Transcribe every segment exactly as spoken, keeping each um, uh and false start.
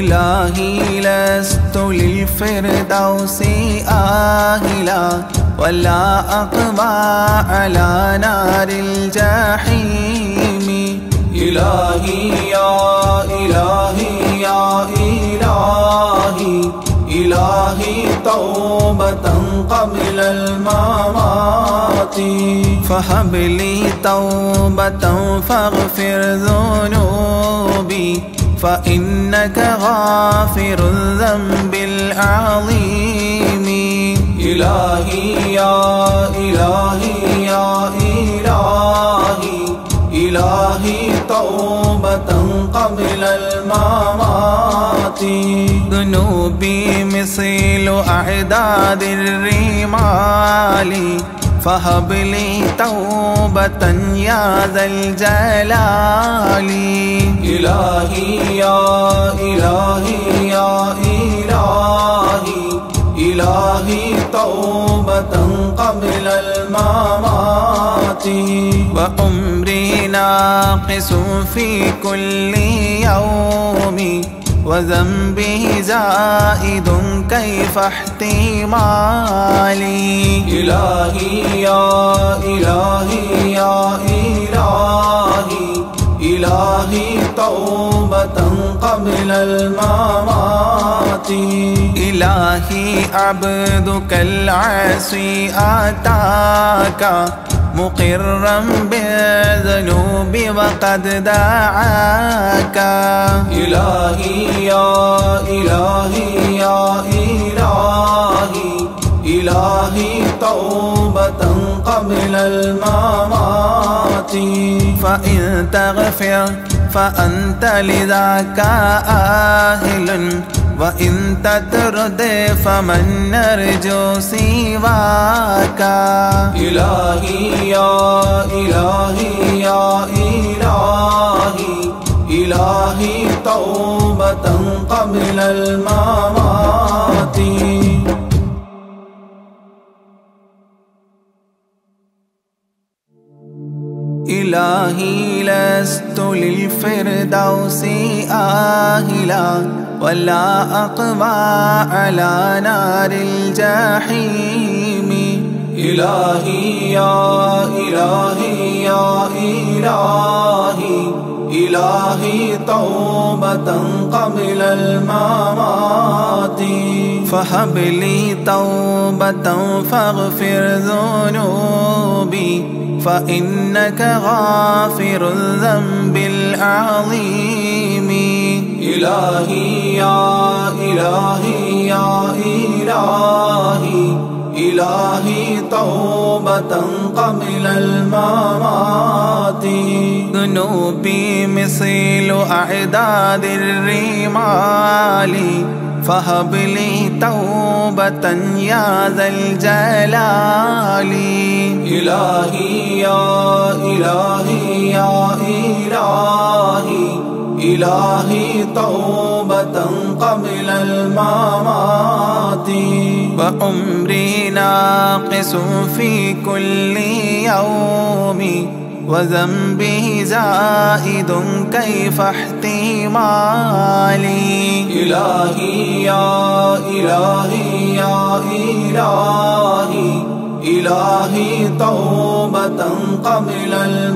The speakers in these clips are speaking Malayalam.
إلهي لست للفردوس آهلا ولا أقوى على نار الجحيم. إلهي يا إلهي يا إلهي إلهي توبة قبل الممات. فهب لي توبة فاغفر ذنوبي فإنك غافر الذنب العظيم. إلهي يا إلهي يا إلهي إلهي توبة قبل الممات. ذنوبي مثل أعداد الرمال فهب لي توبة يا ذا الجلال. إلهي يا إلهي يا إلهي إلهي توبة قبل الممات. وعمري ناقص في كل يوم وذنبه زائد كيف احتمالي. إلهي يا إلهي يا إلهي إلهي توبة قبل الممات. إلهي عبدك العاصي أتاك مقرا بالذنوب وقد دعاك. إلهي يا إلهي يا إلهي إلهي توبة قبل الممات. فإن تغفر فأنت لذاك أهل وإن تطرد فمن نرجو سواك. إلهي يا إلهي يا إلهي إلهي توبة قبل الممات. إلهي لست للفردوس آهلا ولا أقوى على نار الجحيم. إلهي يا إلهي يا إلهي إلهي توبة قبل الممات. فهب لي توبة فاغفر ذنوبي فإنك غافر الذنب العظيم. إلهي يا إلهي يا إلهي إلهي توبة قبل الممات. ذنوبي مثل أعداد الرمال فهب لي توبة يا ذا الجلال. إلهي يا إلهي يا إلهي إلهي توبة قبل الممات. وعمري ناقص في كل يوم وذنبه زائد كيف احتمالي. إلهي يا إلهي يا إلهي إلهي توبة قبل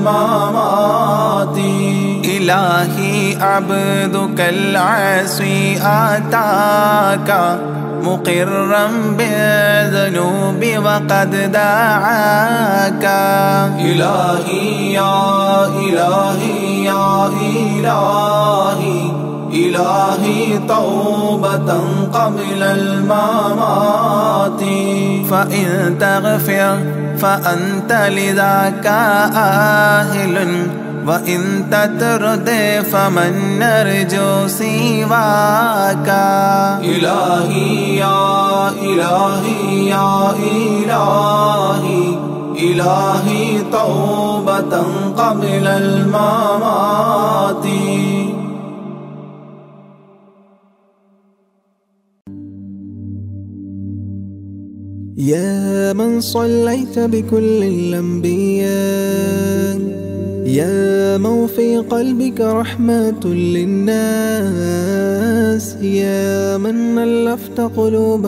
الممات. إلهي عبدك العاصي أتاك مقرا بالذنوب وقد دعاك. إلهي يا إلهي يا إلهي إلهي توبة قبل الممات. فإن تغفر فأنت لذاك أهل وإن تطرد فمن نرجو سواك. إلهي يا إلهي يا إلهي إلهي توبة قبل الممات. يا من صليت بكل الأنبياء يا من في قلبك رحمة للناس، يا من ألفت قلوبا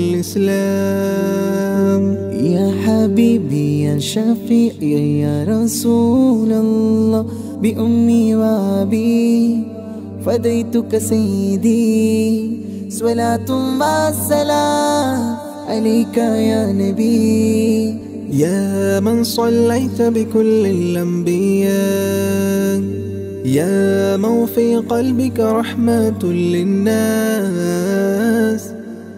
بالإسلام. يا حبيبي يا شفيعي يا رسول الله، بأمي وأبي فديتك سيدي، صلاة والسلام عليك يا نبي. يا من صليت بكل الأنبياء، يا من في قلبك رحمة للناس.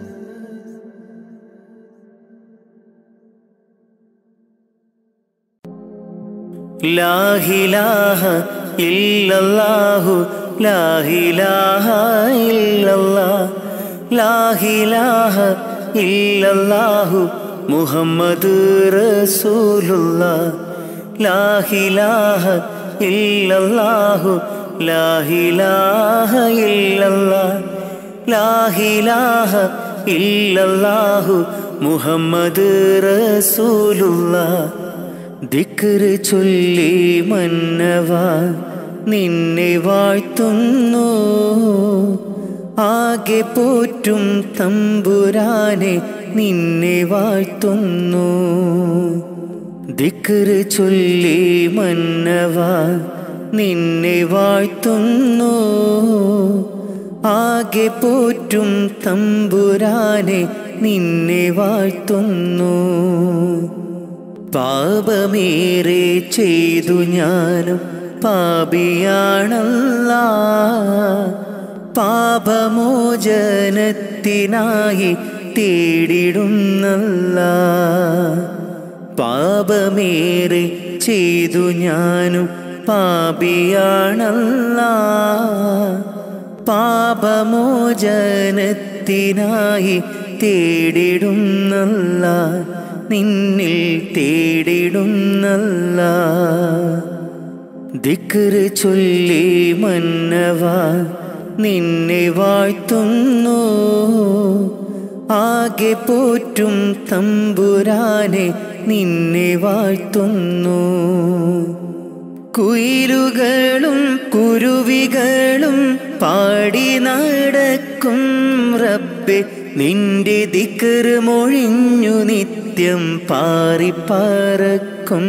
لا إله إلا الله، لا إله إلا الله، لا إله إلا الله محمد رسول الله. لا إله إلا الله، لا إله إلا الله، لا إله إلا الله محمد رسول الله. ദിക്റ് ചൊല്ലി മന്നവാ നിന്നെ വാഴ്ത്തുന്നു, ആകെ പോറ്റും തമ്പുരാനെ നിന്നെ വാഴ്ത്തുന്നു. ദിക്റ് ചൊല്ലി മന്നവാ നിന്നെ വാഴ്ത്തുന്നു, ആകെ പോറ്റും തമ്പുരാനെ നിന്നെ വാഴ്ത്തുന്നു. പാപമേറെ ചെയ്തു ഞാനും പാപിയാണല്ലാ, പാപമോചനത്തിനായി തേടിടുന്നല്ലാ. പാപമേറെ ചെയ്തു ഞാനും പാപിയാണല്ലാ, പാപമോചനത്തിനായി തേടിടുന്നല്ലാ, നിന്നിൽ തേടിടുന്നല്ലാ. ദിക്റ് ചൊല്ലി മന്നവാ നിന്നെ വാഴ്ത്തുന്നു, ആകെ പോറ്റും തമ്പുരാനെ നിന്നെ വാഴ്ത്തുന്നു. കുയിലുകളും കുരുവികളും പാടി നടക്കും റബ്ബേ, നിന്റെ ദിക്റ് മൊഴിഞ്ഞു നിത്യം പാറിപ്പറക്കും.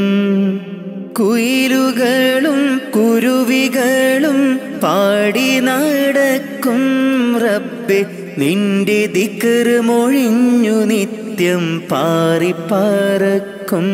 കുയിലുകളും കുരുവികളും പാടി നടക്കും റബ്ബേ, നിന്റെ ദിക്റ് മൊഴിഞ്ഞു നിത്യം പാറിപ്പറക്കും.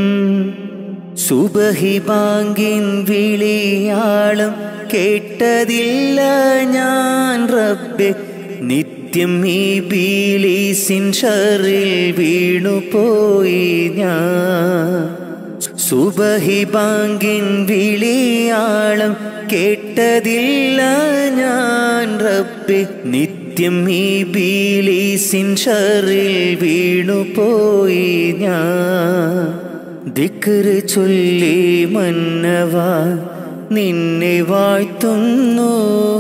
സുബഹി ബാങ്കിൻ വിളിയാളം കേട്ടതില്ല ഞാൻ റബ്ബേ, നിത്യം ഈ ബിലീസിൻ ഷറിൽ വീണുപോയി ഞാൻ. സുബഹി ബാങ്കിൻ വിളിയാളം കേട്ടതില്ല ഞാൻ റബ്ബേ, നിത്യം ഈ ബിലീസിൻ ഷറിൽ വീണുപോയി ഞാൻ. ദിക്റ് ചൊല്ലി മന്നവാ നിന്നെ വാഴ്ത്തുന്നു,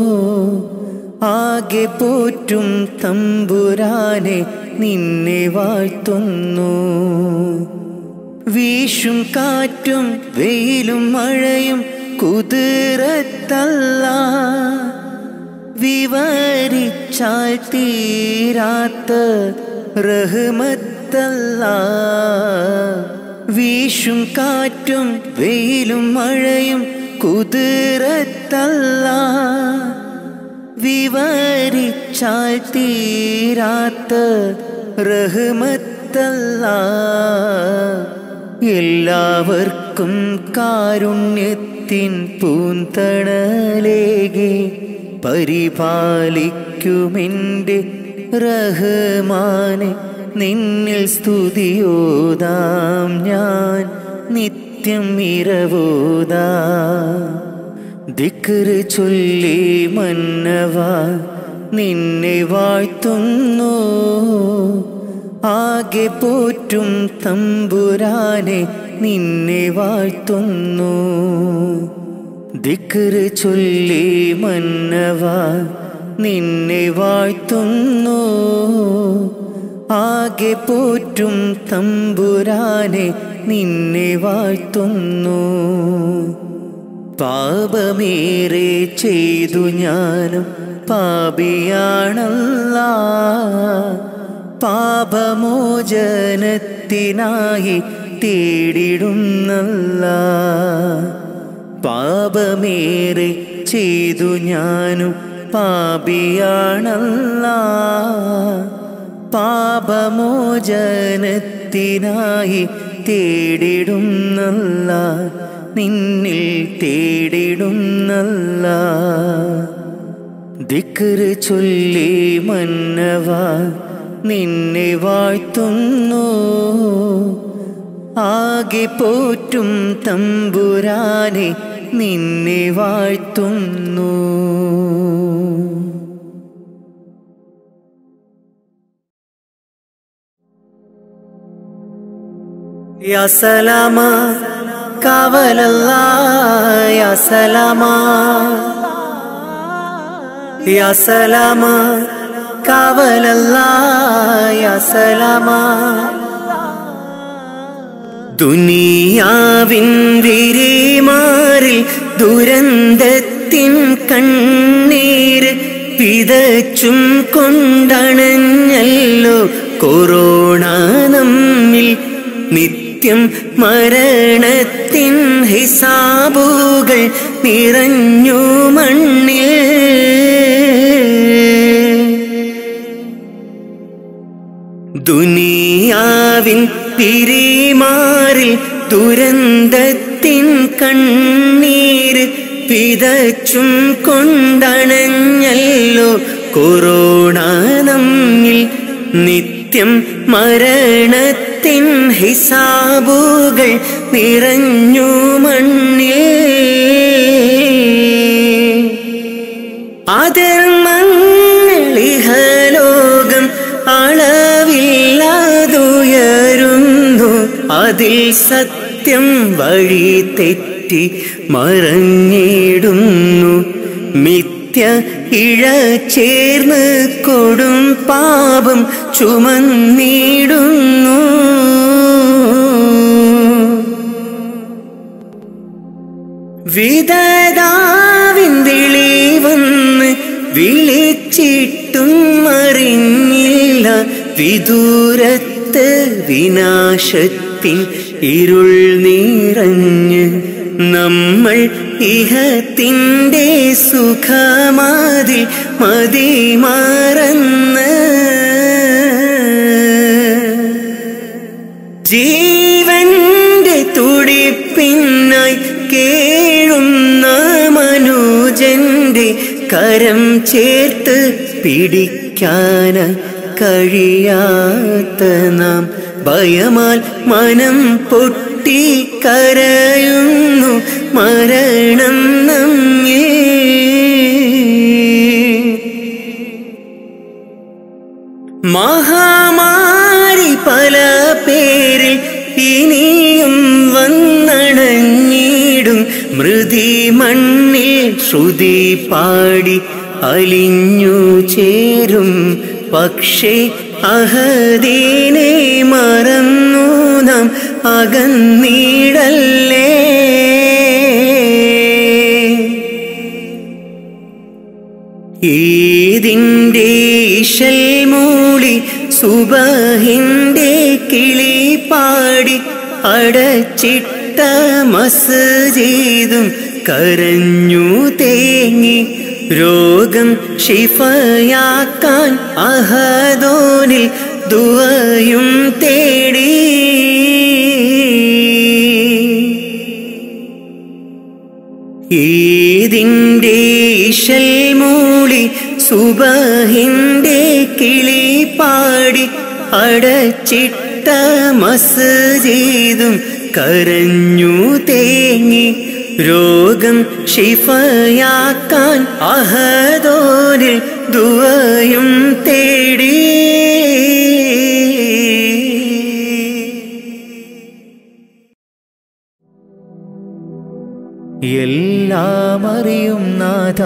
ആകെ പോറ്റും തമ്പുരാനെ നിന്നെ വാഴ്ത്തുന്നു. വീശും കാറ്റും വെയിലും മഴയും കുതിരത്തല്ലാ, വിവരിച്ചാൽ തീരാത്ത റഹ്മത്തല്ലാ. വീശും കാറ്റും വെയിലും മഴയും കുതിരത്തല്ലാ, വിവരിച്ചാൽ തീരാത്ത റഹ്മത്തല്ലാ. എല്ലാവർക്കും കാരുണ്യത്തിൻ പൂന്തണലേകെ പരിപാലിക്കുമെൻ്റെ റഹ്മാനെ, നിന്നിൽ സ്തുതിയോതാം ഞാൻ നിത്യം ഇരവോതാം. ദിക്റ് ചൊല്ലി മന്നവാ നിന്നെ വാഴ്ത്തുന്നു, ആകെ പോറ്റും തമ്പുരാനെ നിന്നെ വാഴ്ത്തുന്നു. ദിക്റ് ചൊല്ലി മന്നവാ നിന്നെ വാഴ്ത്തുന്നു, ആകെ പോറ്റും തമ്പുരാനെ നിന്നെ വാഴ്ത്തുന്നു. പാപമേറെ ചെയ്തു ഞാനും പാപിയാണല്ലാ, പാപമോചനത്തിനായി തേടിടുന്നല്ലാ. പാപമേറെ ചെയ്തു ഞാനും പാപിയാണല്ലാ, പാപമോചനത്തിനായി തേടിടുന്നല്ലാ, നിന്നിൽ തേടിടുന്നല്ലാ. ദിക്റ് ചൊല്ലി മന്നവാ നിന്നെ വാഴ്ത്തുന്നു. ആകെ പോറ്റും തമ്പുരാനെ നിന്നെ വാഴ്ത്തുന്നു. യാ സലാമാ കാവലല്ലാ, യാ സലാമാ, യാ സലാമാ കാവലല്ലാ, യാ സലാമാ. ദുനിയാവിൻ വിരിമാറിൽ ദുരന്തത്തിൻ കണ്ണീര് പിതച്ചും കൊണ്ടണഞ്ഞല്ലോ കൊറോണ നമ്മിൽ. നിത്യം മരണത്തിൻ ഹിസാബുകൾ നിറഞ്ഞു മണ്ണിൽ. ദുനിയാവിൻ പിരിമാറിൽ ദുരന്തത്തിൻ കണ്ണീര് പിതച്ചും കൊണ്ടണഞ്ഞല്ലോ കൊറോണ നമ്മിൽ. നിത്യം മരണത്തിൻ ഹിസാബുകൾ നിറഞ്ഞു മണ്ണിൽ. അധർമ്മങ്ങളിഹലോകം അളവില്ലാതുയരുന്നു, അതിൽ സത്യം വഴി തെറ്റി മറഞ്ഞിടുന്നു. മിഥ്യ ഇഴ ചേർന്ന് കൊടും പാപം ചുമന്നിടുന്നു. വിധതാവിൻ വിളി വന്ന് വിളിച്ചിട്ടും അറിഞ്ഞില്ല, വിദൂരത്ത് വിനാശത്തിൻ ഇരുൾ നിറഞ്ഞ് നമ്മൾ ഇഹത്തിൻ്റെ സുഖമാതിൽ മതിമറന്ന്. ജീവന്റെ തുടിപ്പിനായി കേഴുന്ന മനുജന്റെ കരം ചേർത്ത് പിടിക്കാൻ കഴിയാത്ത നാം ഭയമാൽ മനം പൊട്ടി കരയുന്നു മരണം നമ്മെ. മഹാമാരി പല പേരിൽ ഇനിയും വന്നണഞ്ഞിടും, മൃതി മണ്ണിൽ ശ്രുതി പാടി അലിഞ്ഞു ചേരും. പക്ഷേ അഹദീനെ മറന്നു നാം അകന്നിടല്ലേ. ഈദിൻ്റെ ഇശൽ മൂളി സുബഹിൻ്റെ കിളി പാടി അടച്ചിട്ട മസ്ജിദും കരഞ്ഞു തേങ്ങി. രോഗം ഷിഫയാക്കാൻ അഹദോനിൽ ദുആയും തേടി. ഈദിൻ്റെ ഇശൽ മൂളി സുബഹിൻ്റെ കിളി പാടി അടച്ചിട്ട മസ്ജിദും കരഞ്ഞു തേങ്ങി. രോഗം ഷിഫയാക്കാൻ അഹദോനിൽ ദുആയും തേടി. എല്ലാം അറിയും നാഥ,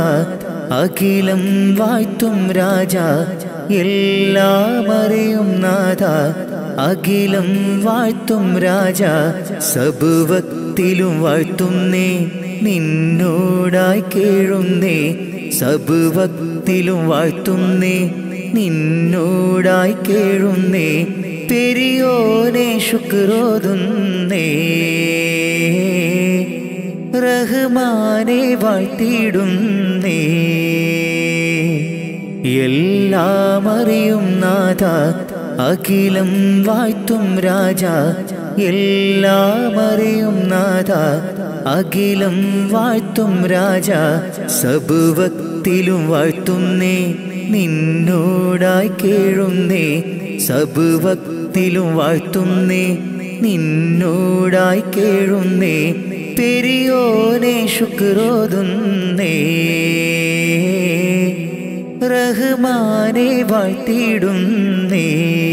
അഖിലം വാഴ്ത്തും രാജ. എല്ലാം അറിയും നാഥ, അഖിലം വാഴ്ത്തും രാജ സബുവക്തിലും വാഴ്ത്തുന്നേ നിന്നോടായി കേഴുന്നേ സബുവക്തിലും വാഴ്ത്തുന്നേ നിന്നോടായി കേഴുന്നേ പെരിയോനെ ശുക്രോതുന്നേ റഹ്മാനെ വാഴ്ത്തിയിടുന്നേ എല്ലാം അറിയും നാഥ അഖിലം വാഴ്ത്തും രാജ എല്ലാം അറിയും നാഥ അഖിലം വാഴ്ത്തും രാജ സബുവക്തിലും വാഴ്ത്തുന്നേ നിന്നോടായി കേഴുന്നേ സബുവക്തിലും വാഴ്ത്തുന്നേ നിന്നോടായി കേഴുന്നേ പെരിയോനെ ശുക്രോതുന്നേ റഹ്മാനെ വാഴ്ത്തിയിടുന്നേ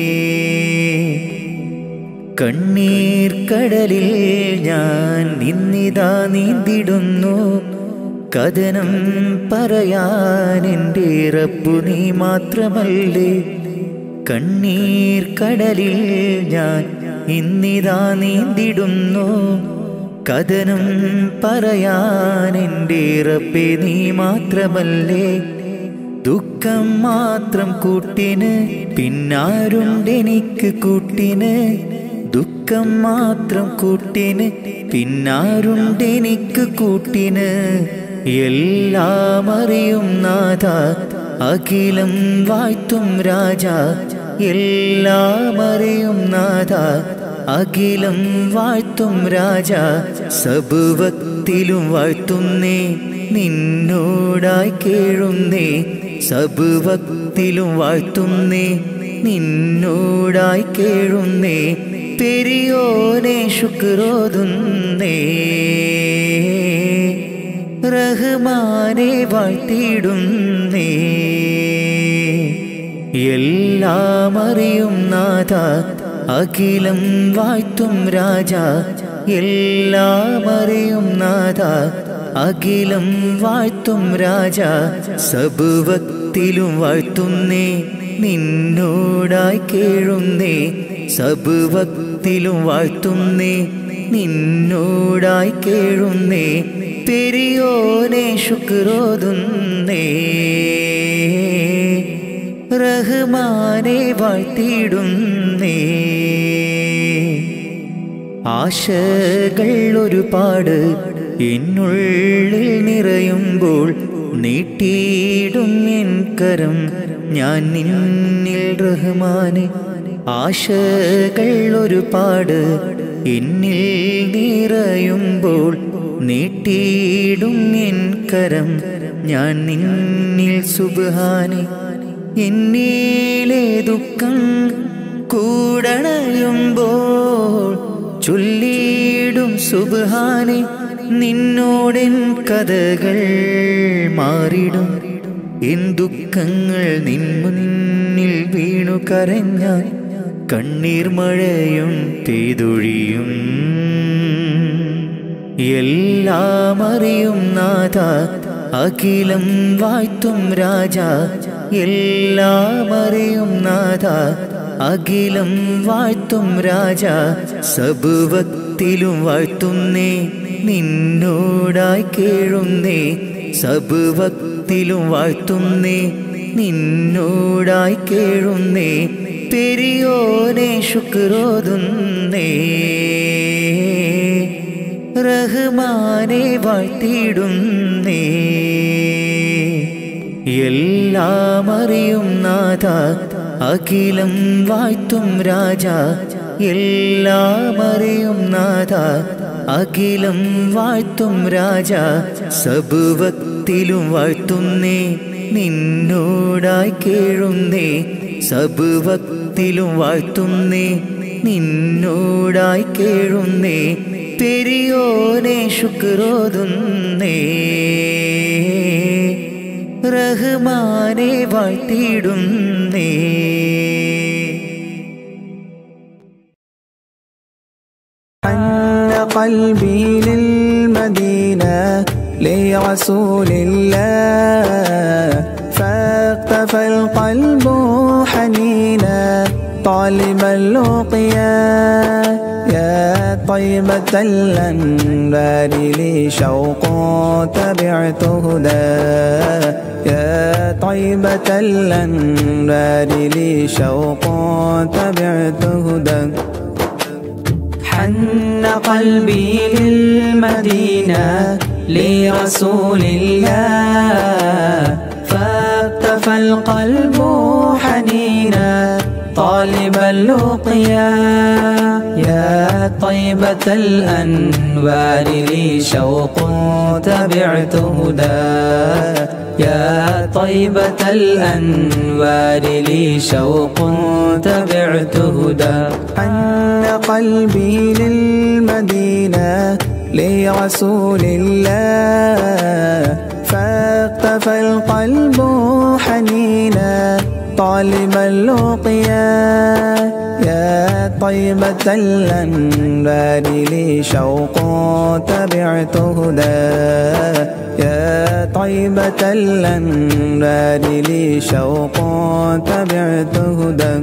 കണ്ണീർ കടലിൽ ഞാൻ നിന്നിതാ നീന്തിടുന്നു കഥനം പറയാൻ എൻ്റെ റബ്ബു നീ മാത്രമല്ലേ കണ്ണീർ കടലിൽ ഞാൻ ഇന്നിതാ നീന്തിടുന്നു കഥനം പറയാൻ എൻ്റെ റബ്ബേ നീ മാത്രമല്ലേ ദുഃഖം മാത്രം കൂട്ടിന് പിന്നാരുണ്ടെനിക്ക് കൂട്ടിന് ദുഃഖം മാത്രം കൂട്ടിന് പിന്നാരുണ്ടെനിക്ക് കൂട്ടിന് എല്ലാം അറിയും നാഥ അഖിലം വാഴ്ത്തും രാജ എല്ലാം അറിയും നാഥ അഖിലം വാഴ്ത്തും രാജ സബുവക്തിലും വാഴ്ത്തുന്നേ നിന്നോടായി കേഴുന്നേ സബുവക്തിലും വാഴ്ത്തുന്നേ നിന്നോടായി കേഴുന്നേ പെരിയോനെ ശുക്രോതുന്നേ റഹ്മാനെ വാഴ്ത്തിയിടുന്നേ എല്ലാം അറിയും നാഥ അഖിലം വാഴ്ത്തും രാജ എല്ലാം അറിയും നാഥ അഖിലം വാഴ്ത്തും രാജ സബുവക്തിലും വാഴ്ത്തുന്നേ നിന്നോടായി കേഴുന്നേ സബുവക്തിലും വാഴ്ത്തുന്നേ നിന്നോടായി കേഴുന്നേ പെരിയോനെ ശുക്രോതുന്നേ റഹ്മാനെ വാഴ്ത്തിയിടുന്നേ ആശകൾ ഒരുപാട് എന്നുള്ളിൽ നിറയുമ്പോൾ നീട്ടിയിടും എൻ കരം ഞാൻ നിന്നിൽ റഹ്മാനെ ആശകൾ ഒരുപാട് എന്നിൽ നിറയുമ്പോൾ നീട്ടിയിടും എൻ കരം ഞാൻ നിന്നിൽ സുബ്ഹാനെ എന്നിലെ ദുഃഖം കൂടണയുമ്പോൾ ചൊല്ലിയിടും സുബ്ഹാനെ നിന്നോടെൻ കഥകൾ മാറിടും എൻ ദുഃഖങ്ങൾ നിൻ മുന്നിൽ വീണു കരഞ്ഞാൽ കണ്ണീർ മഴയും പെയ്തൊഴിയും എല്ലാം അറിയും നാഥ അഖിലം വാഴ്ത്തും രാജ എല്ലാം അറിയും നാഥ അഖിലം വാഴ്ത്തും രാജ സബുവക്തിലും വാഴ്ത്തുന്നേ നിന്നോടായി കേഴുന്നേ സബുവക്തിലും വാഴ്ത്തുന്നേ നിന്നോടായി കേഴുന്നേ പെരിയോനെ ശുക്രോതുന്നേ റഹ്മാനെ വാഴ്ത്തിയിടുന്നേ എല്ലാം അറിയും നാഥ അഖിലം വാഴ്ത്തും രാജ എല്ലാം അറിയും നാഥ അഖിലം വാഴ്ത്തും രാജ സബുവക്തിലും വാഴ്ത്തുന്നേ നിന്നോടായി കേഴുന്നേ സബുവക്തിലും വാഴ്ത്തുന്നേ നിന്നോടായി കേഴുന്നേ പെരിയോനെ ശുക്രോതുന്നേ റഹ്മാനെ വാഴ്ത്തിയിടുന്നേ قلبي للمدينة لرسول الله فاقتفى القلب حنينا طالب اللقيا يا طيبة الأنبار لي شوق تبعت هدى يا طيبة الأنبار لي شوق تبعت هدى حن قلبي للمدينة لرسول الله فاكتفى القلب حنينا طالب اللقيا يا طيبة الأنوار لي شوق تبعت هدى يا طيبة الأنوار لي شوق تبعت هدى حن قلبي للمدينة لرسول الله فاكتفى القلب حنينا طالب اللقيا يا طيبة الأنبار لي شوق تبعت هدى يا طيبة الأنبار لي شوق تبعت هدى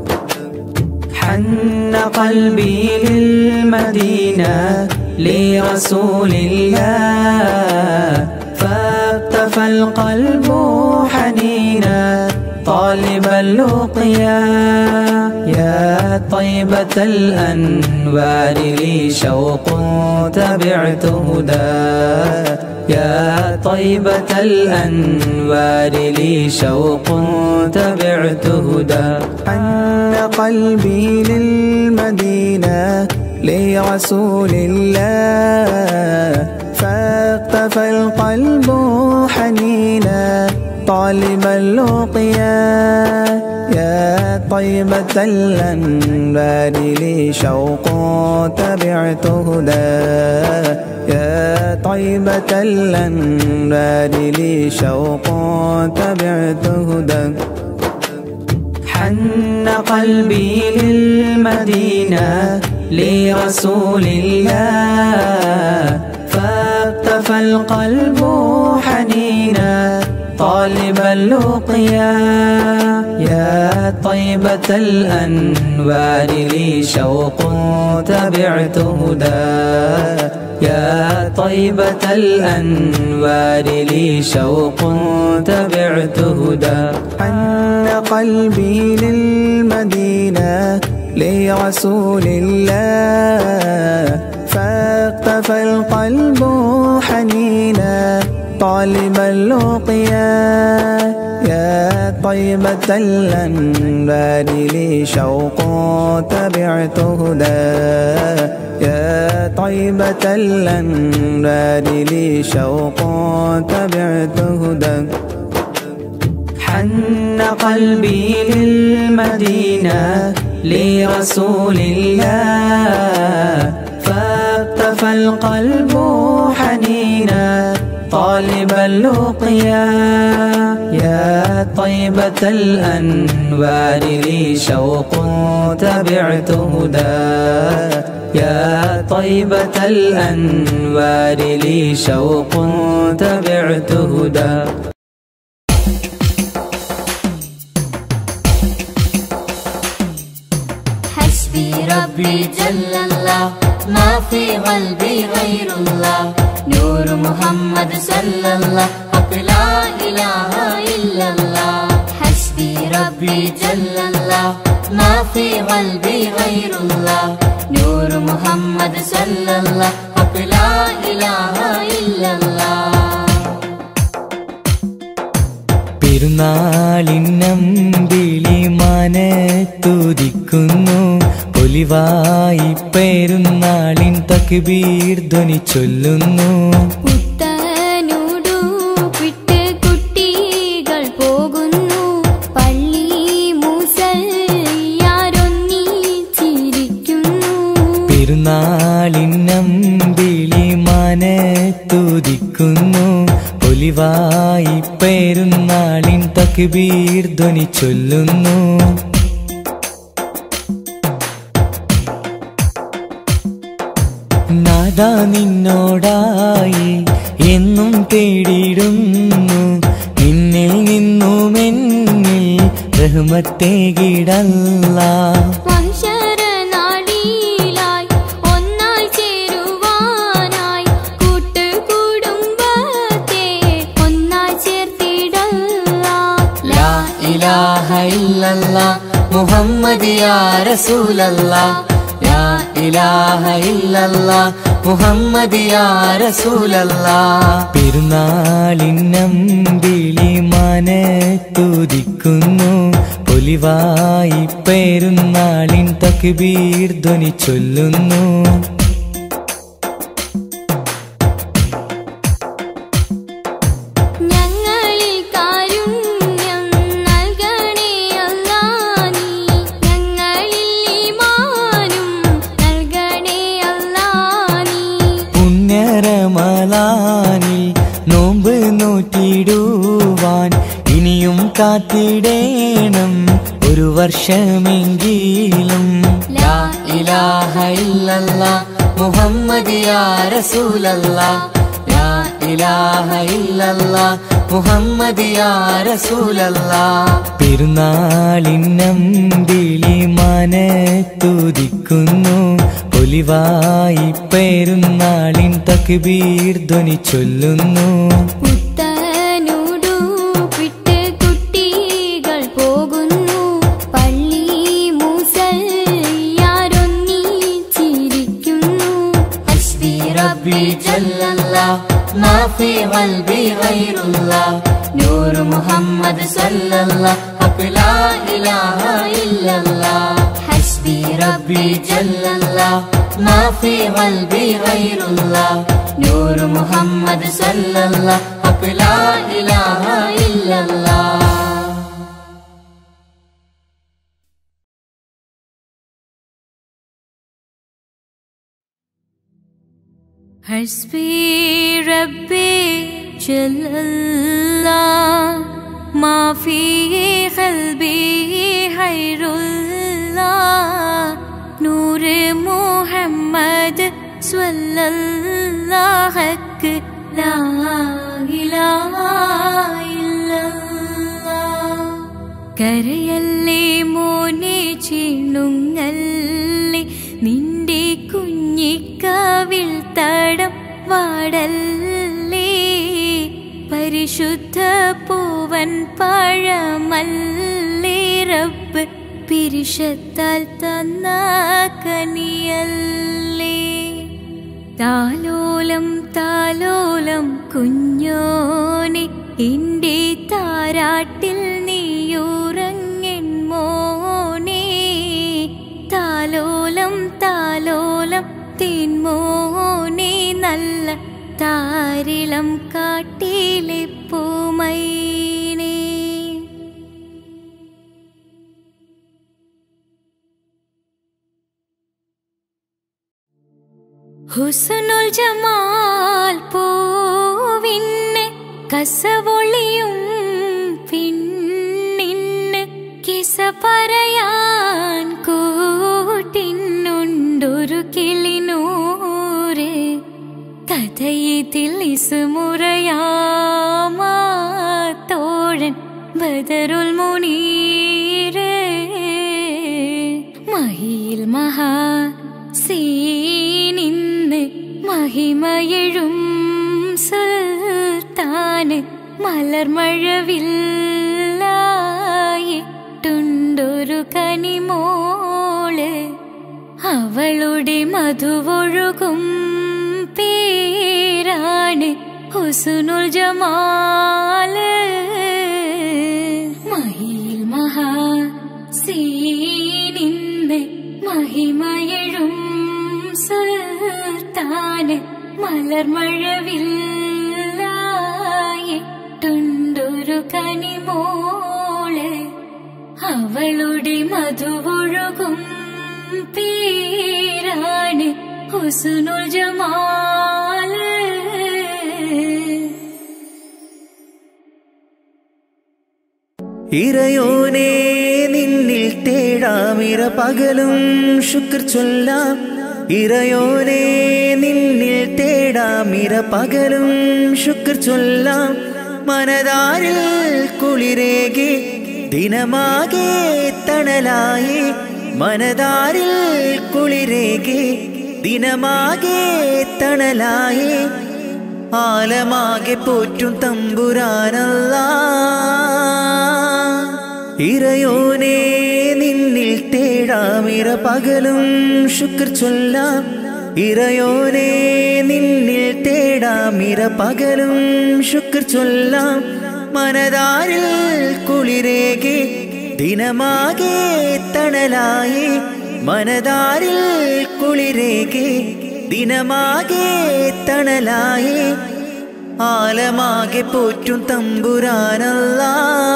حن قلبي للمدينة لرسول الله فاكتفى القلب حنينا طالب اللقيا يا طيبة الأنوار لي شوق تبعت هدى يا طيبة الأنوار لي شوق تبعت هدى حن قلبي للمدينة لرسول الله فاكتفى القلب حنينا طالب اللقيا يا طيبة الأنبار لي شوق تبعت هدى يا طيبة الأنبار لي شوق تبعت هدى حن قلبي للمدينة لرسول الله فاكتفى القلب حنينا طالب اللقيا يا طيبة الأنوار لي شوق تبعت هدى يا طيبة الأنوار لي شوق تبعت هدى حن قلبي للمدينة لرسول الله فاكتفى القلب حنينا طالب اللقيا يا طيبة الأنبار لي شوق تبعت هدى يا طيبة الأنبار لي شوق تبعت هدى حن قلبي للمدينة لرسول الله فاكتفى القلب حنينا طالب اللقيا يا طيبة الأنوار لي شوق تبعت هدى يا طيبة الأنوار لي شوق تبعت هدى حسبي ربي جل الله ما في قلبي غير الله نور محمد صلى الله حق لا إله إلا الله حسبي ربي جل الله ما في قلبي غير الله نور محمد صلى الله حق لا إله إلا الله പെരുന്നാളിന്നമ്പിളി മനത്തുദിക്കുന്നു പൊലിവായി പെരുന്നാളിൻ തക്ബീർ ധ്വനി ചൊല്ലുന്നു പുത്തനുടുപ്പിട്ട് കുട്ടികൾ പോകുന്നു പള്ളി മുസല്ലിയാരൊന്നിച്ചിരിക്കുന്നു പെരുന്നാളിന്നമ്പിളി മനത്തുദിക്കുന്നു പൊലിവായി പെരുന്നാളിൻ തക്ബീർ ധ്വനി ചൊല്ലുന്നു നാദാ നിന്നോടായി എന്നും തേടിയിടുന്നു നിന്നിൽ നിന്നുമെന്നിൽ റഹ്മത്തേകിടല്ല. മഹ്ശറനാളിലായി ഒന്നായി ചേരുവാനായി കൂട്ടുകുടുംബത്തെ ഒന്നായി ചേർത്തിടല്ല. ലാ ഇലാഹ ഇല്ലല്ലാഹ് മുഹമ്മദ് യാ റസൂലല്ലാഹ്. ലാ ഇലാഹ ഇല്ലല്ലാഹ് മുഹമ്മദ് യാ റസൂലല്ലാഹ്. പെരുന്നാളിന്നമ്പിളി മനത്തുദിക്കുന്നു, പൊലിവായി പെരുന്നാളിൻ തക്ബീർ ധ്വനി ചൊല്ലുന്നു. റമളാനിൽ നോമ്പ് നോറ്റിടുവാൻ ഇനിയും കാത്തിടേണം ഒരു വർഷമെങ്കിലും. ലാ ഇലാഹ ഇല്ലല്ലാഹ് മുഹമ്മദ് യാ റസൂലല്ലാഹ്. ലാ ഇലാഹ ഇല്ലല്ലാഹ് മുഹമ്മദ് യാ റസൂലല്ലാഹ്. പെരുന്നാളിന്നമ്പിളി മനത്തുദിക്കുന്നു, പൊലിവായി പെരുന്നാളിൻ തക്ബീർ ധ്വനി ചൊല്ലുന്നു. പുത്തനുടുപ്പിട്ട് കുട്ടികൾ പോകുന്നു, പള്ളി മുസല്ലിയാരൊന്നിച്ചിരിക്കുന്നു. ഹസ്ബി റബ്ബി ജല്ലല്ലാഹ് മാ ഫീ ഖൽബി ഗൈറുല്ലാഹ്. നൂർ മുഹമ്മദ് സല്ലല്ലാഹ് ഹഖ് ലാ ഇലാഹ ഇല്ലല്ലാഹ്. ഹസ്ബി റബ്ബി ജല്ലല്ലാഹ് മാ ഫീ ഖൽബി ഗൈറുല്ലാഹ്. നൂർ മുഹമ്മദ് സല്ലല്ലാഹ് ഹഖ് ലാ ഇലാഹ ഇല്ലല്ലാഹ്. ഹസ്ബി റബ്ബി ജല്ലല്ലാഹ് മാ ഫീ ഖൽബി ഗൈറുല്ലാഹ്. നൂർ മുഹമ്മദ് സ്വല്ലല്ലാഹു ഹഖ് ലാ ഇലാഹ ഇല്ലല്ലാഹ്. കരയല്ലേ മോനെ ചിണുങ്ങല്ലേ, നിന്റെ കുഞ്ഞിക്കവിൾ തടം വാടല്ലേ. പരിശുദ്ധ പൂവൻ പഴമല്ലേ റബ്ബ് പിരിശത്താൽ തന്ന കനിയല്ലേ. താലോലം താലോലം കുഞ്ഞോനെ, എന്റെ താരാട്ടിൽ നീയുറങ്ങൻ മോനെ. താലോലം താലോലം തേൻമോനെ, നല്ല താരിളം കാട്ടിലെ പൂമൈനേ. ഹുസ്നുൽ ജമാൽ പൂവിന് കസവൊളിയും പിന്നിന് കിസ പറയാൻ കൂട്ടിനുണ്ടൊരു കിളിനൂറ്. കഥയിതിൽ ഇസുമുറയാമാത്തോഴൻ ബദറുൽ മുനീര്. മഹിയിൽ മഹാ സീനിന്ന് മഹിമയെഴും സുൽത്താന് മലർമഴവില്ലായിട്ടുണ്ടൊരു കനിമോള്. അവളുടെ മധുവൊഴുകും പേരാണ് ഹുസ്നുൽ ജമാല്. മഹിയിൽ മഹാ സീനിന്ന് മഹിമയെഴും സുൽത്താന് മലർമഴവില്ലായിട്ടുണ്ടൊരു കനിമോള്. അവളുടെ മധുവൊഴുകും പേരാണ് ഹുസ്നുൽ ജമാല്. ഇറയോനെ നിന്നിൽ തേടാമിര പകലും ശുക്ർ ചൊല്ലാം. ഇറയോനെ നിന്നിൽ തേടാമിര പകലും ശുക്ർ ചൊല്ലാം. മനതാരിൽ കുളിരേകി ദിനമാകെ തണലായി മനതാരിൽ കുളിരേകി ദിനമാകെ തണലായി ആലമാകെ പോറ്റും തമ്പുരാനല്ലാ ഇറയോനേ നിന്നിൽ തേടാമിര പകലും ശുക്ർ ചൊല്ലാം ഇറയോനേ നിന്നിൽ തേടാമിര പകലും ശുക്ർ ചൊല്ലാം മനതാരിൽ കുളിരേകി ദിനമാകെ തണലായി മനതാരിൽ കുളിരേകി ദിനമാകെ തണലായി ആലമാകെ പോറ്റും തമ്പുരാനല്ലാ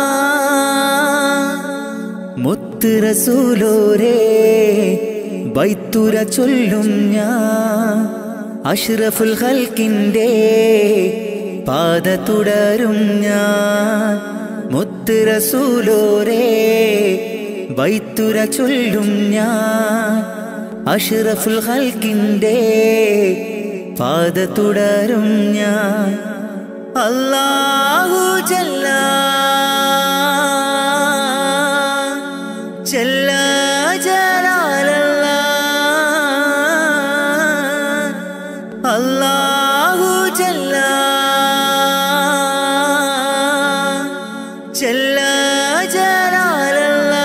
മുത്ത് റസൂലോരേ ബൈത്തുര ചൊല്ലും ഞാൻ അഷ്റഫുൽ ഖൽക്കിന്റെ പാത തുടരും ഞാൻ മുത്ത് റസൂലോരേ ബൈത്തുര ചൊല്ലും ഞാൻ അഷ്റഫുൽ ഖൽക്കിന്റെ പാത തുടരും ഞാൻ അല്ലാഹു ജല്ല ജല്ല ജലാലല്ലാ അല്ലാഹു ജല്ല ജല്ല ജലാലല്ലാ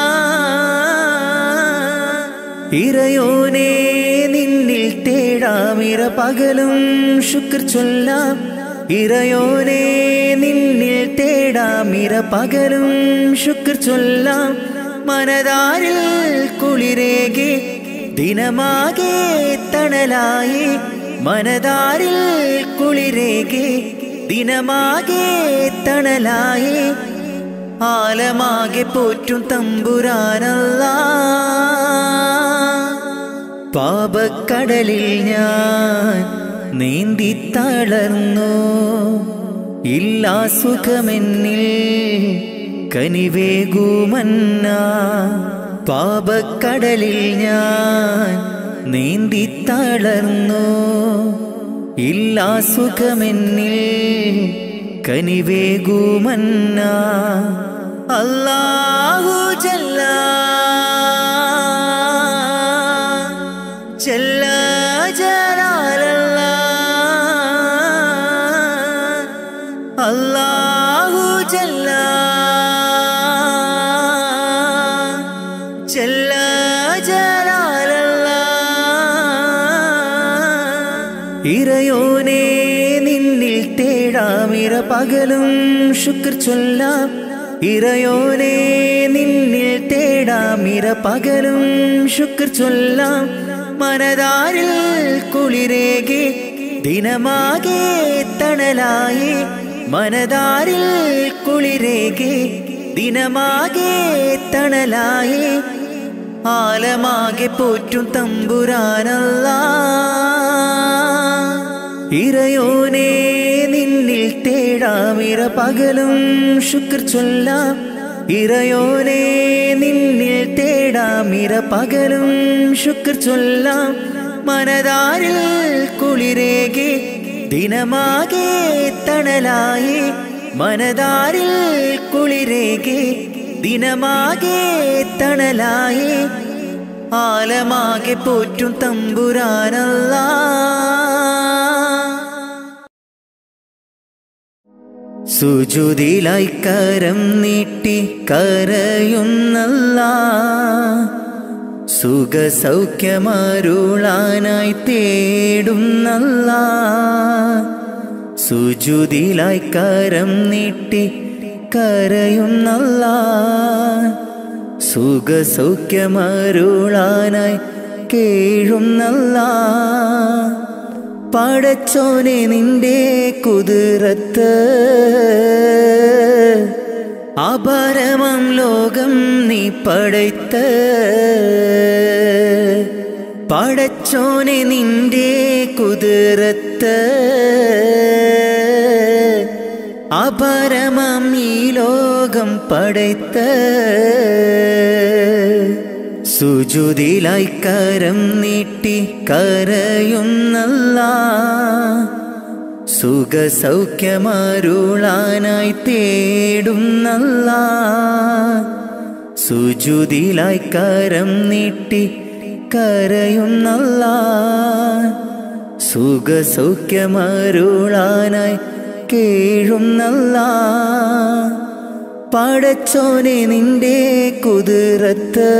ഇറയോനേ നിന്നിൽ തേടാമിര പകലും ശുക്ർ ചൊല്ലാം ഇറയോനേ നിന്നിൽ തേടാമിര പകലും ശുക്ർ ചൊല്ലാം മനതാരിൽ കുളിരേകി ദിനമാകെ തണലായി മനതാരിൽ കുളിരേകി ദിനമാകെ തണലായി ആലമാകെ പോറ്റും തമ്പുരാനല്ലാ പാപക്കടലിൽ ഞാൻ നീന്തി തളർന്നു ഇല്ലാ സുഖമെന്നിൽ കനിവേകുമന്ന പാപക്കടലിൽ ഞാൻ നീന്തി തളർന്നു ഇല്ലാ സുഖമെന്നിൽ കനിവേകുമന്ന അല്ലാഹു ജല്ല ജല്ല ജലാലല്ലാ അല്ലാഹു ജല്ല ജല്ല ജലാലല്ലാ ഇറയോനേ നിന്നിൽ തേടാമിര പകലും ശുക്ർ ചൊല്ലാം ഇറയോനേ നിന്നിൽ തേടാമിര പകലും ശുക്ർ ചൊല്ലാം മനതാരിൽ കുളിരേകി ദിനമാകെ തണലായി മനതാരിൽ കുളിരേകി ദിനമാകെ തണലായി ആലമാകെ പോറ്റും തമ്പുരാനല്ലാ ഇറയോനേ നിന്നിൽ തേടാമിര പകലും ശുക്ർ ചൊല്ലാം ഇറയോനേ നിന്നിൽ തേടാമിര പകലും ശുക്ർ ചൊല്ലാം മനതാരിൽ കുളിരേകി ദിനമാകെ തണലായി മനതാരിൽ കുളിരേകി ദിനമാകെ തണലായി ആലമാകെ പോറ്റും തമ്പുരാനല്ലാ സുജൂദിലായി കരം നീട്ടി കരയുന്നല്ലാ സുഖ സൗഖ്യമരുളാനായി തേടുന്നല്ലാ സുജൂദിലായി കരം നീട്ടി കരയുന്നല്ലാ സുഖ സൗഖ്യമരുളാനായി കേഴുന്നല്ലാ പടച്ചോനെ നിന്റെ കുതിരത്ത് അപരമം ലോകം നീ പടയ്ത്ത് പടച്ചോനെ നിന്റെ കുതിരത്ത് അപരമം ഈ ലോകം പടയ്ത്ത് സുജൂദിലായി കരം നീട്ടി കരയുന്നല്ലാ സുഖസൗഖ്യമരുളാനായി തേടുന്നല്ലാ സുജൂദിലായി കരം നീട്ടി കരയുന്നല്ലാ സുഖസൗഖ്യമരുളാനായി കേഴുന്നല്ലാ പടച്ചോനെ നിന്റെ കുതിരത്ത്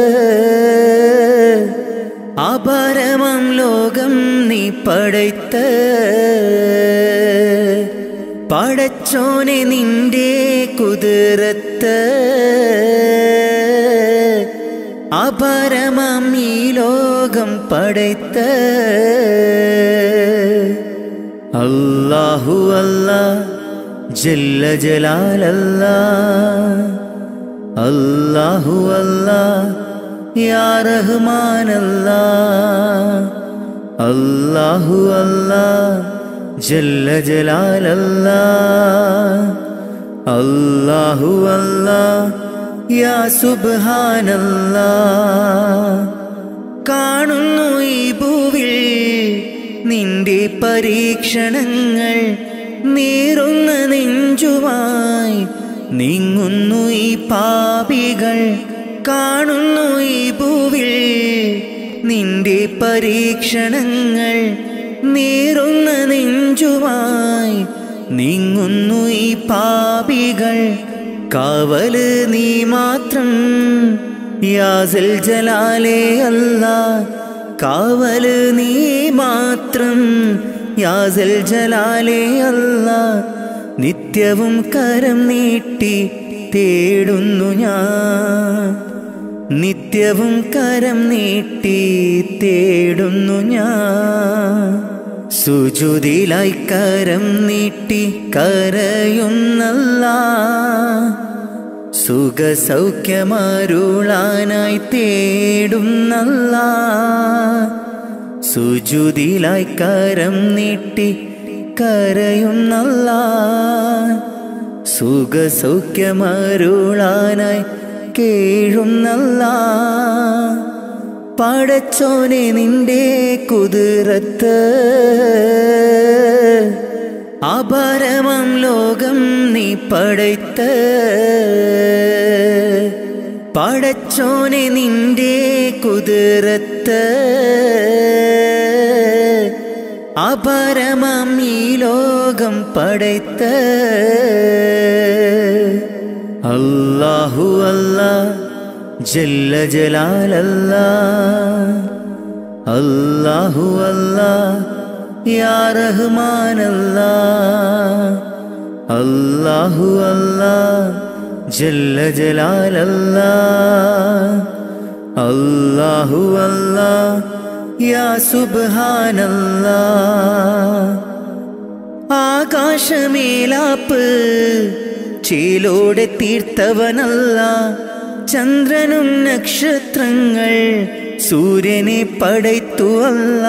അപരമം ലോകം നീ പടയ്ത്ത പടച്ചോനെ നിന്റെ കുതിരത്ത് അപരമം ഈ ലോകം പടയ്ത്ത അല്ലാഹു അല്ലാ ജല്ല ജലാലല്ലാ അല്ലാഹു അല്ലാ യാ റഹ്മാനല്ലാ അല്ലാഹു അല്ലാ ജല്ല ജലാലല്ലാ അല്ലാഹു അല്ലാ യാ സുബ്ഹാനല്ലാ കാണുന്നു ഈ ഭൂവിൽ നിന്റെ പരീക്ഷണങ്ങൾ നീറുന്ന നെഞ്ചുമായി നീങ്ങുന്നു ഈ പാപികൾ കാണുന്നു ഈ ഭൂവിൽ നിന്റെ പരീക്ഷണങ്ങൾ നീറുന്ന നെഞ്ചുമായി നീങ്ങുന്നു ഈ പാപികൾ കാവല് നീ മാത്രം യാ സൽ ജലാലേ അല്ലാ കാവല് നീ മാത്രം യാ സൽ ജലാലേ അല്ലാ നിത്യവും കരം നീട്ടി തേടുന്നു ഞാൻ നിത്യവും കരം നീട്ടി തേടുന്നു ഞാൻ സുജൂദിലായി കരം നീട്ടി കരയുന്നല്ലാ സുഖസൗഖ്യമരുളാനായി തേടുന്നല്ലാ സുജൂദിലായി കരം നീട്ടി കരയുന്നല്ലാ സുഖസൗഖ്യമരുളാനായി കേഴുന്നല്ലാ പടച്ചോനെ നിന്റെ കുതിരത്ത് അപരമം ലോകം നീ പടയ്ത്ത പടച്ചോനെ നിന്റെ കുതിരത്ത് അപരമം ഈ ലോകം പടയ്ത്ത അല്ലാഹു അല്ലാ ജല്ല ജലാലല്ലാ അല്ലാഹു അല്ലാ യാ റഹ്മാനല്ലാ അല്ലാഹു അല്ലാ ജല്ല ജലാലല്ലാ അല്ലാഹു അല്ലാ യാ സുബ്ഹാനല്ലാ ആകാശമേലാപ്പ് ചേലോടെ തീർത്തവനല്ല ചന്ദ്രനും നക്ഷത്രങ്ങൾ സൂര്യനെ പടയ്ത്തു അല്ല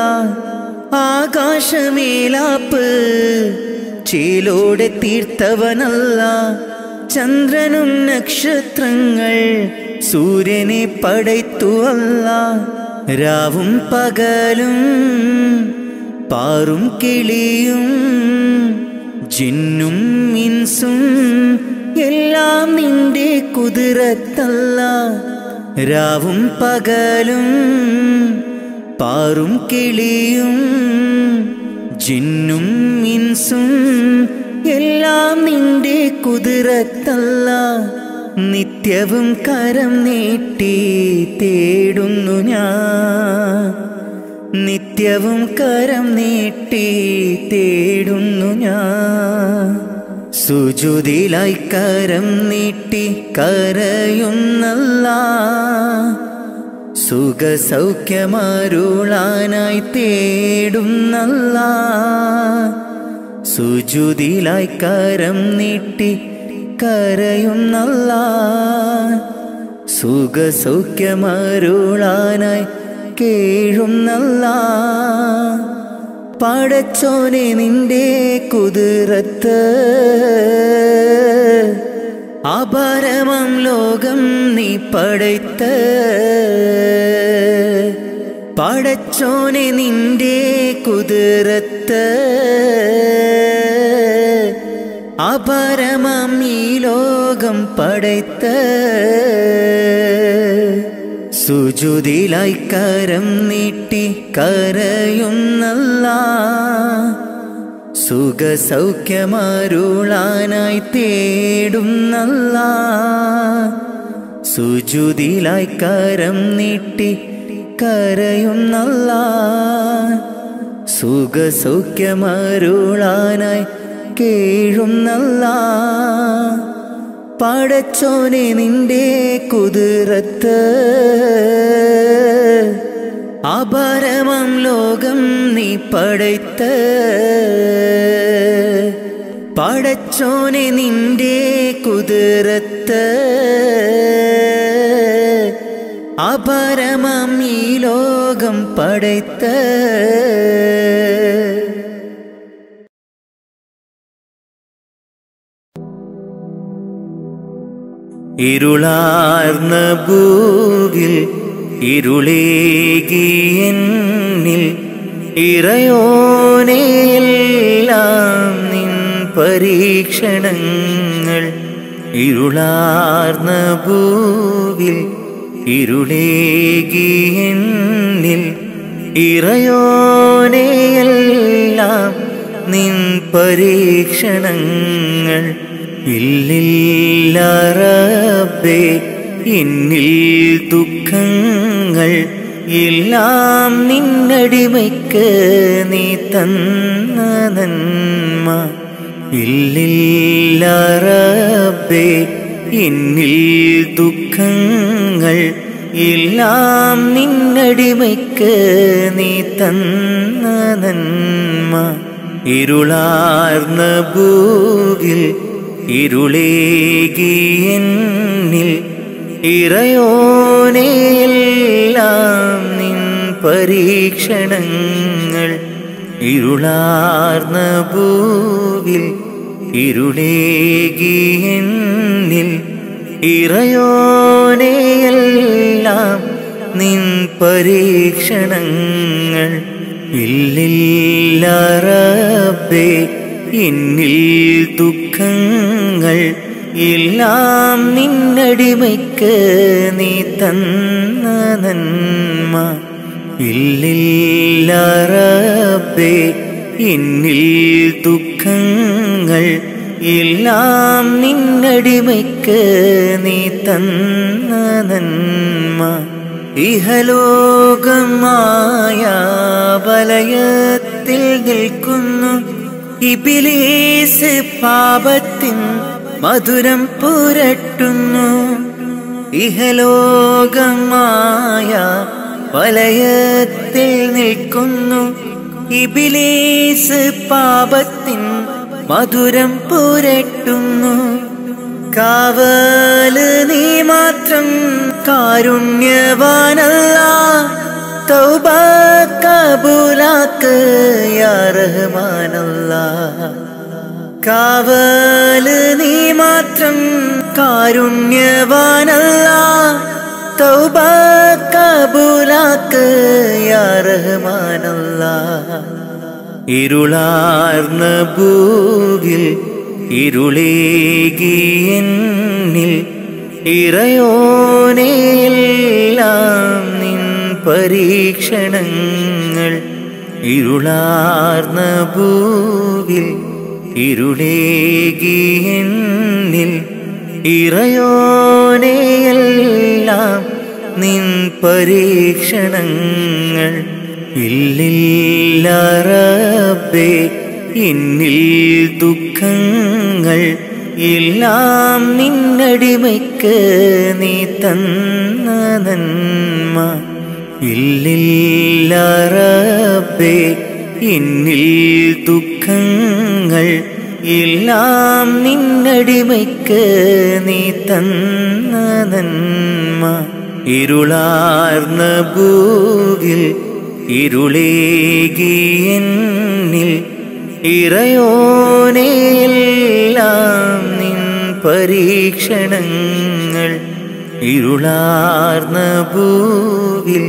ആകാശമേലാപ്പ് ചേലോടെ തീർത്തവനല്ല ചന്ദ്രനും നക്ഷത്രങ്ങൾ സൂര്യനെ പടയ്ത്തു അല്ല രാവും പകലും പാറും കിളിയും ജിന്നും ഇൻസും എല്ലാം നിന്റെ കുതിരത്തല്ല രാവും പകലും പാറും കിളിയും ജിന്നും ഇൻസും എല്ലാം നിന്റെ കുതിരത്തല്ല നിത്യവും കരം നീട്ടി തേടുന്നു ഞാൻ നിത്യവും കരം നീട്ടി തേടുന്നു ഞാൻ സുജൂദിലായി കരം നീട്ടി കരയുന്നല്ലാ സുഖസൗഖ്യമരുളാനായി തേടുന്നല്ലാ സുജൂദിലായി കരം നീട്ടി കരയുന്നല്ലാ സുഖസൗഖ്യമരുളാനായി കേഴുന്നല്ലാ പടച്ചോനെ നിന്റെ കുതിരത്ത് അപരമം ലോകം നീ പടയ്ത്ത പടച്ചോനെ നിന്റെ കുതിരത്ത് അപരമം ഈ ലോകം പടയ്ത്ത സുജൂദിലായി കരം നീട്ടി കരയുന്നല്ലാ സുഖസൗഖ്യമരുളാനായി തേടുന്നല്ലാ സുജൂദിലായി കരം നീട്ടി കരയുന്നല്ലാ സുഖസൗഖ്യമരുളാനായി കേഴുന്നല്ലാ പടച്ചോനെ നിന്റെ കുതിരത്ത് അപരമം ലോകം നീ പടയ്ത്ത പടച്ചോനെ നിന്റെ കുതിരത്ത് അപരമം ഈ ലോകം പടയ്ത്ത ഇരുളാർന്ന ഭൂവിൽ ഇരുളേകിയെന്നിൽ ഇറയോനെയെല്ലാം നിൻ പരീക്ഷണങ്ങൾ ഇരുളാർന്ന ഭൂവിൽ ഇരുളേകിയെന്നിൽ ഇറയോനെയെല്ലാം നിൻ പരീക്ഷണങ്ങൾ ഇല്ലില്ല റബ്ബേ എന്നിൽ ദുഃഖങ്ങൾ എല്ലാം നിന്നടിമയ്ക്ക് നീ തന്ന നന്മ ഇല്ലില്ല റബ്ബേ എന്നിൽ ദുഃഖങ്ങൾ എല്ലാം നിന്നടിമയ്ക്ക് നീ തന്ന നന്മ ഇരുളാർന്ന ഭൂവിൽ ഇരുളേകിയെന്നിൽ ഇറയോനെയെല്ലാം നിൻ പരീക്ഷണങ്ങൾ ഇരുളാർന്ന ഭൂവിൽ ഇരുളേകിയെന്നിൽ ഇറയോനെയെല്ലാം നിൻ പരീക്ഷണങ്ങൾ ഇല്ലില്ല റബ്ബേ എന്നിൽ ദുഃഖങ്ങൾ എല്ലാം നിന്നടിമയ്ക്ക് നീ തന്ന നന്മ ഇല്ലില്ല റബ്ബേ എന്നിൽ ദുഃഖങ്ങൾ എല്ലാം നിന്നടിമയ്ക്ക് നീ തന്ന നന്മ ഇഹലോകമായ വലയത്തിൽ നിൽക്കുന്നു ഇബ്ലീസ് പാപത്തിൻ മധുരം പുരട്ടുന്നു ഇഹലോകമായ വലയത്തിൽ നിൽക്കുന്നു ഇബ്ലീസ് പാപത്തിൻ മധുരം പുരട്ടുന്നു കാവല് നീ മാത്രം കാരുണ്യവാനല്ലാ തൗബ കബൂലാക്ക് യാ റഹ്മാനല്ലാ കാവല് നീ മാത്രം കാരുണ്യവാനല്ലാ തൗബ കബൂലാക്ക് യാ റഹ്മാനല്ലാ ഇരുളാർന്ന ഭൂവിൽ ഇരുളേകിയെന്നിൽ ഇറയോനെയെല്ലാം നിൻ പരീക്ഷണങ്ങൾ ഇരുളാർന്ന ഭൂവിൽ ഇരുളേകിയെന്നിൽ ഇറയോനെയെല്ലാം നിൻ പരീക്ഷണങ്ങൾ ഇല്ലില്ല റബ്ബേ എന്നിൽ ദുഃഖങ്ങൾ എല്ലാം നിന്നടിമയ്ക്ക് നീ തന്ന നന്മ ഇല്ലില്ല റബ്ബേ എന്നിൽ ദുഃഖങ്ങൾ എല്ലാം നിന്നടിമയ്ക്ക് നീ തന്ന നന്മ ഇരുളാർന്ന ഭൂവിൽ ഇരുളേകിയെന്നിൽ ഇറയോനെയെല്ലാം നിൻ പരീക്ഷണങ്ങൾ ഇരുളാർന്ന ഭൂവിൽ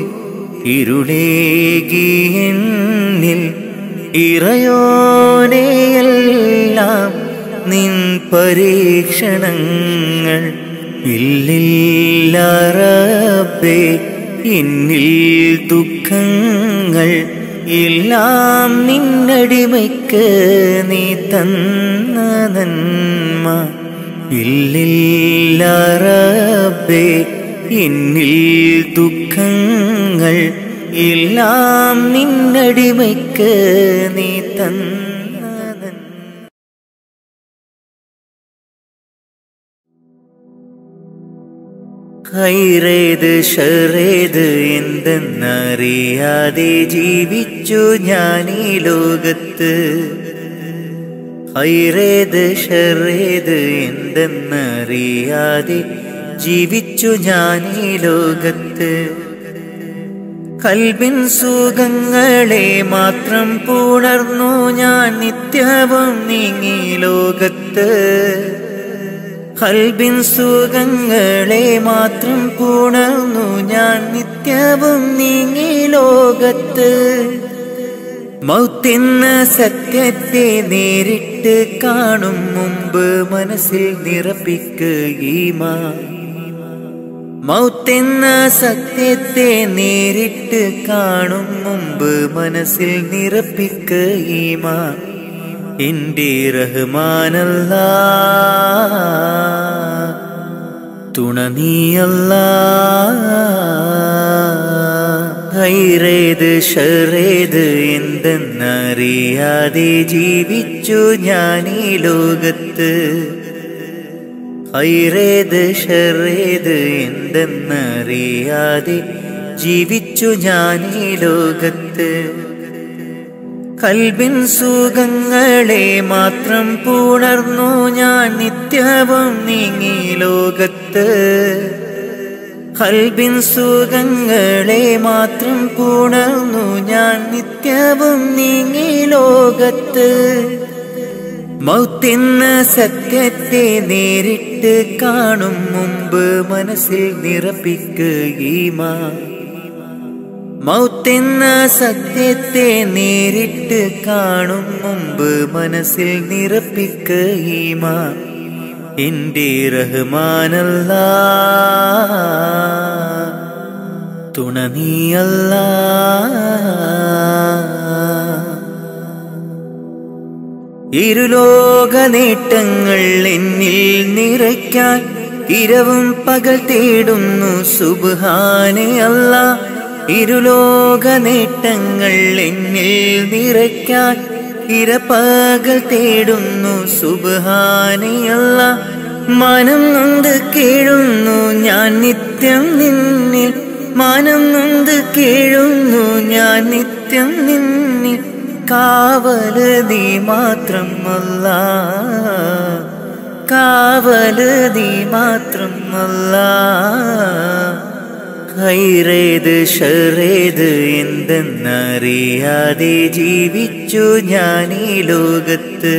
ഇരുളേകിയെന്നിൽ ഇറയോനെയെല്ലാം നിൻ പരീക്ഷണങ്ങൾ ഇല്ലില്ല റബ്ബേ എന്നിൽ ദുഃഖങ്ങൾ എല്ലാം നിന്നടിമയ്ക്ക് നീ തന്ന നന്മ ഇല്ലില്ല റബ്ബേ എന്നിൽ ദുഃഖങ്ങൾ എല്ലാം നിന്നടിമയ്ക്ക് നീ തന്ന നന്മ. ഖൈറേത് ഷറേത് എന്തെന്നറിയാതെ ജീവിച്ചു ഞാൻ ഈ ലോകത്ത്. ഖൈറേത് ഷറേത് എന്തെന്നറിയാതെ ജീവിച്ചു ഞാൻ ഈ ലോകത്ത്. കൽബിൻ സുഖങ്ങളെ മാത്രം പുണർന്നു ഞാൻ നിത്യവും നീങ്ങി ലോകത്ത്. കൽബിൻ സുഖങ്ങളെ മാത്രം പുണർന്നു ഞാൻ നിത്യവും നീങ്ങി ലോകത്ത്. മൗത്തെന്ന സത്യത്തെ നേരിട്ട് കാണും മുമ്പ് മനസ്സിൽ നിറപ്പിക്കുകീമാൻ. മൗത്തെന്ന സത്യത്തെ നേരിട്ട് കാണും മുമ്പ് മനസ്സിൽ നിറപ്പിക്കുകീമാൻ. എന്റെ റഹ്മാനല്ലാ തുണ നീയല്ലാ. ഖൈറേത് ഷറേത് എന്തെന്നറിയാതെ ജീവിച്ചു ഞാൻ ഈ ലോകത്ത്. ഖൈറേത് ഷറേത് എന്തെന്നറിയാതെ ജീവിച്ചു ഞാൻ ഈ ലോകത്ത്. കൽബിൻ സുഖങ്ങളെ മാത്രം പുണർന്നു ഞാൻ നിത്യവും നീങ്ങി ലോകത്ത്. കൽബിൻ സുഖങ്ങളെ മാത്രം പുണർന്നു ഞാൻ നിത്യവും നീങ്ങി ലോകത്ത്. മൗത്തെന്ന സത്യത്തെ നേരിട്ട് കാണും മുമ്പ് മനസ്സിൽ നിറപ്പിക്കുകീമാൻ. മൗത്തെന്ന സത്യത്തെ നേരിട്ട് കാണും മുമ്പ് മനസ്സിൽ നിറപ്പിക്കുകീമാൻ. എന്റെ റഹ്മാനല്ലാ തുണ നീയല്ലാ. ഇരുലോക നേട്ടങ്ങൾ എന്നിൽ നിറയ്ക്കാൻ ഇരവും പകൽ തേടുന്നു സുബ്ഹാനേ അല്ലാ. ഇരുലോക നേട്ടങ്ങൾ എന്നിൽ നിറയ്ക്കാൻ ഇരപകൽ തേടുന്നു സുബ്ഹാനേ അല്ലാ. മാനം നൊന്ത് കേഴുന്നു ഞാൻ നിത്യം നിന്നിൽ. മാനം നൊന്ത് കേഴുന്നു ഞാൻ നിത്യം നിന്നിൽ. കാവല് നീ മാത്രം അല്ലാ. കാവല് നീ മാത്രം അല്ലാ. ഖൈറേത് ഷറേത് എന്തെന്നറിയാതെ ജീവിച്ചു ഞാൻ ഈ ലോകത്ത്.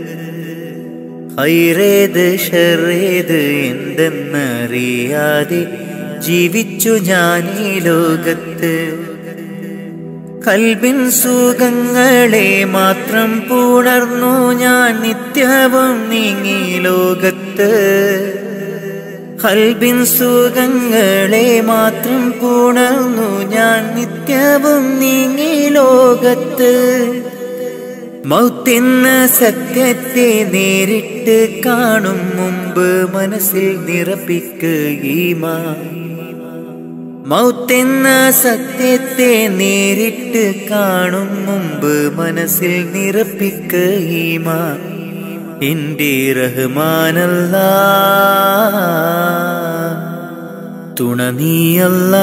ഖൈറേത് ഷറേത് എന്തെന്നറിയാതെ ജീവിച്ചു ഞാൻ ഈ ലോകത്ത്. കൽബിൻ സുഖങ്ങളെ മാത്രം പുണർന്നു ഞാൻ നിത്യവും നീങ്ങി ലോകത്ത്. കൽബിൻ സുഖങ്ങളെ മാത്രം പുണർന്നു ഞാൻ നിത്യവും നീങ്ങി ലോകത്ത്. മൗത്തെന്ന സത്യത്തെ നേരിട്ട് കാണും മുമ്പ് മനസ്സിൽ നിറപ്പിക്കുകീമാൻ. മൗത്തെന്ന സത്യത്തെ നേരിട്ട് കാണും മുമ്പ് മനസ്സിൽ നിറപ്പിക്കുകീമാൻ. എന്റെ റഹ്മാനല്ലാ തുണ നീയല്ലാ.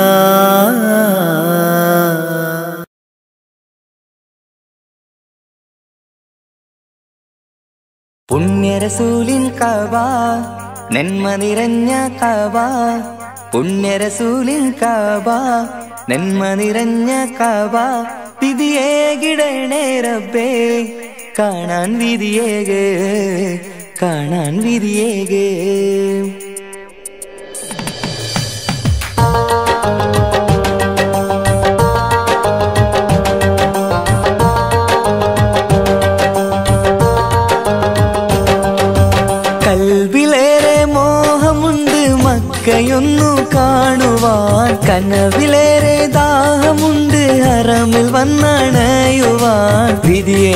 പുണ്യരസൂലിൻ കഅബ നന്മ നിറഞ്ഞ കഅബ. പുണ്യരസൂലിൻ കഅബ നന്മ നിറഞ്ഞ കഅബ. വിധിയേകിടണേ റബ്ബേ കാണാൻ വിധിയേകേ കാണാൻ വിധിയേകേ.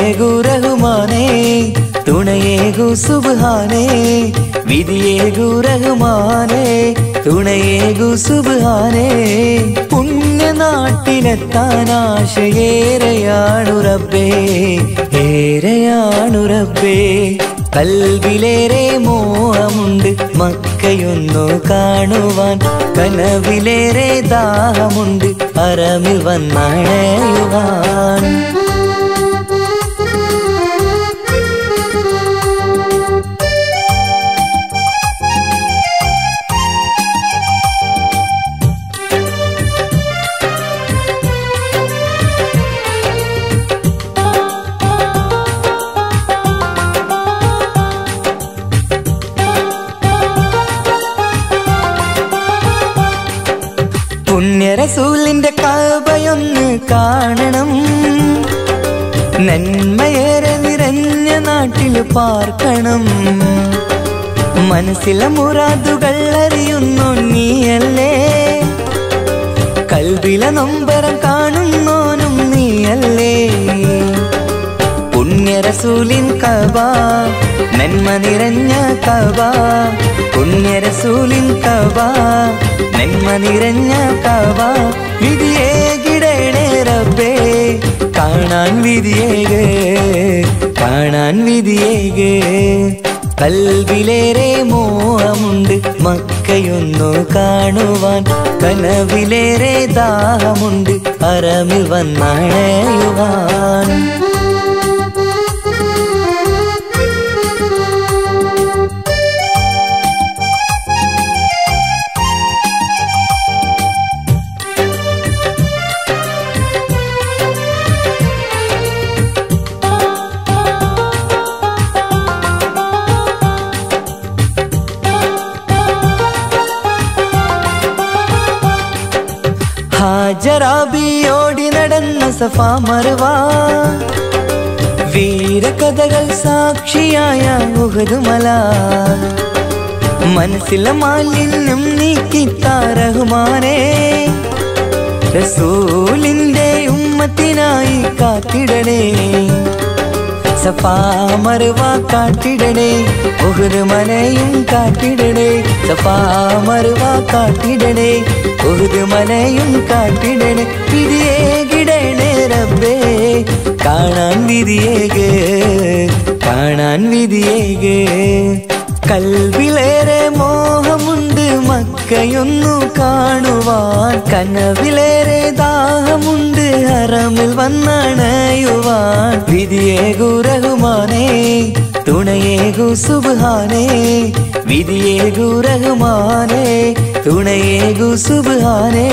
വിധിയേകു റഹ്മാനേ തുണയേകു സുബ്ഹാനേ വിധിയേകു റഹ്മാനേ തുണയേകു സുബ്ഹാനേ പുണ്യനാട്ടിലെത്താനാശയേറെയാണു റബ്ബേ ഏറെയാണു റബ്ബേ കൽവിലേറെ മോഹമുണ്ട് മക്കയൊന്നു കാണുവാൻ കനവിലേറെ ദാഹമുണ്ട് ഹറമിൽ വന്നണയുവാൻ പുണ്യറസൂലിന്റെ കഅബയൊന്ന് കാണണം നന്മയേറെ നിറഞ്ഞ നാട്ടിൽ പാർക്കണം മനസ്സിലെ മുറാദുകൾ അറിയുന്നു നീയല്ലേ കൽബിലെ നൊമ്പരം കാണുന്നോനും നീയല്ലേ പുണ്യറസൂലിൻ കഅബ നന്മ നിറഞ്ഞ കഅബ പുണ്യറസൂലിൻ കഅബ നന്മ നിറഞ്ഞ കഅബ വിധിയേകിടണേ റബ്ബേ കാണാൻ വിധിയേകേ കാണാൻ വിധിയേകേ കൽവിലേറെ മോഹമുണ്ട് മക്കയൊന്നു കാണുവാൻ കനവിലേറെ ദാഹമുണ്ട് ഹറമിൽ വന്നണയുവാൻ ഹാജറാബിയോടി നടന്ന സഫാ മർവ വീരകഥകൾ സാക്ഷിയായ ഉഹദ് മല മനസ്സിലെ മാലിന്യം നീക്കിത്താ റഹ്മാനേ റസൂലിന്റെ ഉമ്മത്തിനായി കാത്തിടണേ സഫാ മർവ കാട്ടിടണേ ഉഹദ് മലയും കാട്ടിടണേ സഫാ മർവ കാട്ടിടണേ ഉഹദ് മലയും കാട്ടിടണേ വിധിയേകിടണേ റബ്ബേ കാണാൻ വിധിയേകേ കാണാൻ വിധിയേകേ കൽവിലേറെ മോഹമുണ്ട് മക്കയൊന്നു കാണുവാൻ കനവിലേറെ ദാഹമുണ്ട് ഹറമിൽ വന്നണയുവാൻ വിധിയേകു റഹ്മാനേ തുണയേകു സുബ്ഹാനേ വിധിയേകു റഹ്മാനേ തുണയേകു സുബ്ഹാനേ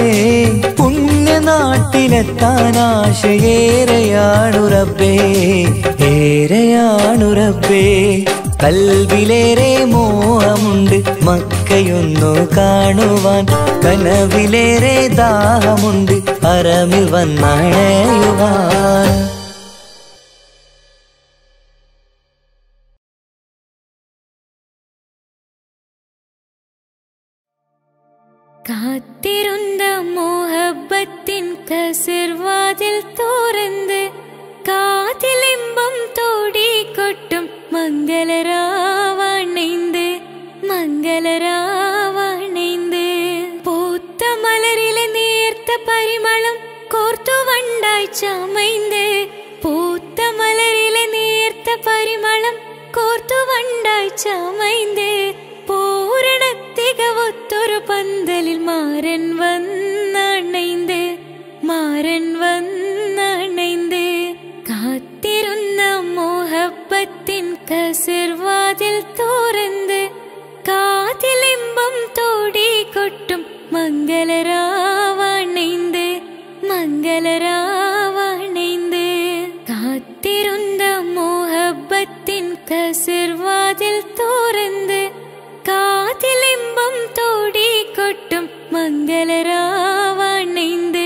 പുണ്യനാട്ടിലെത്താനാശയേറെയാണു റബ്ബേ ഏറെയാണു റബ്ബേ കൽവിലേറെ മോഹമുണ്ട് മക്കയൊന്നു കാണുവാൻ കനവിലേറെ ദാഹമുണ്ട് ഹറമിൽ വന്നണയുവാൻ കാത്തിരുന്ന മോഹബത്തിൻ കസിർവാതിൽ തുറന്ന് കാതിലിമ്പം തോടിക്കൊട്ടും മംഗളരാവണൈந்து മംഗളരാവണൈந்து പൂത്ത മലരിലെ നേർത്ത പരിമളം കോർത്തു വണ്ടായി ചമൈந்து പൂത്ത മലരിലെ നേർത്ത പരിമളം കോർത്തു വണ്ടായി ചമൈந்து പൂരണ തികവൊത്തൊരു പന്തലിൽ മാരൻ വന്നണൈந்து മാരൻ വന്നണൈந்து കാത്തിരുന്ന മോഹബത്തിൻ കസിർവാതിൽ തുറന്ന് കാതിലിമ്പം തോടിക്കൊട്ടും മംഗളരാവണൈந்து മംഗളരാവണൈந்து കാത്തിരുന്ന മോഹബത്തിൻ കസിർവാതിൽ തുറന്ന് കാതിലിമ്പം തോടിക്കൊട്ടും മംഗളരാവണൈந்து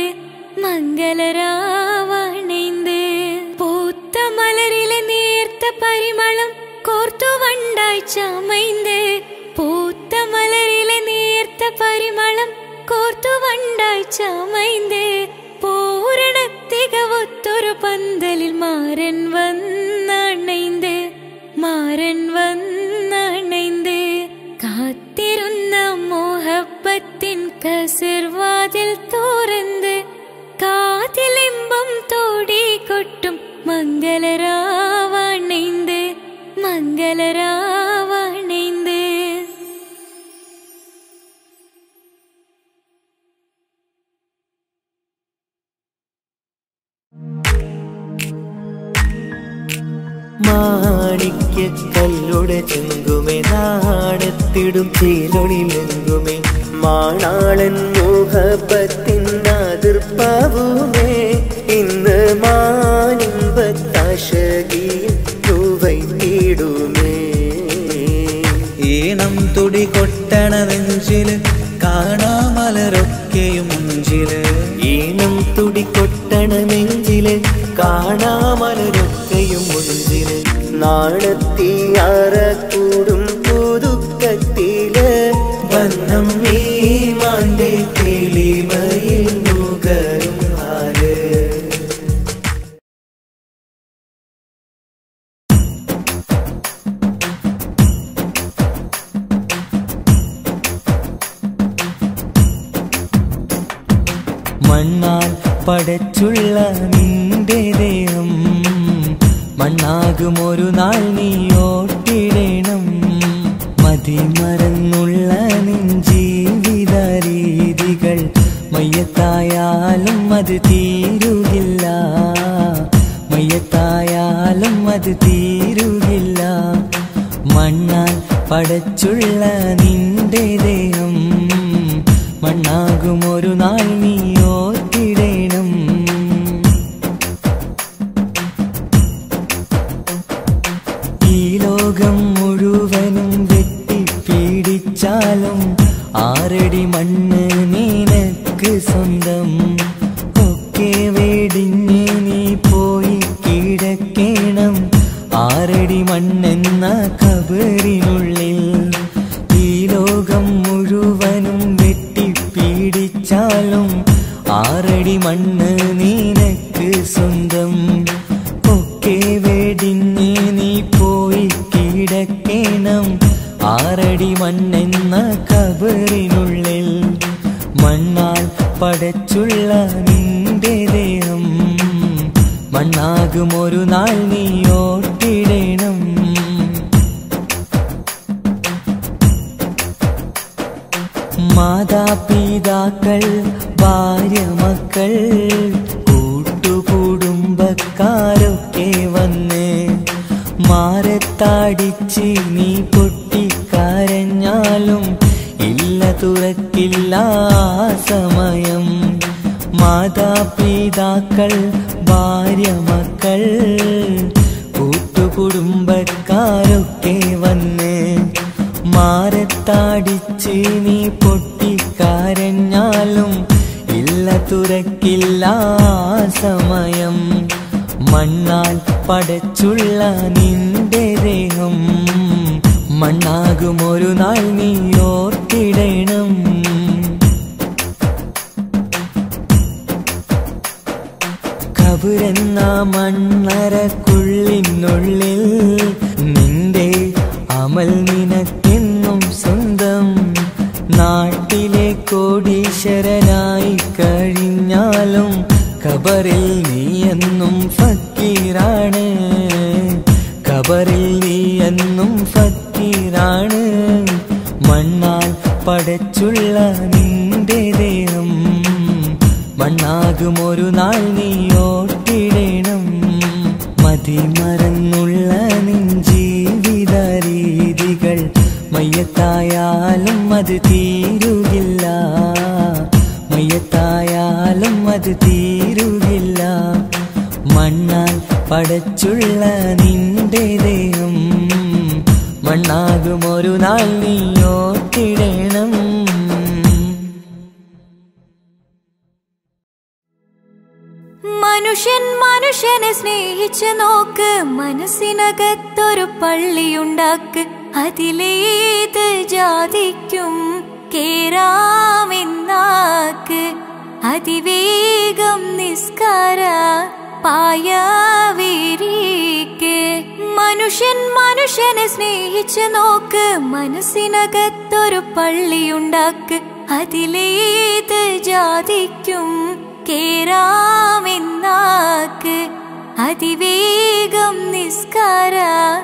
മംഗളരാവണൈந்து പൂത്ത മലരിലെ നേർത്ത പരിമളം കോർത്തു വണ്ടായി ചമൈந்து പൂത്ത മലരിലെ നേർത്ത പരിമളം കോർത്തു വണ്ടായി ചമൈந்து പൂരണ തികവൊത്തൊരു ഒരു പന്തലിൽ മാരൻ വന്നണൈந்து മാരൻ വന്നണൈந்து കാത്തിരുന്ന മോഹപ്പത്തിൻ കസിർവാതിൽ തുറന്ന് കാതിലിമ്പം തോടി കൊട്ടും മംഗളരാവണൈந்து മംഗളരാവണൈந்து മാണിക്യക്കല്ലുടെ ചെങ്കുമേ നാടത്തിടും ചീലൊളിലെങ്കുമേ മാണാളൻ മോഹപ്പത്തിൻ അതിർപ്പാവുമേ ഇന്ന് മാനിമ്പത്താശകിയിൽ രൂപയിടുമേ ഈണം തുടി കൊട്ടണ നെഞ്ചില് കാണാമലരൊക്കെയും മുഞ്ചില് ഈണം തുടി കൊട്ടണ നെഞ്ചില് കാണാമലരൊക്കെയും മുഞ്ചില് നാണത്തിയാറ കൂടും പുതുക്കത്തില് വന്നം ഈ മാന്റെ കിളിമയിൽ നുകരും ആര് മണ്ണാൽ പടച്ചുള്ള നിന്റെ ദേഹം മണ്ണാകും ഒരു നാൾ നീ ഓട്ടിടണം മതിമറന്നുള്ള നിൻ ജീവിത രീതികൾ മയ്യത്തായാലും അത് തീരുകില്ല മയ്യത്തായാലും അത് തീരുകില്ല മണ്ണാൽ പടച്ചുള്ള നിന്റെ ദേഹം മണ്ണാകും ഒരു നാൾ നീ ഓർത്തിടണം ഈ ലോകം മുഴുവനും വെട്ടിപ്പീഡിച്ചാലും ആറടി മണ്ണ് നിനക്ക് സ്വന്തം ഒക്കെ വെടിഞ്ഞ് നീ പോയി കിടക്കണം ആറടി മണ്ണെന്ന കബറിനുള്ളിൽ ഈ ലോകം മുഴുവനും വെട്ടിപ്പീഡിച്ചാലും ആറടി മണ്ണ് നിനക്ക് സ്വന്തം ഒക്കെ വെടിഞ്ഞ് നീ പോയി കിടക്കണം ആറടി മണ്ണെന്ന കബറിനുള്ളിൽ മണ്ണാൽ പടച്ചുള്ള നിന്റെ ദേഹം മണ്ണാകും ഒരു നാൾ നീ ഓട്ടിടണം മാതാപിതാക്കൾ ഭാര്യ മക്കൾ കൂട്ടുകുടുംബക്കാരൊക്കെ വന്ന് മാറത്താടിച്ച് നീ പൊട്ടിക്കരഞ്ഞാലും ഇല്ല തുറക്കില്ല സമയം മാതാപിതാക്കൾ ഭാര്യ മക്കൾ കൂട്ടുകുടുംബക്കാരൊക്കെ വന്ന് മാറത്താടിച്ച് നീ പൊട്ടിക്കരഞ്ഞാലും ഇല്ല തുറക്കില്ല സമയം മണ്ണാൽ പടച്ചുള്ള നിന്റെ ദേഹം മണ്ണാകും ഒരു നാൾ നീ ഓർത്തിടണം കബറെന്ന മണ്ണറക്കുള്ളിനുള്ളിൽ നിന്റെ അമൽ നിനക്കെന്നും സ്വന്തം നാട്ടിലെ കോടീശ്വരനായി കഴിഞ്ഞാലും കബറിൽ നീ എന്നും ഫക്കീറാണ് കബറിൽ നീ എന്നും ഫക്കീറാണ് മണ്ണാൽ പടച്ചുള്ള നിന്റെ ദേഹം മണ്ണാകും ഒരു നാൾ നീ ഓർത്തിടണം മതിമറന്നുള്ള നിൻ ജീവിത രീതികൾ മയ്യത്തായാലും അത് തീരുകില്ല മയ്യത്തായാലും അത് തീരുകില്ല മണ്ണാൽ പടച്ചുള്ള നിന്റെ ദേഹം മണ്ണാകും ഒരു നാൾ നീ ഓർത്തിടണം മനുഷ്യൻ മനുഷ്യനെ സ്നേഹിച്ച് നോക്ക് മനസ്സിനകത്തൊരു പള്ളിയുണ്ടാക്ക് അതിലേത് ജാതിക്കും കേറാമെന്നാക്ക് അതിവേഗം നിസ്കാര പായവിരിക്ക്. മനുഷ്യൻ മനുഷ്യനെ സ്നേഹിച്ച് നോക്ക്, മനസ്സിനകത്തൊരു പള്ളിയുണ്ടാക്ക്. അതിലേത് ജാതിക്കും കേറാമെന്നാക്ക്. അതിവേഗം നിസ്കാര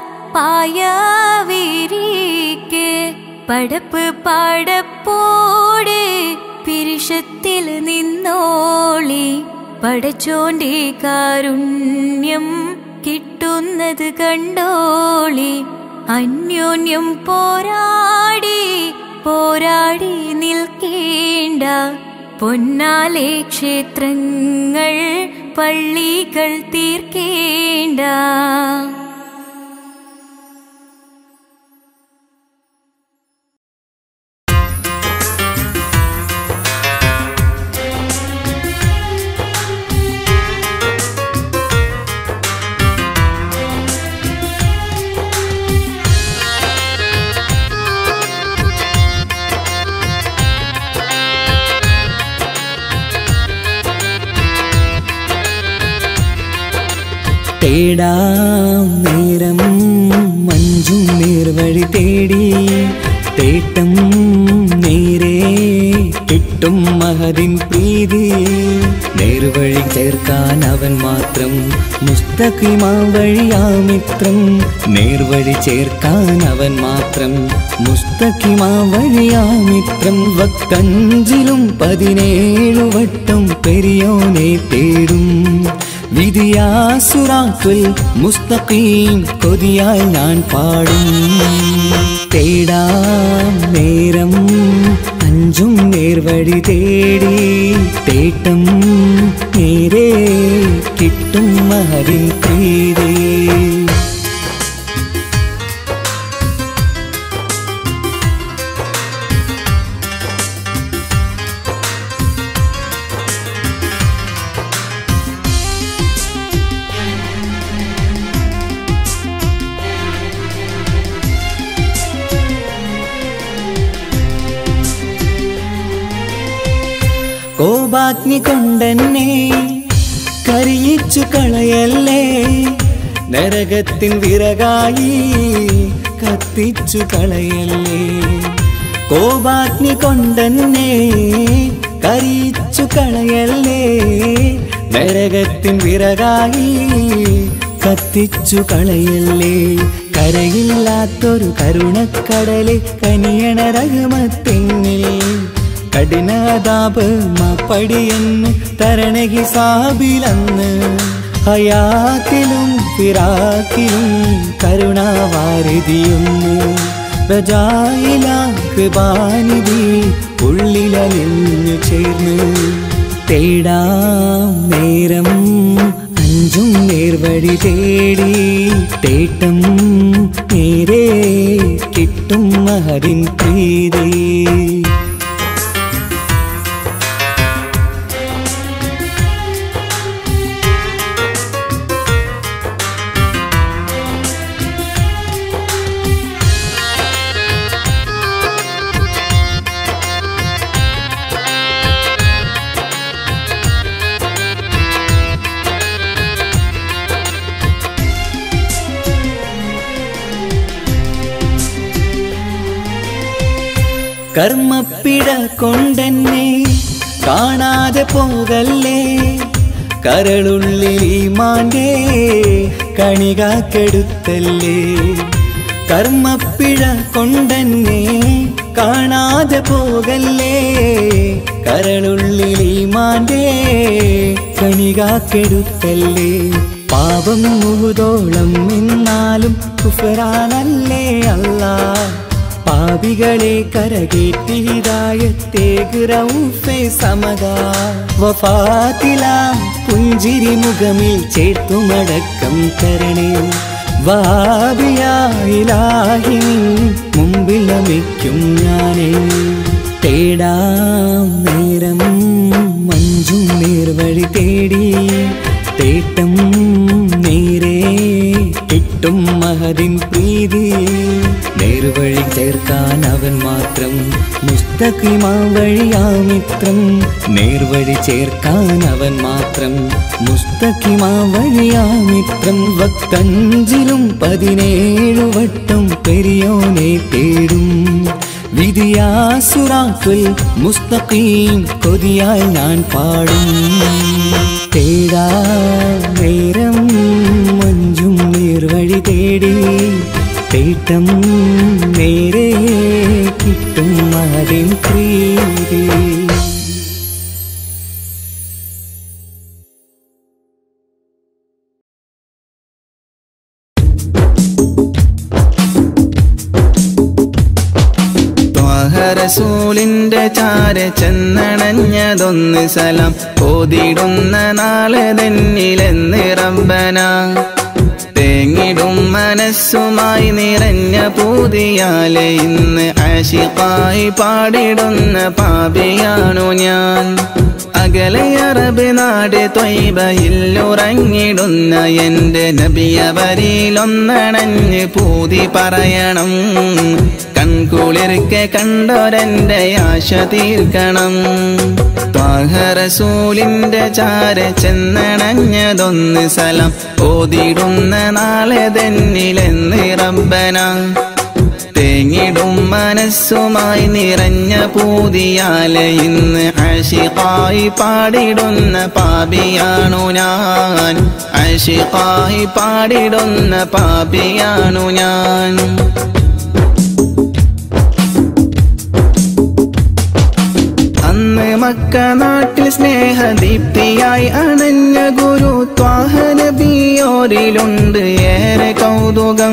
പായവിരിക്ക്. പടപ്പ് പാടപ്പോടെ പിരിശത്തിൽ നിന്നോളി. പടച്ചോന്റെ കാരുണ്യം കിട്ടുന്നത് കണ്ടോളി. അന്യോന്യം പോരാടി പോരാടി നിൽക്കേണ്ട. പൊന്നാലെ ക്ഷേത്രങ്ങൾ പള്ളികൾ തീർക്കേണ്ട. തേടാം നേരം മഞ്ചും നേർവഴി തേടി. തേട്ടം നേരെ കിട്ടും മഹദിൻ പ്രീതി. നേർവഴി ചേർക്കാൻ അവൻ മാത്രം, മുസ്തഖിമാ വഴിയാ മിത്രം. നേർവഴി ചേർക്കാൻ അവൻ മാത്രം, മുസ്തഖിമാ വഴിയാ മിത്രം. വക്കഞ്ചിലും പതിനേഴു വട്ടം പെരിയോനെ തേടും. വിധിയാസുറാത്തുൽ മുസ്തഖീം കൊതിയാൽ ഞാൻ പാടും. തേടാം നേരം അഞ്ചും നേർവഴി തേടി. തേട്ടം നേരെ കിട്ടും മഹദിൻ പ്രീതി. കോപാഗ്നി കൊണ്ടെന്നെ കരിയിച്ചു കളയല്ലേ. നരകത്തിൻ വിറകായി കത്തിച്ചു കളയല്ലേ. കോപാഗ്നി കൊണ്ടെന്നെ കരിയിച്ചു കളയല്ലേ. നരകത്തിൻ വിറകായി കത്തിച്ചു കളയല്ലേ. കരയില്ലാത്തൊരു കരുണക്കടലെ കനിയണ റഹ്മത്തിന്നിൽ. കഠിനതാപ് മാപ്പടിയെന്ന് തരണ ഹിസാബിലന്ന്. ഹയാത്തിലും ഫിറാക്കിലും കരുണാവാരിതിയൊന്ന്. പ്രജായിലാക്ക് ബാനിധി ഉള്ളിലലിഞ്ഞു ചേർന്ന്. തേടാം നേരം അഞ്ചും നേർവഴി തേടി. തേട്ടം നേരെ കിട്ടും മഹദിൻ പ്രീതി. കർമ്മപ്പിട കൊണ്ടെന്നെ കാണാതെ പോകല്ലേ. കരളുള്ളിൽ ഈമാന്റെ കണികാക്കെടുത്തല്ലേ. കർമ്മപ്പിഴ കൊണ്ടെന്നെ കാണാതെ പോകല്ലേ. കരളുള്ളിൽ ഈമാന്റെ കണികാക്കെടുത്തല്ലേ. പാപം മുഴുതോളം എന്നാലും കുഫ്റാനല്ലേ അല്ലാ. പാപികളെ കരകേറ്റി ഹിദായത്തേക് റഊഫേ സമദാ. വഫാത്തിലാം പുഞ്ചിരി മുഖമിൽ ചേർത്തുമടക്കം തരണേ. വഹാബിയായിലാഹി നിൻ മുമ്പിൽ നമിക്കും ഞാനേ. തേടാം നേരം മഞ്ചും നേർവഴി തേടി. തേട്ടം നേരെ കിട്ടും കിട്ടും മഹദിൻ പ്രീതി. നേർവഴി ചേർക്കാൻ അവൻ മാത്രം മുസ്തഖിമാ വഴിയാ മിത്രം. നേർവഴി ചേർക്കാൻ അവൻ മാത്രം മുസ്തഖിമാ വഴിയാ മിത്രം. വക്തഞ്ചിലും പതിനേഴു വട്ടം പെരിയോനെ തേടും വിധിയാ സിറാത്തുൽ മുസ്തഖീം കൊതിയാൽ ഞാൻ പാടും. തേടാ നേരം മഞ്ചും നേർവഴി തേടി തേട്ടം നേരെ കിട്ടും മഹദിൻ പ്രീതി. റസൂലിന്റെ ചാര ചെന്നണഞ്ഞതൊന്ന് സലാം ഓതിടുന്ന നാളെ തന്നിലെന്ന് റബ്ബന. തേങ്ങിടും മനസ്സുമായി നിറഞ്ഞ പൂതിയാലെ ഇന്ന് ആശിഖായി പാടിടുന്ന പാപിയാണു ഞാൻ. അകലെ അറബ് നാട് ത്വയ്ബയിലുറങ്ങിടുന്ന എന്റെ നബിയവരിലൊന്നണഞ്ഞ് പൂതി പറയണം. കൺകുളിർക്കെ കണ്ടോരെന്റെ ആശ തീർക്കണം. ത്വാഹ റസൂലിന്റെ ചാര ചെന്നണഞ്ഞതൊന്ന് സലാം ഓതിടുന്ന നാളെ തന്നിലെന്ന് റബ്ബന. തേങ്ങിടും മനസ്സുമായി നിറഞ്ഞ പൂതിയാലെ ഇന്ന് ആശിഖായി പാടിടുന്ന പാപിയാണു ഞാൻ. ആശിഖായി പാടിടുന്ന പാപിയാണു ഞാൻ. അന്ന് മക്ക നാട്ടിൽ സ്നേഹദീപ്തിയായി അണഞ്ഞ ഗുരു ത്വാഹ നബിയോരിലുണ്ട് ഏറെ കൗതുകം.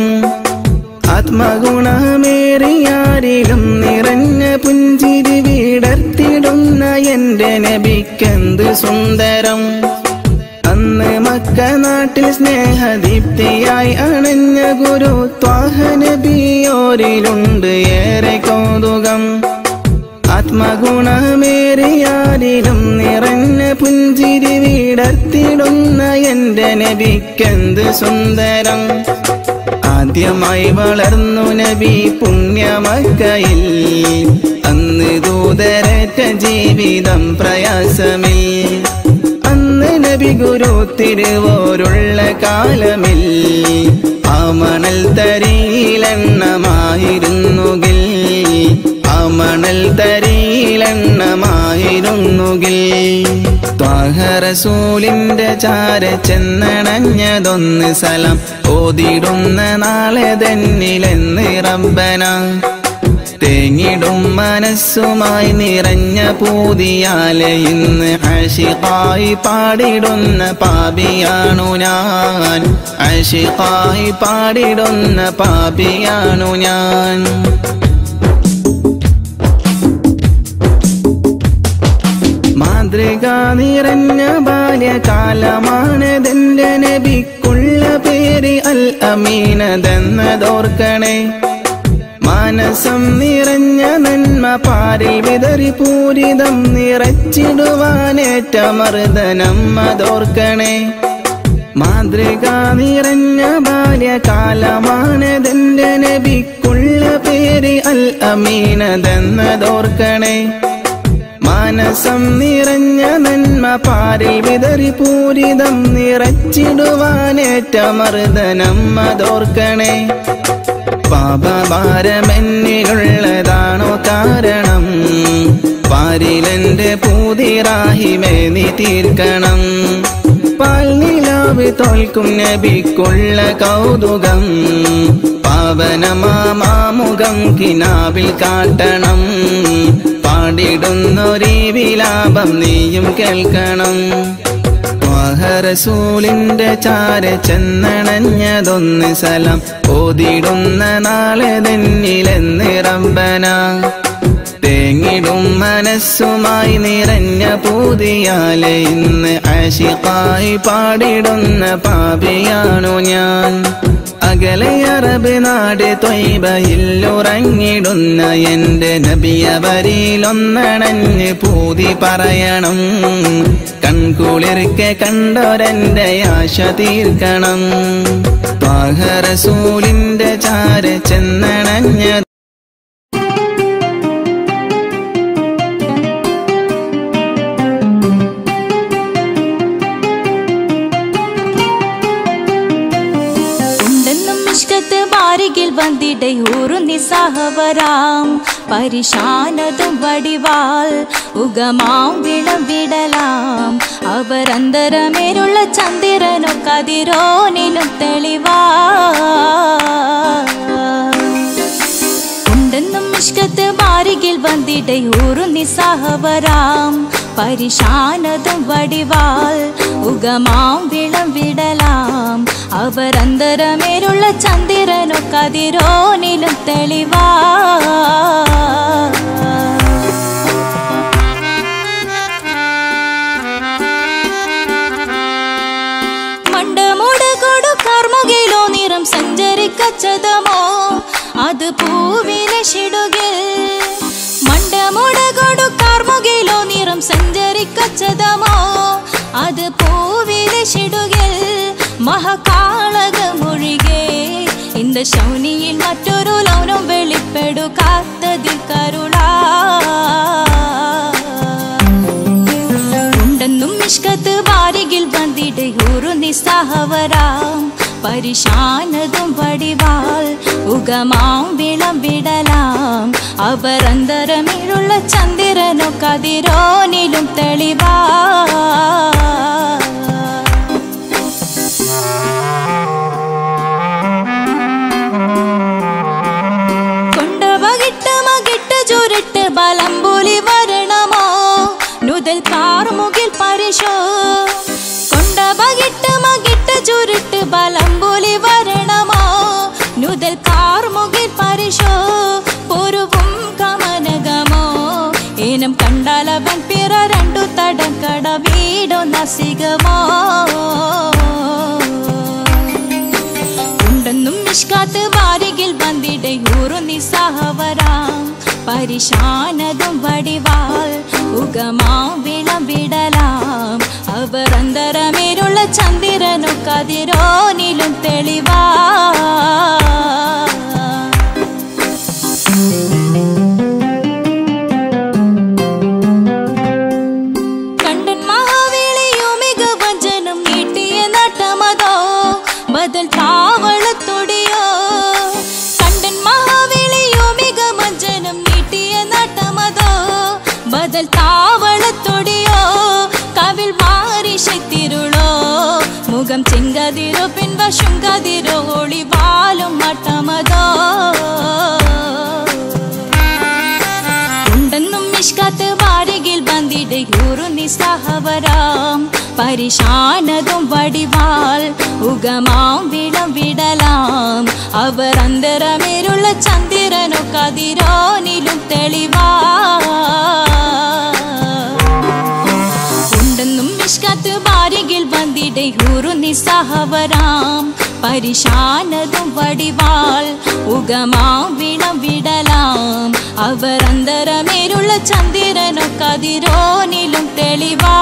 ആത്മഗുണമേറിയാരിലും നിറഞ്ഞ പുഞ്ചിരി വിടർത്തിടുന്ന എന്റെ നബിക്കെന്ത് സുന്ദരം. അന്ന് മക്ക നാട്ടിൽ സ്നേഹദീപ്തിയായി അണഞ്ഞ ഗുരു ത്വാഹ നബിയോരിലുണ്ട് ഏറെ കൗതുകം. ആത്മഗുണമേറിയാരിലും നിറഞ്ഞ പുഞ്ചിരി വിടർത്തിടുന്ന എന്റെ നബിക്കെന്ത് സുന്ദരം. ആദ്യമായി വളർന്നു നബി പുണ്യമക്കയിൽ അന്ന് ദൂതരറ്റ ജീവിതം പ്രയാസമിൽ. അന്ന് നബി ഗുരു തിരുവോരുള്ള കാലമിൽ ആ മണൽ തരിയിലെണ്ണമായിരുന്നുകിൽ. ആ മണൽ തരിയിലെണ്ണമായിരുന്നുകിൽ. ത്വാഹ റസൂലിന്റെ ചാര ചെന്നണഞ്ഞതൊന്ന് സലാം ഓതിടുന്ന നാളെ തന്നിലെന്ന് റബ്ബന. തേങ്ങിടും മനസ്സുമായി നിറഞ്ഞ പൂതിയാലെ ഇന്ന് ആശിഖായി പാടിടുന്ന പാപിയാണു ഞാൻ. ആശിഖായി പാടിടുന്ന പാപിയാണു ഞാൻ. മാതൃക നിറഞ്ഞ ബാല്യകാലമാണതെന്റെ നബിക്കുള്ള പേര് അൽ അമീനതെന്നതോർക്കണേ. മാനസം നിറഞ്ഞ നന്മ പാരിൽ വിതറി പൂരിതം നിറച്ചിടുവാനേറ്റ മർദ്ദനം അതോർക്കണേ. മാതൃക നിറഞ്ഞ ബാല്യകാലമാണതെന്റെ നബിക്കുള്ള പേര് അൽ അമീനതെന്നതോർക്കണേ. മാനസം നിറഞ്ഞ നന്മ പാരിൽ വിതറി പൂരിതം നിറച്ചിടുവാനേറ്റ മർദ്ദനം അതോർക്കണേ. പാപഭാരമെന്നിലുള്ളതാണോ കാരണം? പാരിലെന്റെ പൂതിറാഹിമേ നീ തീർക്കണം. പാൽ നിലാവ് തോൽക്കും നബിക്കുള്ള കൗതുകം. പാവനമാമുഖം കിനാവിൽ കാട്ടണം. പാടിടുന്നൊരീ വിലാപം നീയും കേൾക്കണം. ത്വാഹ റസൂലിന്റെ ചാര ചെന്നണഞ്ഞതൊന്ന് സലാം ഓതിടുന്ന നാളെ തന്നിലെന്ന് റബ്ബന. തേങ്ങിടും മനസ്സുമായി നിറഞ്ഞ പൂതിയാലെ ഇന്ന് ആശിഖായി പാടിടുന്ന പാപിയാണു ഞാൻ. അകലെ അറബ് നാട് ത്വയ്ബയിലുറങ്ങിടുന്ന എന്റെ നബിയവരിലൊന്നണഞ്ഞ് പൂതി പറയണം. കൺകുളിർക്കെ കണ്ടോരെന്റെ ആശ തീർക്കണം. ത്വാഹ റസൂലിന്റെ ചാര ചെന്നണഞ്ഞ ബാരികിൽ വന്നിടെ ഊറു നിസ്സഹവരാം പരിശാനതും വടിവാൾ ഉഗമാം വിളവിടലാം അവരന്തരമേലുള്ള ചന്ദ്രനോ കതിരോനിലും തെളിവാ ഉണ്ടെന്നും ഇഷ്കത്ത് ബാരികിൽ വന്നിടെ ഊറു നിസ്സഹവരാം പരിശാനതും വടിവാൾ ഉഗമാം വിളവിടലാം അവരന്തരമേലുള്ള ചന്ദ്രനോ കതിരോനിലും തെളിവാ മണ്ടമോട് കൊടു കാർമുകിലോ നിറം സഞ്ചരിക്കച്ചതമോ അത് പൂവിലെ ഷിടുകിൽ മണ്ടമോട് കൊടു കാർമുകിലോ നിറം സഞ്ചരിക്കച്ചതമോ അത് പൂവിലെ ഷിടുകിൽ മഹകാളകമൊഴികെ இந்த ശൗനിയിൽ മറ്റൊരു ലൗനം വെളിപ്പെടു കാത്തതിൽ കരുളാ ഉണ്ടെന്നും ഇഷ്കത്ത് ബാരികിൽ വന്നിടെ ഊറു നിസ്സഹവരാം പരിശാനതും വടിവാൾ ഉഗമാം വിളവിടലാം അവരന്തരമിഴുള്ള ചന്ദ്രനോ കതിരോനിലും തെളിവാ ബലംബുലി വരണമോ നുതൽ കാർമുകിൽ പരിശോ കൊണ്ട ബകിട്ട് മകിട്ട് ചുരുട്ട് ബലംബുലി വരണമോ നുതൽ കാർമുകിൽ പരിശോ പൊരുവും കമനകമോ ഏനം കണ്ടാലവൻ പിറ രണ്ടു തടക്കട വീടോ നസികമോ ഉണ്ടെന്നും നിഷ്കാത്ത് ബാരികിൽ വന്നിടെ ഊറു നിസ്സഹവരാം പരിശാനതും വടിവാൾ ഉഗമാം വിളവിടലാം അവരന്തരമേലുള്ള ചന്ദ്രനോ കതിരോനിലും തെളിവാ കണ്ടൻ മഹാവേളിയോ മികവഞ്ചനം നീട്ടിയ നട്ടമതോ ബദൽ താവളത്തൊടിയോ കണ്ടൻ മഹാവേളിയോ മികവഞ്ചനം ബദൽ താവളത്തൊടിയോ കവിൽ മാറി ശക്തിരുളോ മുഖം ചെങ്കതിരോ പിൻവശം കതിരോ ഒളിവാലും മട്ടമതോ ഉണ്ടെന്നും ഇഷ്കത്ത് ബാരികിൽ വന്നിടെ ഊറു നിസ്സഹവരാം പരിശാനതും വടിവാൾ ഉഗമാം വിളവിടലാം അവരന്തരമേലുള്ള ചന്ദ്രനോ കതിരോനിലും തെളിവാ ഉണ്ടെന്നും ഇഷ്കത്ത് ബാരികിൽ വന്നിടെ ഊറു നിസ്സഹവരാം പരിശാനതും വടിവാൾ ഉഗമാം വിളവിടലാം അവരന്തരമേലുള്ള ചന്ദ്രനോ കതിരോനിലും തെളിവാ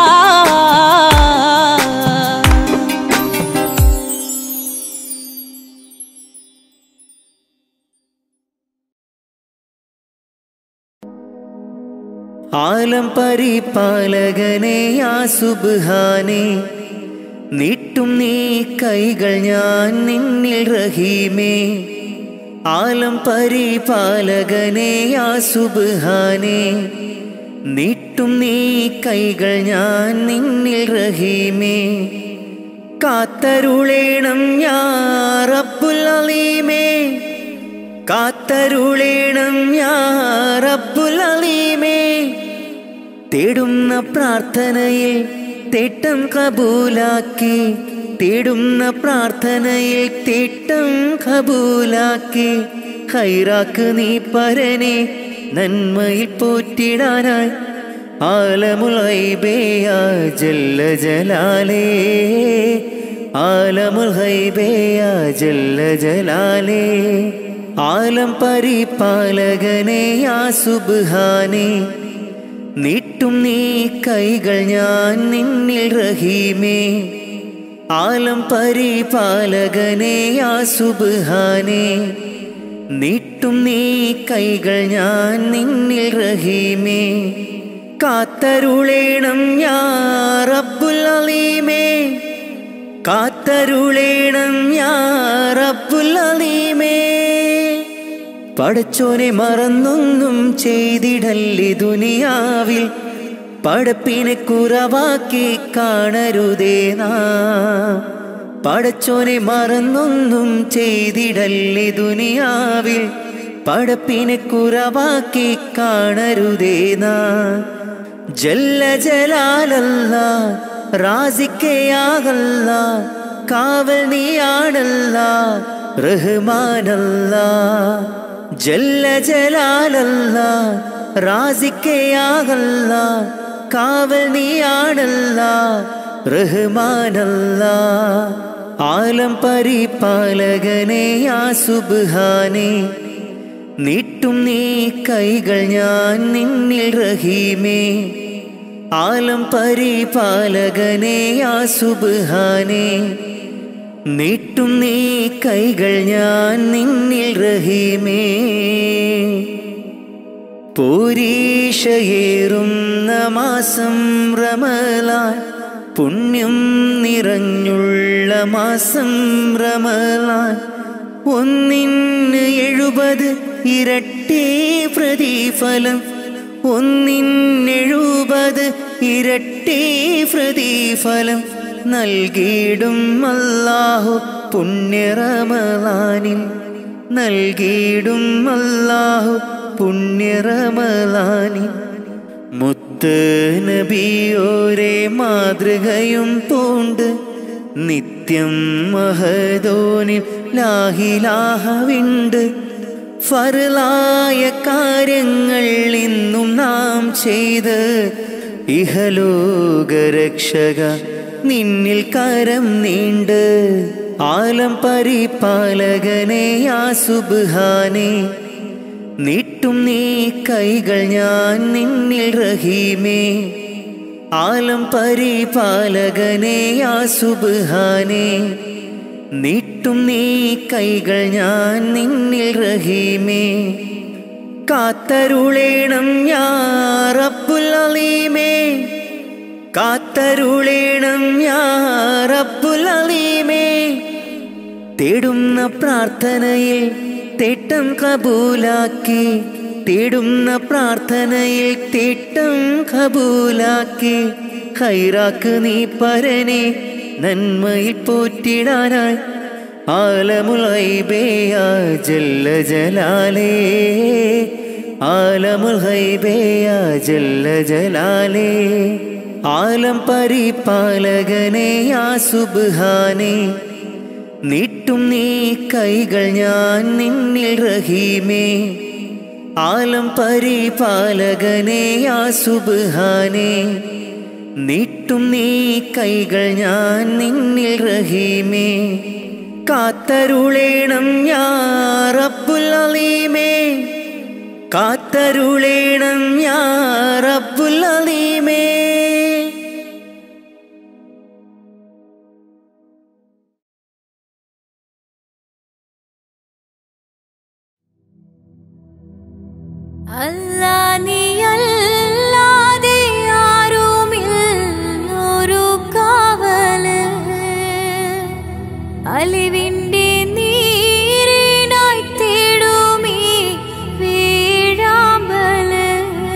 ആലം പരിപാലകനെ യാ സുബ്ഹാനേ നീട്ടും നീ കൈകൾ ഞാൻ നിന്നിൽ റഹീമേ ആലം പരിപാലകനെ യാ സുബ്ഹാനേ നീട്ടും നീ കൈകൾ ഞാൻ നിന്നിൽ റഹീമേ കാത്തരുളേണം യാ റബ്ബുൽ അലീമേ കാത്തരുളേണം യാ റബ്ബുൽ അലീമേ തേടുന്ന പ്രാർത്ഥനയിൽ തേട്ടം കബൂലാക്കി തേടുന്ന പ്രാർത്ഥനയിൽ തേട്ടം കബൂലാക്കി ഖൈറാക്ക് നീ പരനെ നന്മയിൽ പോറ്റിടാനായി ആലമുൽ ഗൈബേ യാ ജല്ല ജലാലേ ആലമുൽ ഗൈബേ യാ ജല്ല ജലാലേ ആലം പരിപാലകനേ യാ സുബ്ഹാനേ നീട്ടും നീ കൈകൾ ഞാൻ നിന്നിൽ റഹീമേ ആലം പരിപാലകനേ യാ സുബ്ഹാനേ നീട്ടും നീ കൈകൾ ഞാൻ നിന്നിൽ റഹീമേ കാത്തരുളേണം യാ റബ്ബുൽ അലീമേ കാത്തരുളേണം യാ റബ്ബുൽ അലീമേ പടച്ചോനെ മറന്നൊന്നും ചെയ്തിടല്ലേ ദുനിയാവിൽ പടപ്പിനെ കുറവാക്കി കാണരുതേ നാ പടച്ചോനെ മറന്നൊന്നും ചെയ്തിടല്ലേ ദുനിയാവിൽ പടപ്പിനെ കുറവാക്കി കാണരുതേ നാ ജല്ല ജലാലല്ലാ റാസിക്കയാകല്ലാ കാവൽ നീയാണല്ലാ റഹ്മാനല്ലാ ജല്ല ജലാലല്ലാ റാസിക്കയാകല്ലാ കാവൽ നീയാണല്ലാ റഹ്മാനല്ലാ ആലം പരിപാലകനേ യാ സുബ്ഹാനേ നീട്ടും നീ കൈകൾ ഞാൻ നിന്നിൽ റഹീമേ ആലം പരിപാലകനേ യാ സുബ്ഹാനേ നീട്ടും നീ കൈകൾ ഞാൻ നിന്നിൽ റഹീമേ പൂരീഷയേറുന്ന മാസം റമളാൻ പുണ്യം നിറഞ്ഞുള്ള മാസം റമളാൻ ഒന്നിന് എഴുപത് ഇരട്ടി പ്രതിഫലം ഒന്നിനെഴുപത് ഇരട്ടി പ്രതിഫലം നൽകിയിടും അല്ലാഹു പുണ്യ റമളാനിൽ നൽകിയിടും അല്ലാഹു പുണ്യ റമളാനിൽ മുത്ത് നബിയോരെ മാതൃകയും പൂണ്ട് നിത്യം മഹദോനിൽ ലാഹിലാഹവിണ്ട് ഫർലായ കാര്യങ്ങൾ ഇന്നും നാം ചെയ്ത് ഇഹലോകരക്ഷക നിന്നിൽ കരം നീണ്ട് ആലം പരിപാലകനേ യാ സുബ്ഹാനേ നീട്ടും നീ കൈകൾ ഞാൻ നിന്നിൽ റഹീമേ ആലം പരിപാലകനേ യാ സുബ്ഹാനേ നീട്ടും നീ കൈകൾ ഞാൻ നിന്നിൽ റഹീമേ കാത്തരുളേണം യാ റബ്ബുൽ അലീമേ കാത്തരുളേണം യാ റബ്ബുൽ അലീമേ തേടുന്ന പ്രാർത്ഥനയിൽ തേട്ടം കബൂലാക്കി തേടുന്ന പ്രാർത്ഥനയിൽ തേട്ടം കബൂലാക്കി ഖൈറാക്ക് നീ പരനെ നന്മയിൽ പോറ്റിടാനായി ആലമുൽ ഗൈബേ യാ ജല്ല ജലാലേ ആലമുൽ ഗൈബേ യാ ജല്ല ജലാലേ ആലം പരിപാലകനേ യാ സുബ്ഹാനേ നീട്ടും നീ കൈകൾ ഞാൻ നിന്നിൽ റഹീമേ ആലം പരിപാലകനേ യാ സുബ്ഹാനേ നീട്ടും നീ കൈകൾ ഞാൻ നിന്നിൽ റഹീമേ കാത്തരുളേണം യാ റബ്ബുൽ അലീമേ കാത്തരുളേണം യാ റബ്ബുൽ അലീമേ അല്ലാ നീയല്ലാതെ ആരുമില്ലൊരു കാവല് അലിവിന്റെ നീരിനായി തേടുമീ വീഴാമ്പല്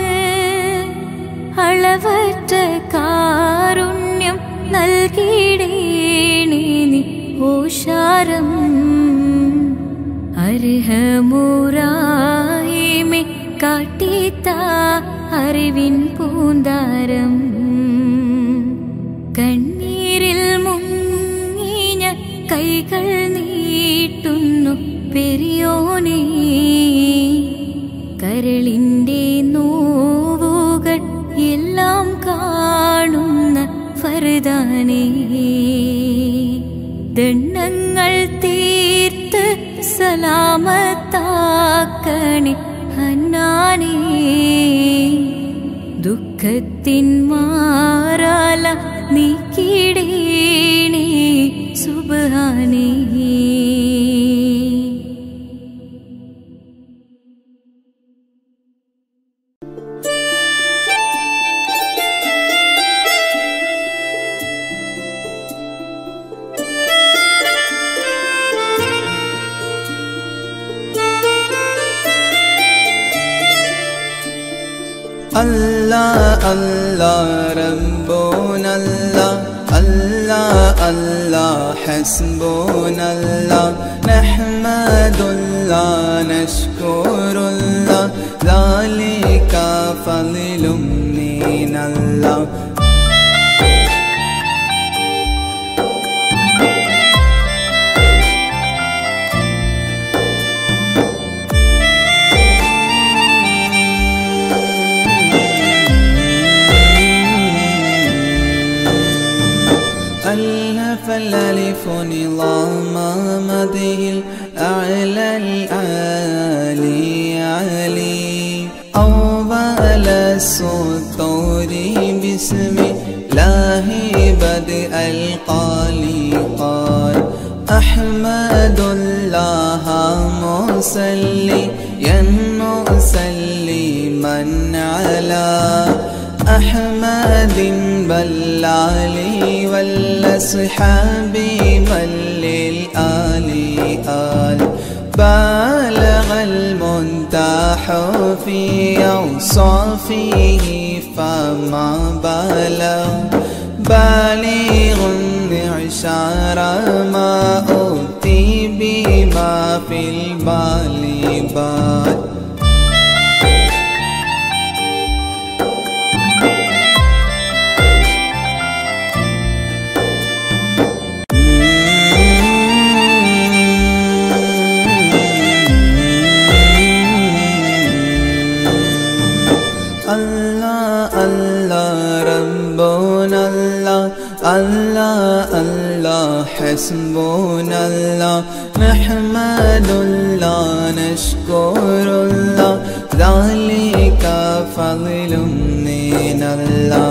അളവറ്റ കാരുണ്യം നൽകിടേണേ നീ ഓശാരം അർഹമുറായിമേ കാട്ടിത്ത അറിവിൻ പൂന്താരം കണ്ണീരിൽ മുങ്ങിഞ്ഞ കൈകൾ നീട്ടുന്നു പെരിയോനേ കരളിൻ്റെ നോവുകൾ എല്ലാം കാണുന്ന ഫർദാനേ സലാമത്താക്കണേ ഹന്നാനേ ദുഃഖത്തിൻ മാറാല നീക്കിടേണേ സുബ്ഹാനേ. Allah Allah Rabbunallah Allah Allah Hasbunallah Nahmadullah Nashkurullah Zalika fadlun minallah. ألف الألف نظام مده الأعلى العالي علي أول السطور بسم الله بدء القالي قال أحمد الله مصليا مسلما على أحمد بالعلي والأصحاب بل للآل آل بالغ المنتح في أوصافه فما بلغ بالغ عشر ما أوتي بما في البال بال. الله الله حسبنا الله نحمد الله نشكر الله ذلك فضل من الله.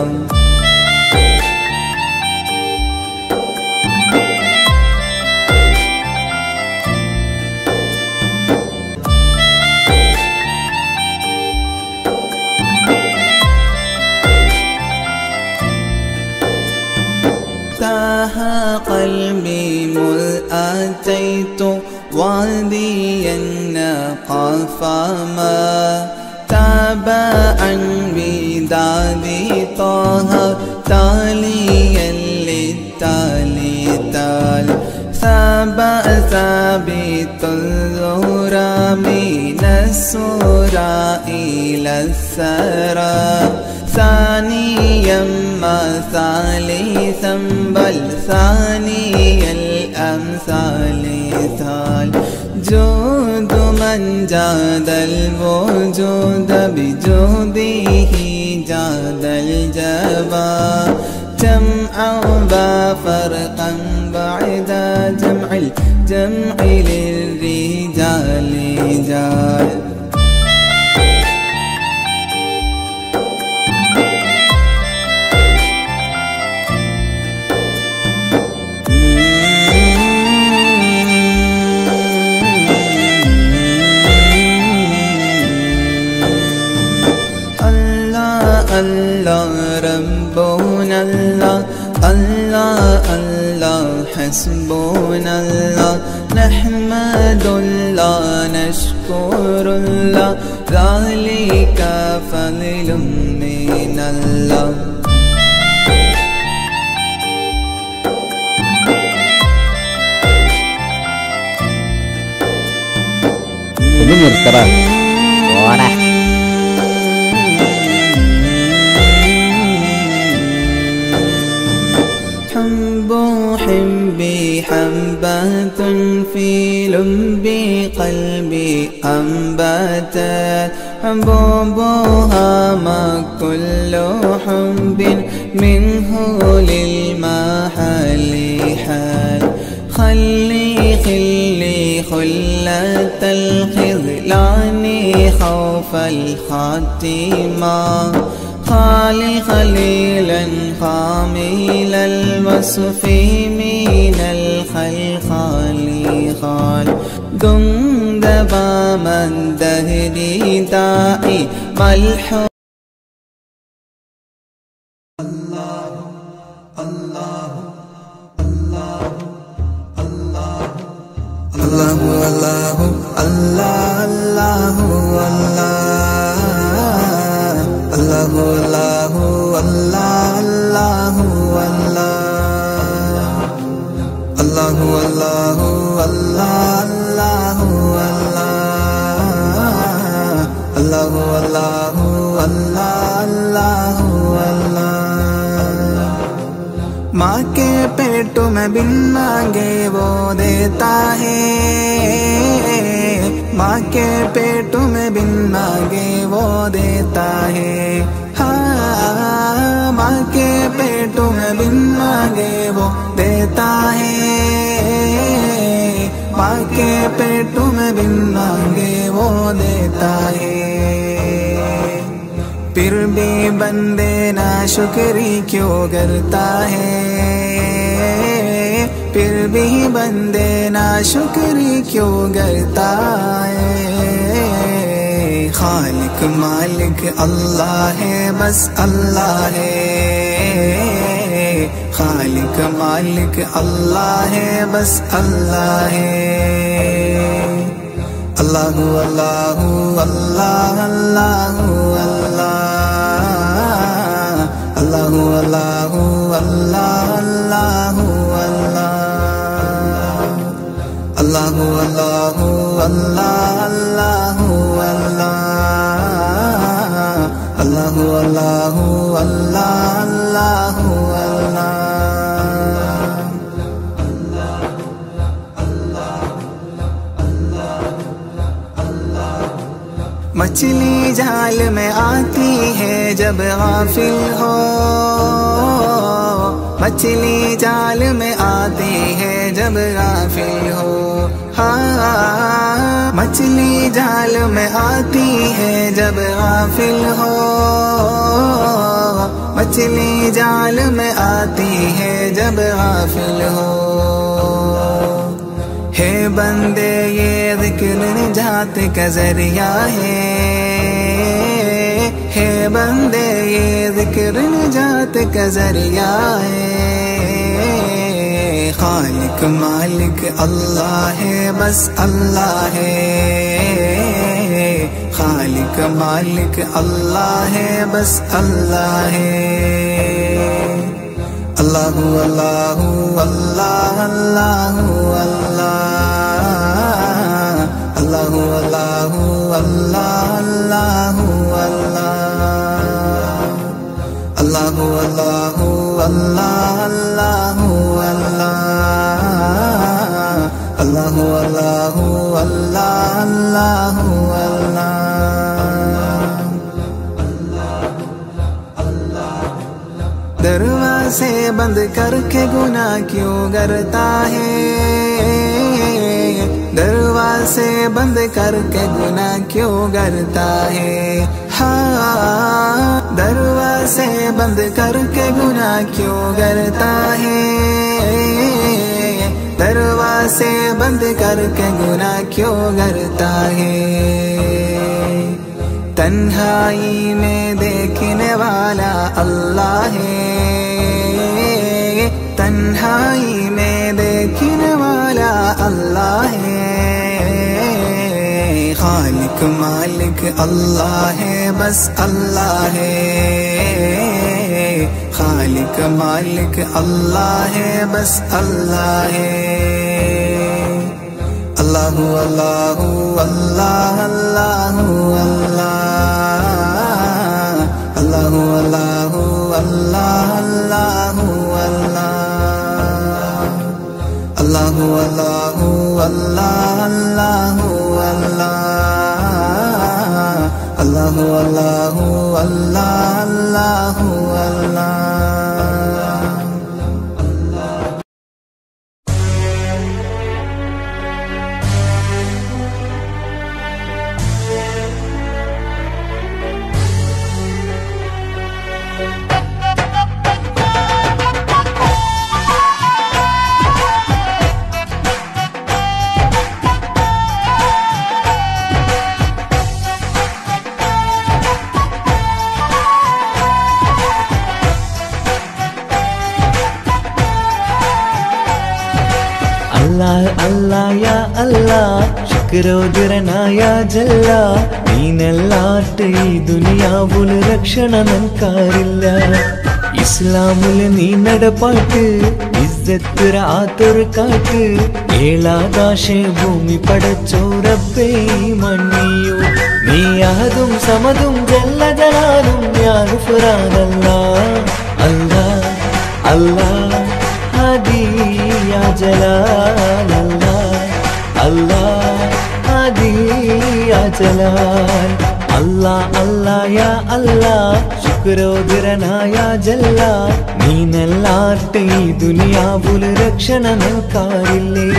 تاه قلبي مذ أتيت واديا قافا ما تابعا بدادي طه تاليا للتالي تال ثابت ثابت الزهرى من السورى إلى الثرى ثانيا ما ثالثا بل ثاني الأمثال ثال جود من جاد الوجود بجوده جاد الجبا جمعا وفرقا بعد جمع الجمع للرجال رجال. الله ربنا الله الله الله حسبنا الله نحمد الله نشكر الله ذلك فضل من الله. Ini nyerterang. Wah. حبي حبات في لب قلبي أنبتت حبوبها ما كل حب منه للمحل حال خلي خلي خلة الخذلان خوف الخاتمة خالي خليلا خامل الوصف من الخلخال خال قندب من دهري دائي ملحوظ الله الله الله الله الله الله الله الله الله الله الله الله माँ के पेट में बिन मांगे वो देता है, माँ के पेट में बिन मांगे वो देता है। हाँ, माँ के पेट में बिन मांगे वो देता है, माँ के पेट में बिन मांगे वो देता है। फिर भी बंदे ना शुक्री क्यों करता है, फिर भी बंदे ना शुक्री क्यों करता है। खालिक मालिक अल्लाह है, बस अल्लाह है। खालिक मालिक अल्लाह है, बस अल्लाह है। अल्लाहु अल्लाहु अल्लाह अल्लाहु अल्लाह अल्लाहु अल्लाहु अल्लाह अल्लाहु अल्लाहु अल्लाह अल्लाहु अल्लाह अल्लाहु अल्लाहु अल्लाह अल्लाहु अल्लाह। मछली जाल में आती है जब गाफिल हो, मछली जाल में आती है जब गाफिल हो। हाँ, मछली जाल में आती है जब गाफिल हो, मछली जाल में आती है जब गाफिल हो। है बंदे ये ज़िक्र निजात का ज़रिया है, है बंदे ये ज़िक्र निजात का ज़रिया है। खालिक मालिक अल्लाह है, बस अल्लाह है। खालिक मालिक अल्लाह है, बस अल्लाह है। अल्लाहु अल्लाहु अल्लाह अल्लाहु अल्लाह अल्लाहु अल्लाहु अल्लाह अल्लाहु अल्लाहु अल्लाह अल्लाहु अल्लाह अल्लाहु अल्लाहु अल्लाह अल्लाहु अल्लाह। दरवाज़े बंद करके गुनाह क्यों करता है, दरवाज़े बंद करके गुनाह क्यों करता है। हाँ, दरवाज़े बंद करके गुनाह क्यों करता है, दरवाज़े बंद करके गुनाह क्यों करता है। तन्हाई में देखने वाला अल्लाह है, तन्हाई में देखने वाला अल्लाह है। खालिक मालिक अल्लाह है, बस अल्लाह है। खालिक मालिक अल्लाह है, बस अल्लाह है। अल्लाहु अल्लाहु अल्लाह अल्लाहु अल्लाह अल्लाहु अल्लाहु अल्लाह अल्लाहु अल्लाह अल्लाहु अल्लाहु अल्लाह अल्लाहु अल्लाह अल्लाहु अल्लाहु अल्लाह अल्लाहु अल्लाह। അല്ലാ യാ അല്ലാ ശുക്രോദരനായ ജല്ല നീനല്ലാട്ട് ഈ ദുനിയാവുല് രക്ഷണ നൻകാരില്ല ഇസ്ലാമുല് നീ നടപ്പാട്ട് ഇസ്സത്തുര ആത്തൊരു കാട്ട് ഏഴാകാശ ഭൂമി പടച്ചോ റബ്ബേ മണ്ണിയോ നീ അഹദും സമതും ജല്ല ജലാലും യാ ഗുഫ്രാനല്ലാ അല്ലാ അല്ലാ ഹാദി യാ ജലാൽ അല്ലാ അല്ലാ ഹാദി യാ ജലാൽ അല്ലാ അല്ലാ യാ അല്ലാ ശുക്രോദരനായ ജല്ല നീനല്ലാട്ട് ഈ ദുനിയാവുല് രക്ഷണ നൻകാരില്ലേ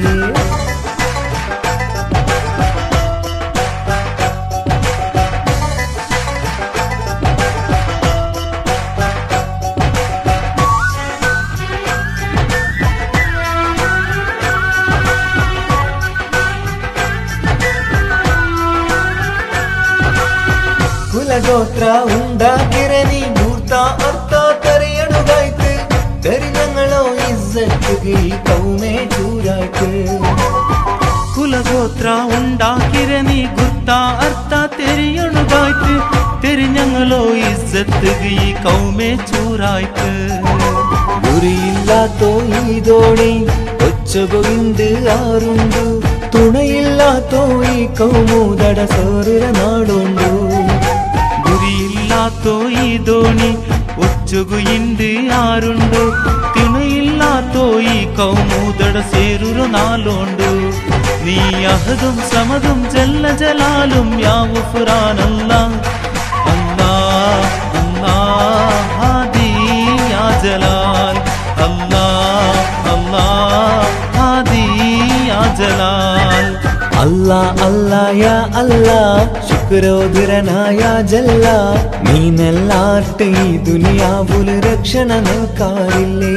കുലഗോത്ര ഉണ്ടാക്കിരനി മൂർത്ത അർത്ഥ തറിയണുകായ്ക്ക് ദരിദ്രങ്ങളോ ഇസ്സത്തുകി കൗമേ ചൂരായ്ക്ക് കുലഗോത്ര ഉണ്ടാക്കിരനി ഗുർത്ത അർത്ഥ തെരിയണുകായ്ക്ക് തെരിഞ്ഞങ്ങളോ ഇസ്സത്തുകി കൗമേ ചൂരായ്ക്ക് ഗുരിയില്ലാത്തോ ഈ ദോണി ഒച്ചകൊവിന്ത് ആറുണ്ടു തുണയില്ലാത്തോ ഈ കൗമൂതട സോറുര നാടുണ്ടു ഗുരിയില്ലാത്തോ ഈ ദോണി ഒച്ചുകുയിണ്ട് ആരുണ്ടു തുണയില്ലാത്തോ ഈ കൗമൂതട സേറുരു നാളുണ്ടു നീ അഹദും സമതും ജല്ല ജലാലും യാ ഗുഫ്രാനല്ലാ അല്ലാ അല്ലാ ഹാദി യാ ജലാൽ അല്ലാ അല്ലാ ഹാദി യാ ജലാൽ അല്ലാ അല്ലാ യാ അല്ലാ ശുക്രോദരനായ ജല്ല നീനല്ലാട്ട് ഈ ദുനിയാവുല് രക്ഷണ നൻകാരില്ലേ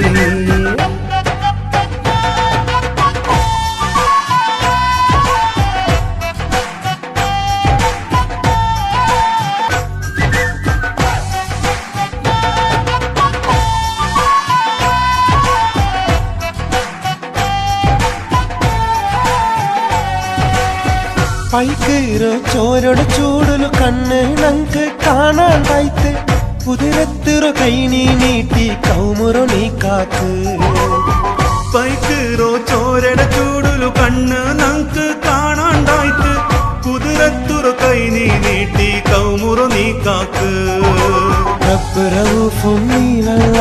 പൈക്കീറോ ചോരോട് ചൂടലു കണ്ണ് നങ്ക് കാണാണ്ടായിത്ത് കുതിരത്തിറോ കൈ നീ നീട്ടി കൗമുറോ നീ കാക്ക് പൈക്കീറോ ചോരട ചൂടലു കണ്ണ് നങ്ക് കാണാണ്ടായിത്ത് കുതിരത്തിറോ കൈ നീ നീട്ടി കൗമുറോ നീ കാക്ക് റബ്ബ് റഊഫും നീനല്ല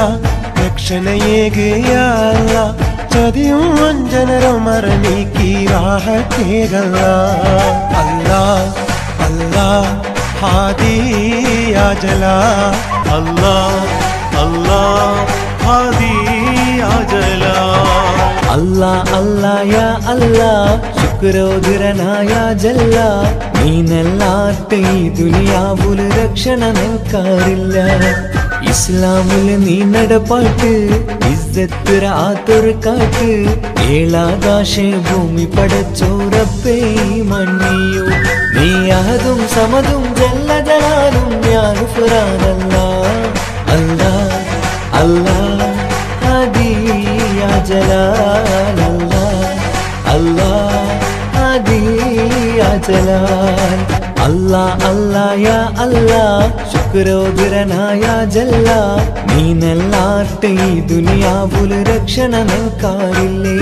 രക്ഷണയേകയല്ല ചതിയും വഞ്ചനരും മറനീക്കി രാഹത്തേകല്ല അല്ലാ അല്ലാ ഹാദി യാ ജലാ അല്ലാ അല്ലാ ഹാദി യാ ജലാ അല്ലാ അല്ലാ യാ അല്ലാ ശുക്രോദരനായ ജല്ല നീനല്ലാട്ട് ഈ ദുനിയാവുല് രക്ഷണ നൻകാരില്ല ഇസ്ലാമുല് നീ നടപ്പാട്ട് ഇസ്സത്തുര ആത്തൊരു കാട്ട് ഏഴാകാശ ഭൂമി പടച്ചോ റബ്ബേ മണ്ണിയോ നീ അഹദും സമതും ജല്ല ജലാലും യാ ഗുഫ്രാനല്ലാ അല്ലാ അല്ലാ ഹാദി യാ ജലാൽ അല്ലാ അല്ലാ ഹാദി യാ ജലാൽ അല്ലാ അല്ലാ യാ അല്ലാ ശുക്രോദരനായ ജല്ല നീനല്ലാട്ട് ഈ ദുനിയാവുല് രക്ഷണ നൻകാരില്ലേ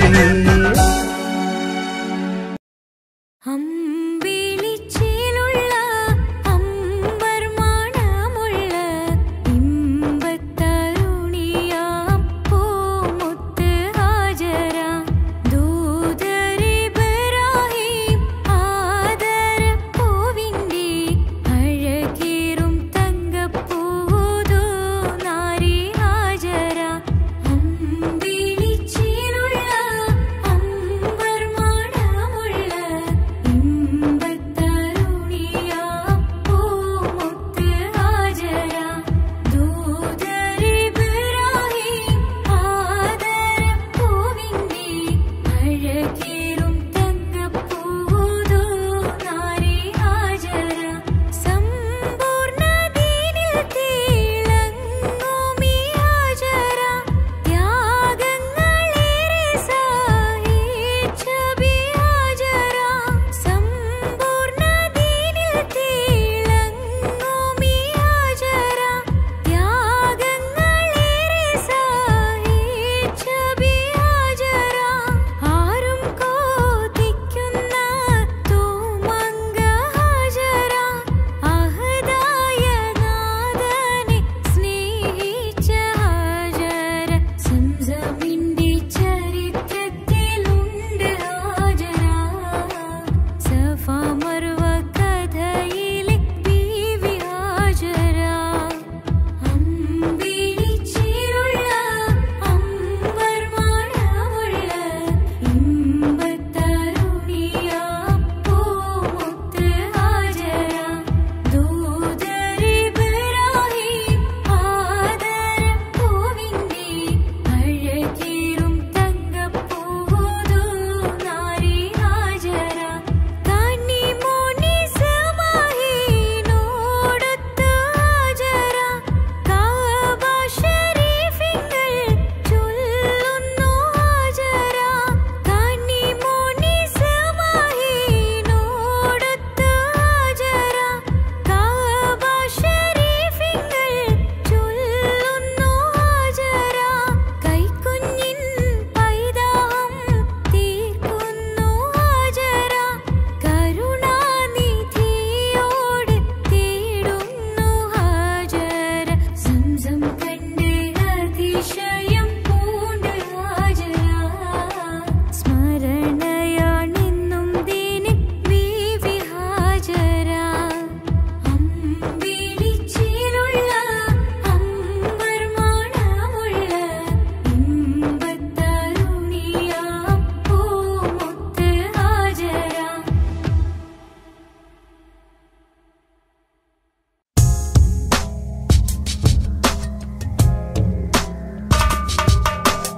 അമ്പിളിച്ചേലുള്ള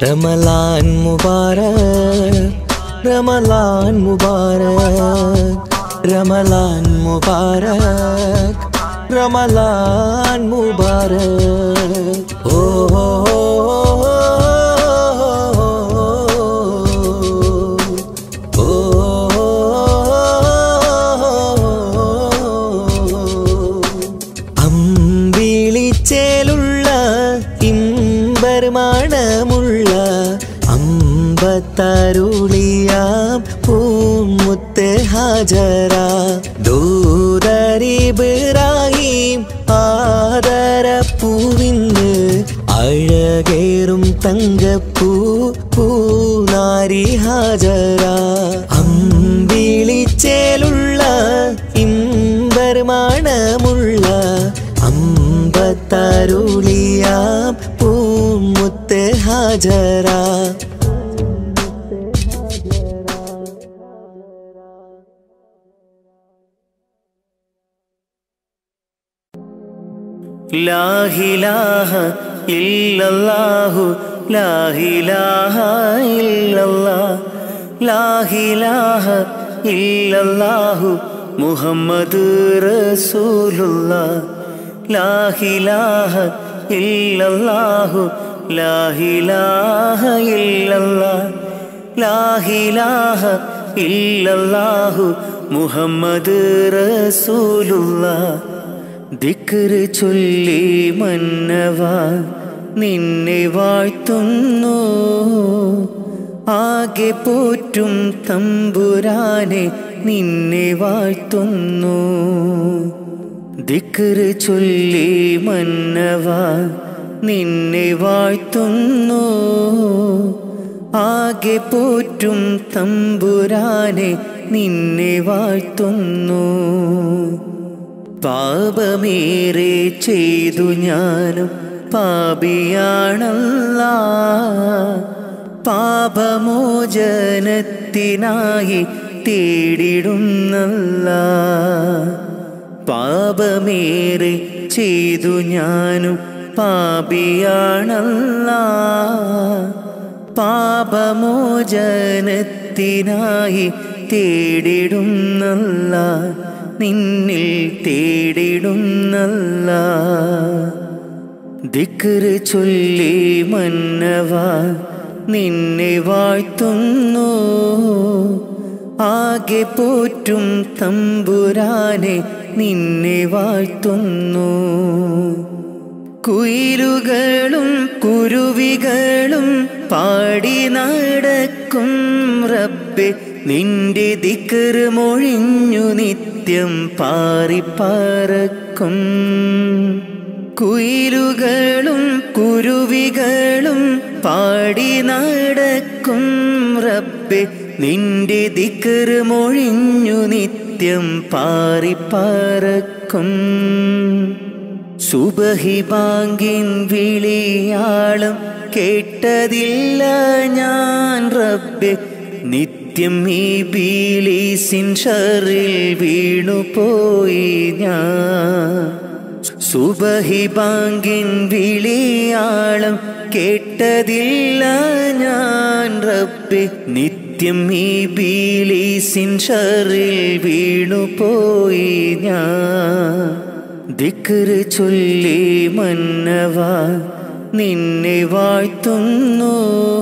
റമളാൻ മുബാരക് റമളാൻ മുബാരക് റമളാൻ മുബാരക് റമളാൻ മുബാരക് ഓ അമ്പിളിച്ചേലുള്ള ഇമ്പർമാണമുള്ള അമ്പത്തരുളിയാം പൂമുത്ത് ഹാജറ ദൂതരിബ്രാഹിം ആദരപ്പൂവിന്ന് അഴകേറും തങ്കപ്പൂ പൂനാരി ഹാജറ അമ്പിളിച്ചേലുള്ള ഇമ്പർമാണമുള്ള അമ്പത്തരുളിയാം പൂമുത്ത് ഹാജറ ലാ ഇലാഹ ഇല്ലല്ലാഹു ലാ ഇലാഹ ഇല്ലല്ലാഹ് ലാ ഇലാഹ ഇല്ലല്ലാഹു മുഹമ്മദ് റസൂലുള്ളാഹ് ലാ ഇലാഹ ഇല്ലല്ലാഹു ലാ ഇലാഹ ഇല്ലല്ലാഹ് ലാ ഇലാഹ ഇല്ലല്ലാഹു മുഹമ്മദ് റസൂലുള്ളാഹ് ദിക്റ് ചൊല്ലി മന്നവാ നിന്നെ വാഴ്ത്തുന്നു ആകെ പോറ്റും തമ്പുരാനെ നിന്നെ വാഴ്ത്തുന്നു ദിക്റ് ചൊല്ലി മന്നവാ നിന്നെ വാഴ്ത്തുന്നു ആകെ പോറ്റും തമ്പുരാനെ നിന്നെ വാഴ്ത്തുന്നു പാപമേറെ ചെയ്തു ഞാനും പാപിയാണല്ലാ പാപമോചനത്തിനായി തേടിടുന്നല്ലാ പാപമേറെ ചെയ്തു ഞാനും പാപിയാണല്ലാ പാപമോചനത്തിനായി തേടിടുന്നല്ലാ നിന്നിൽ തേടിടുന്നല്ലാ ദിക്റ് ചൊല്ലി മന്നവാ നിന്നെ വാഴ്ത്തുന്നു ആകെ പോറ്റും തമ്പുരാനെ നിന്നെ വാഴ്ത്തുന്നു കുയിലുകളും കുരുവികളും പാടി നടക്കും റബ്ബേ നിന്റെ ദിക്റ് മൊഴിഞ്ഞു നിത്യം പാറിപ്പറക്കും കുയിലുകളും കുരുവികളും പാടി നടക്കും റബ്ബേ നിന്റെ ദിക്റ് മൊഴിഞ്ഞു നിത്യം പാറിപ്പറക്കും സുബഹി ബാങ്കിൻ വിളിയാളം കേട്ടതില്ല ഞാൻ റബ്ബേ നിത്യം ഈ ബീലീസിൻ ഷറിൽ വീണുപോയി ഞാൻ സുബഹി ബാങ്കിൻ വിളിയാളം കേട്ടതില്ല ഞാൻ റബ്ബേ നിത്യം ഈ ബീലീസിൻ ഷറിൽ വീണുപോയി ഞാൻ ദിക്റ് ചൊല്ലി മന്നവാ നിന്നെ വാഴ്ത്തുന്നു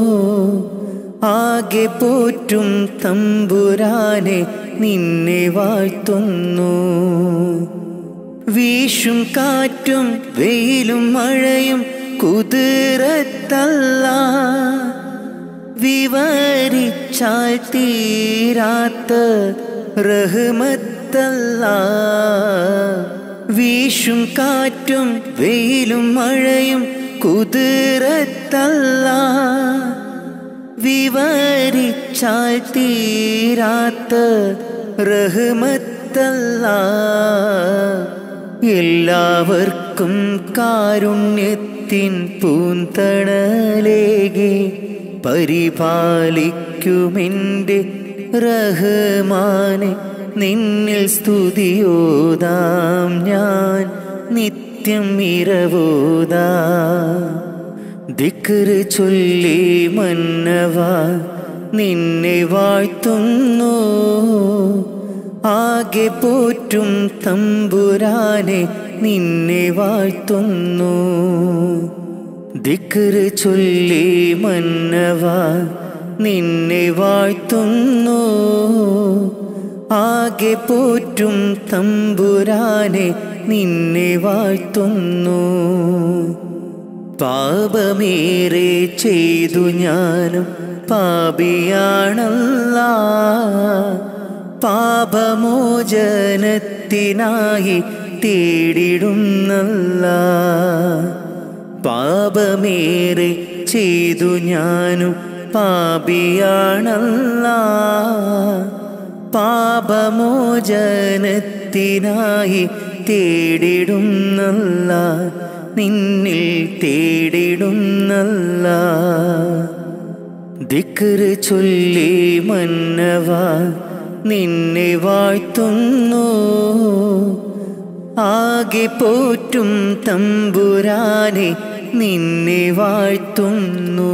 ആകെ പോറ്റും തമ്പുരാനെ നിന്നെ വാഴ്ത്തുന്നു വീശും കാറ്റും വെയിലും മഴയും കുതിരത്തല്ലാ വിവരിച്ചാൽ തീരാത്ത റഹ്മത്തല്ലാ വീശും കാറ്റും വെയിലും മഴയും കുതിരത്തല്ലാ വിവരിച്ചാൽ തീരാത്ത റഹ്മത്തല്ലാ എല്ലാവർക്കും കാരുണ്യത്തിൻ പൂന്തണലേകി പരിപാലിക്കുമെൻ്റെ റഹ്മാനെ നിന്നിൽ സ്തുതിയോതാം ഞാൻ നിത്യം ഇരവോതാ ദിക്റ് ചൊല്ലി മന്നവ നിന്നെ വാഴ്ത്തുന്നു ആകെ പോറ്റും തമ്പുരാനെ നിന്നെ വാഴ്ത്തുന്നു ദിക്റ് ചൊല്ലി മന്നവ നിന്നെ വാഴ്ത്തുന്നു ആകെ പോറ്റും തമ്പുരാനെ നിന്നെ വാഴ്ത്തുന്നു പാപമേറെ ചെയ്തു ഞാനും പാപിയാണല്ലാ പാപമോചനത്തിനായി തേടിടുന്നല്ലാ പാപമേറെ ചെയ്തു ഞാനും പാപിയാണല്ലാ പാപമോചനത്തിനായി തേടിടുന്നല്ലാ നിന്നിൽ തേടിടുന്നല്ലാ ദിക്റ് ചൊല്ലി മന്നവ നിന്നെ വാഴ്ത്തുന്നു ആകെ പോറ്റും തമ്പുരാനെ നിന്നെ വാഴ്ത്തുന്നു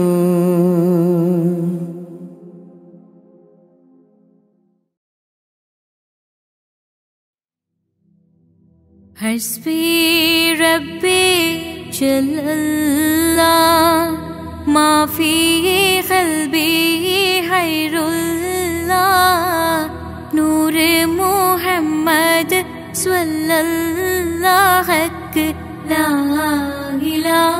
ഹസ്ബി റബ്ബി ജല്ലല്ലാഹ് മാ ഫീ ഖൽബി ഖൈറുല്ലാഹ് നൂറ് മുഹമ്മദ് സ്വല്ലല്ലാഹു ലാ ഇലാഹ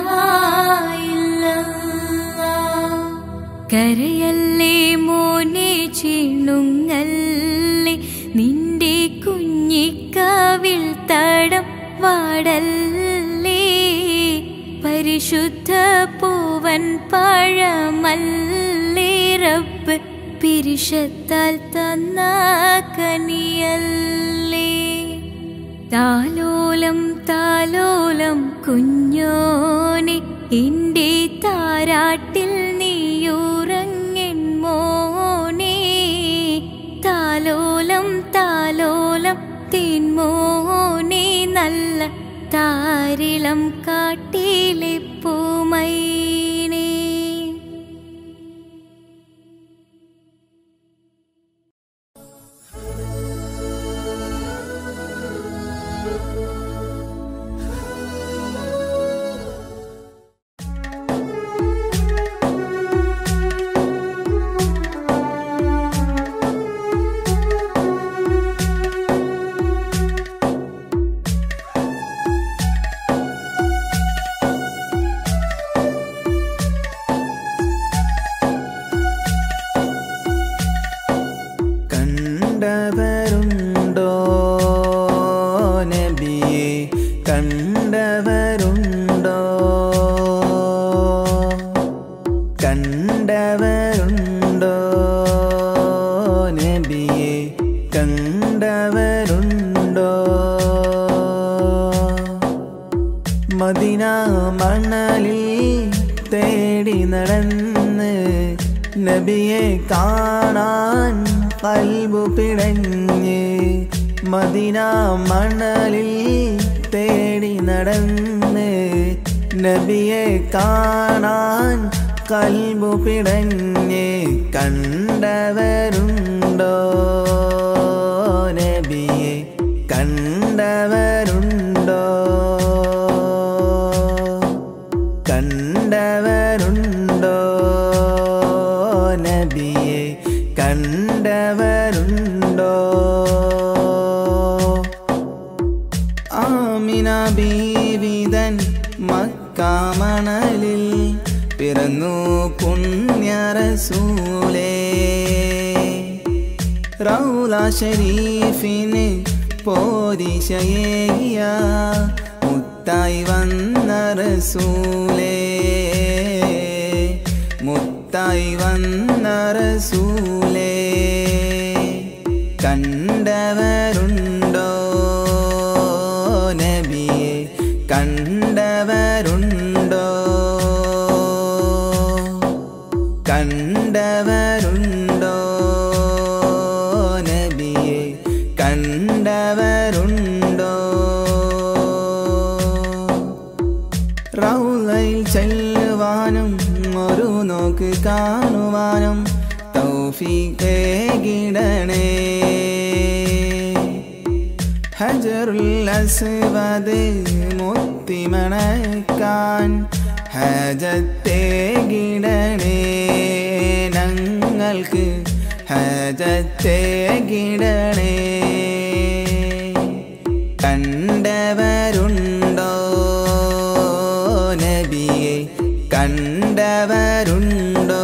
ഇല്ലല്ലാഹ് കരയല്ലേ മോനെ ചിണുങ്ങല്ലേ നിന്റെ കുഞ്ഞിക്കവിൾ തടം വാടല്ലേ പരിശുദ്ധ പൂവൻ പഴമല്ലേ റബ്ബ് പിരിശത്താൽ തന്ന കനിയല്ലേ താലോലം താലോലം കുഞ്ഞോനെ എന്റെ താരാട്ടിൽ നീയുറങ്ങൻ മോനെ താലോലം താലോലം തേൻമോനെ നല്ല താരിളം കാട്ടിലെ പൂമൈനേ കണ്ടവരുണ്ടോ നബിയെ കണ്ടവരുണ്ടോ കണ്ടവരുണ്ടോ നബിയെ കണ്ടവരുണ്ടോ മദീന മണലിൽ തേടി നടന്ന് നബിയെ കാണാൻ കൽബു പിടഞ്ഞ് മദീന മണലിൽ തേടി നടന്ന് നബിയെ കാണാൻ കൽബു പിടഞ്ഞ് കണ്ടവരുണ്ടോ നബിയെ കണ്ടവരുണ്ടോ കണ്ടവരുണ്ടോ നബിയെ കണ്ടവരുണ്ടോ ആമിന ബീവിതൻ മക്കാമണലിൽ പിറന്നു പുണ്യ റസൂലേ റൗള ശരീഫിന് പോരിശയേയ മുത്തായി വന്ന റസൂലേ മുത്തായി വന്ന റസൂലേ കണ്ടവരുണ്ടോ നബിയെ കണ്ടവരുണ്ടോ കണ്ടവരുണ്ടോ നബിയെ കണ്ടവരുണ്ടോ റൗളയിൽ ചെല്ലുവാൻ കാണുവാനും തൗഫീഖേകിടണേ. ഹജറുൽ അസ്വദ് മുത്തിമണക്കാൻ ഹജത്തേകിടണേ. ഞങ്ങൾക്ക് ഹജത്തേകിടണേ. കണ്ടവരുണ്ടോ നബിയെ കണ്ടവരുണ്ടോ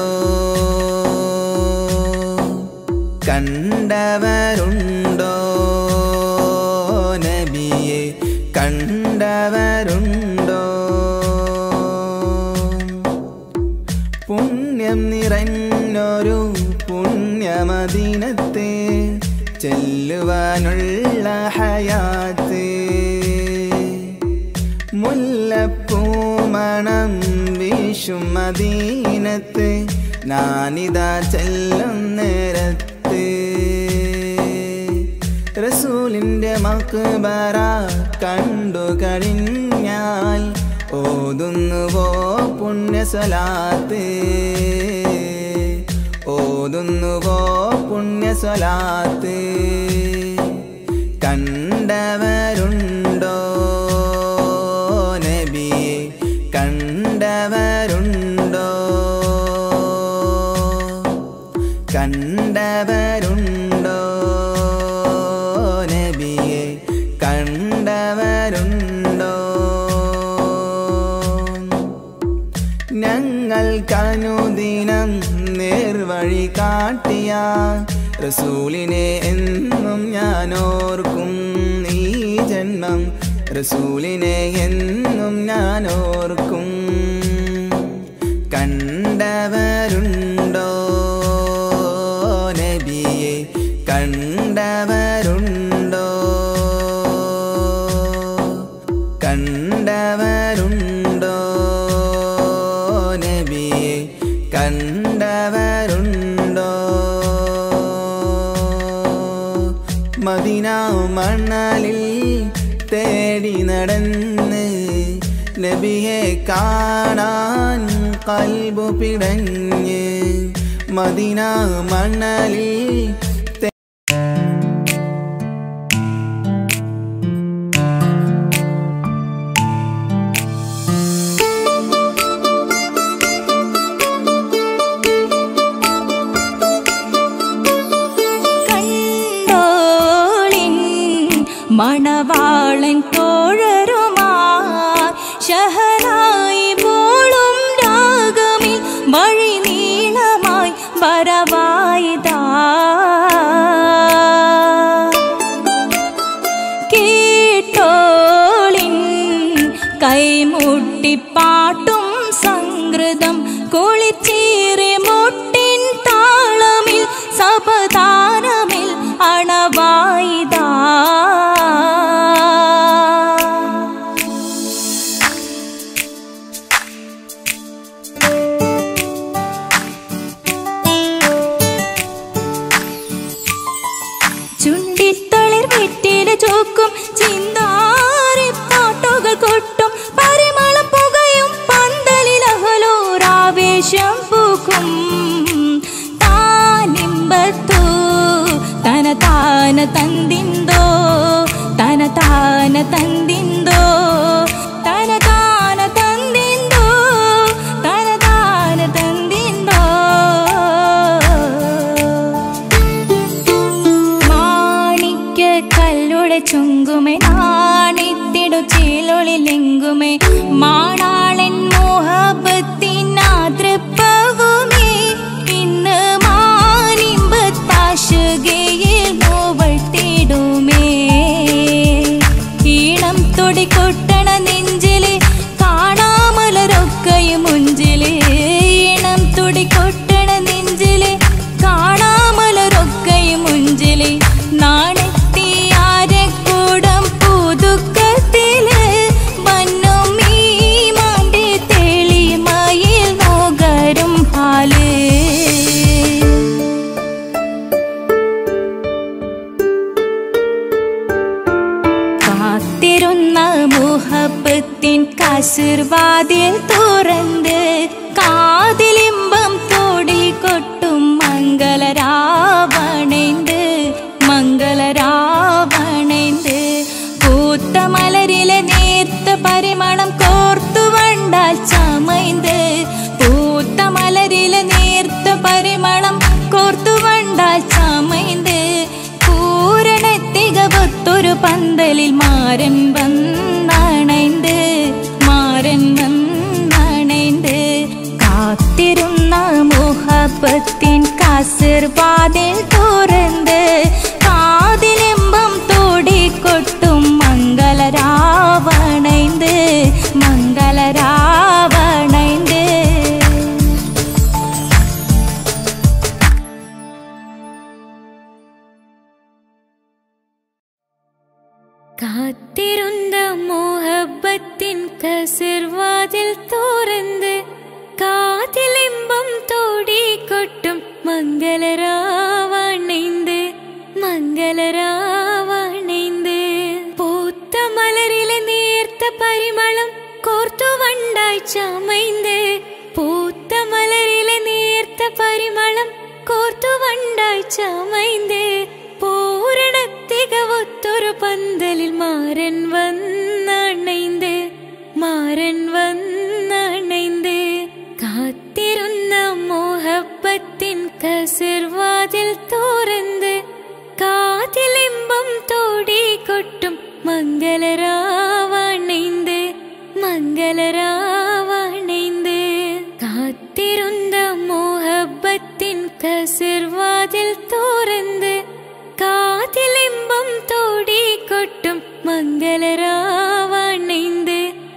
കണ്ടവരുണ്ടോ നബിയെ കണ്ടവരുണ്ടോ. പുണ്യം നിറഞ്ഞൊരു പുണ്യമദീനത്തെ ചെല്ലുവാനുള്ള ഹയാത്ത് മുല്ലപ്പൂമണം വീശും മദീനത്ത് ഞാനിതാ ചെല്ലും നേരത്ത്. റസൂലിൻ്റെ മക്ബറ കണ്ടു കഴിഞ്ഞാൽ ഓതുന്നുവോ പുണ്യസലാത്ത് ഓതുന്നുവോ പുണ്യസലാത്ത്. കണ്ടവരുണ്ടോ നബിയെ കണ്ടവരുണ്ടോ കണ്ടവരുണ്ടോ നബിയെ കണ്ടവരുണ്ടോ. ഞങ്ങൾക്കനുദിനം നേർവഴി കാട്ടിയ റസൂലിനെ എന്നും ഞാനോർക്കും. ഈ ജന്മം റസൂലിനെ എന്നും ഞാനോർക്കും. കണ്ടവരുണ്ടോ നബിയെ കണ്ടവരുണ്ടോ കണ്ടവരുണ്ടോ നബിയെ കണ്ടവരുണ്ടോ. മദീന മണലിൽ തേടി നടന്ന് നബിയെ കാണാൻ കൽബു പിടഞ്ഞ്. മദീന മണലിൽ മണവാളൻ തോഴരുമായി ശഹനായി പോളും രാഗമിൽ വഴി നീളമായി വരവായിതാ. കേട്ടോളിൻ കൈമുട്ടിപ്പാട്ടും സംഗൃതം കുളിച്ചേറി മുട്ടിൻ താളമിൽ സപതാരമിൽ അണവായിതാ. ചുണ്ടിത്തളിർ വെറ്റില ചോക്കും ചിന്താരി പാട്ടുകൾ കൊട്ടും പരിമളം പുകയും പന്തലിൽ അഹലോരാവേശം പൂക്കും. താനിമ്പത്തു തന താന തന്തിന്തോ തന താന തന്തിന്തോ തന താന തന്തിന്തോ തന താന തന്തിന്തോ. മാണിക്ക കല്ലുടെ ചുങ്കുമേ നാണിത്തിടു ചീലൊളിലെങ്കുമേ മാണാളൻ മോഹബത്തിനാതൃപ്പവുമേ. ഇന്ന് മാനിമ്പത്താശുകയിൽ മൂവഴ്ത്തിടുമേ. ഈണം തൊടി കൊട്ടണ നെഞ്ചില് കാണാമലരൊക്കെയും മുഞ്ചില്. ഈണം തൊടി കൊട്ടണ നെഞ്ചില് കാണാമലരൊക്കെയും മുഞ്ചില്. നാണത്തിയാരെ കൂടം പുതുക്കത്തില് വന്നും ഈ മാന്റെ തെളിമയിൽ നോകരും ഹാല്. കാത്തിരുന്ന മുഹബത്തിൻ കസിർവാതിൽ തുറന്ന് കാതിലിമ്പം ഒത്തൊരു പന്തലിൽ മാരൻ വന്നണൈந்து മാരൻ വന്നണൈந்து കാത്തിരുന്ന മുഹബത്തിൻ കസിർ വാതിൽ തുറന്ന് കാതിലിമ്പം തോടിക്കൊട്ടും മംഗളരാവണൈந்து മംഗളരാവണൈந்து കാത്തിരുന്ന മോഹബത്തിൻ കസിർവാതിൽ തുറന്ന് കാതിലിമ്പം തോടിക്കൊട്ടും മംഗളരാവണൈந்து മംഗളരാവണൈந்து പൂത്ത മലരിലെ നേർത്ത പരിമളം കോർത്തു വണ്ടായി ചമൈந்து പൂത്ത മലരിലെ നേർത്ത പരിമളം കോർത്തു വണ്ടായി ചമൈந்து പൂരണ തികവൊത്തൊരു പന്തലിൽ മാരൻ വന്നണൈந்து മാരൻ വന്നണൈந்து കാത്തിരുന്ന മോഹബത്തിൻ കസിർവാതിൽ തുറന്ന് കാതിലിമ്പം തോടിക്കൊട്ടും മംഗളരാവണൈந்து മംഗളരാവണൈந்து കാത്തിരുന്ന മോഹബത്തിൻ കസിർവാതിൽ തുറന്ന് കാതിലിമ്പം തോടിക്കൊട്ടും മംഗളരാവണൈந்து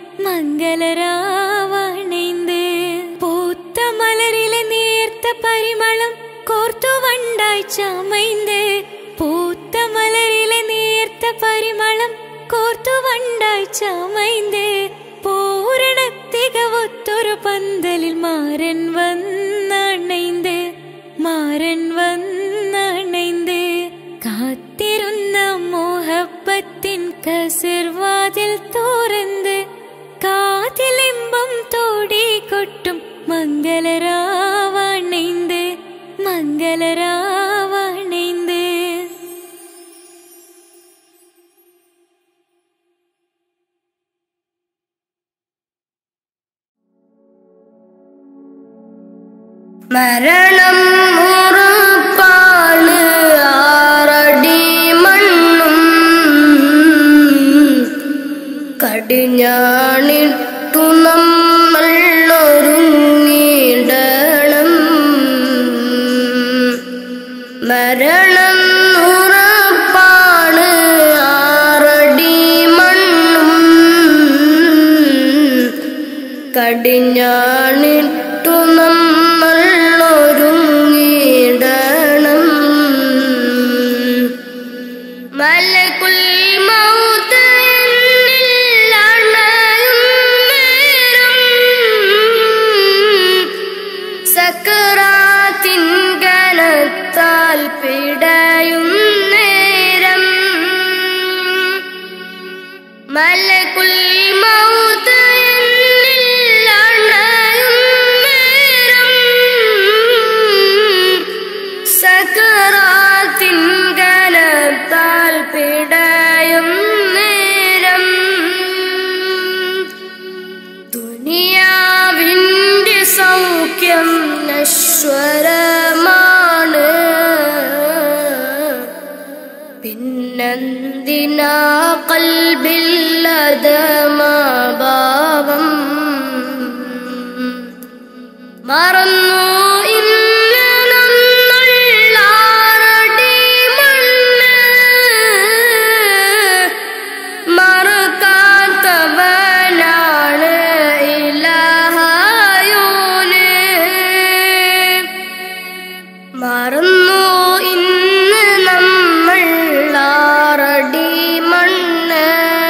മംഗളരാവണൈந்து പൂത്ത മലരിലെ നേർത്ത പരിമളം കോർത്തു വണ്ടായി ചമൈந்து പൂത്ത മലരിലെ നേർത്ത പരിമളം കോർത്തു വണ്ടായി ചമൈந்து പൂരണ തികവൊത്തൊരു പന്തലിൽ മാരൻ വന്നണൈந்து മാരൻ വന്നണൈந்து കാത്തിരുന്ന മോഹബത്തിൻ കസിർവാതിൽ തുറന്ന് കാതിലിമ്പം തോടിക്കൊട്ടും മംഗളരാവണൈந்து മംഗളരാവണൈந்து മരണം ഉറപ്പാണ് ആറടി മണ്ണും കടിഞ്ഞാണിട്ടു നമ്മൾ ഒരുങ്ങിടണം മരണം ഉറപ്പാണ് ആറടി മണ്ണും കടിഞ്ഞാണിട്ടു നമ്മൾ ഒരുങ്ങിടണം മലകുൽ മൗത്ത് എന്നിൽ അണയും നേരം സക്കറാത്തിൻ ഗണത്താൽ പിടയും നേരം മലകുൽ മൗത്ത് എന്നിൽ അണയും നേരം സക്കറാത്തിൻ ഗണത്താൽ പിടയും നേരം ദുനിയാവിന്റെ സൗഖ്യം നശ്വരമാണ് പിന്നെന്തിനാ ഖൽബില്ലദമാഭാവം മറന്നു ഇന്ന് നമ്മൾ ആറടി മണ്ണ് മറക്കാത്തവനാണ് ഇലാഹായോന് മറന്നു ഇന്ന് നമ്മൾ ആറടി മണ്ണ്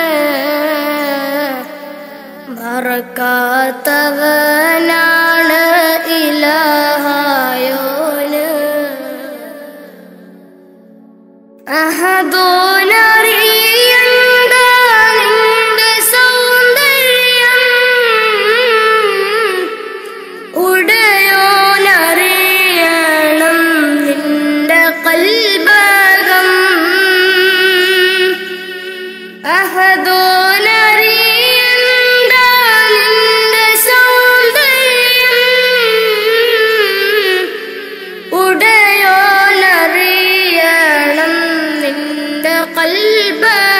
മറക്കാത്തവനാണ് ഇലാഹായോന് അഹദോനറിയണ്ട നിന്റെ സൗന്ദര്യം ഉടയോനറിയണം നിന്റെ കൽബകം അഹദോനറിയണ്ട നിന്റെ സൗന്ദര്യം ഉടയോനറിയണം നിന്റെ കൽബകം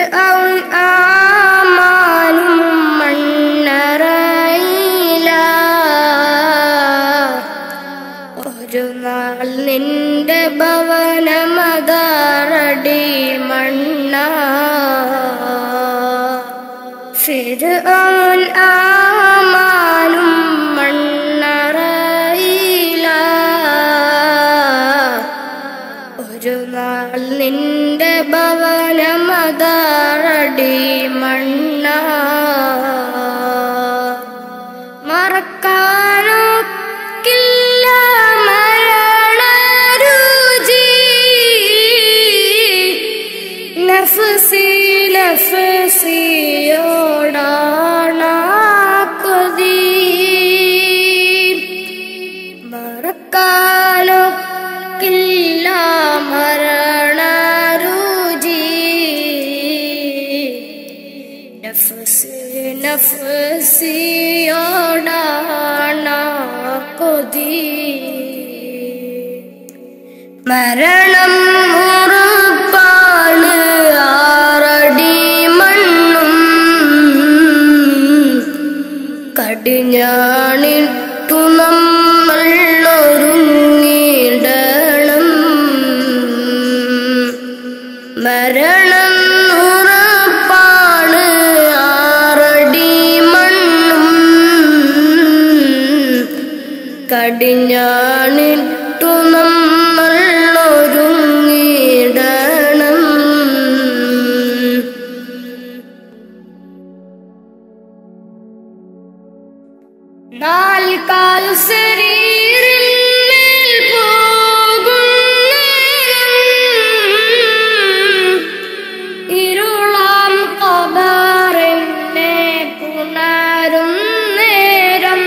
ഫിർഔൻ ആമാനും മണ്ണറയില ഒരു നാൾ നിന്റെ ഭവനമതാറടി മണ്ണ ഫിർഔൻ ആമാനും മണ്ണറയില ഒരു നാൾ നിന്റെ ഭവനമതാറടി മണ്ണ മറക്കാനൊക്കില്ല മരണരുചി നഫ്സി നഫ്സിയോടാണ കൊതി മറക്കാനൊക്കില്ല മരണരുചി നഫ്സി നഫ്സിയോടാണ കൊതി മരണം ഉറപ്പാണ് ആറടി മണ്ണും കടിഞ്ഞാണിട്ടു നമ്മൾ ഒരുങ്ങിടണം മരണം ഉറപ്പാണ് ആറടി മണ്ണും കടിഞ്ഞാണിട്ടു നമ്മൾ ഒരുങ്ങിടണം നാൽക്കാൽ ശരീരിന്മേൽ പോകുന്നേരം ഇരുളാം ഖബറിനെ പുണരും നേരം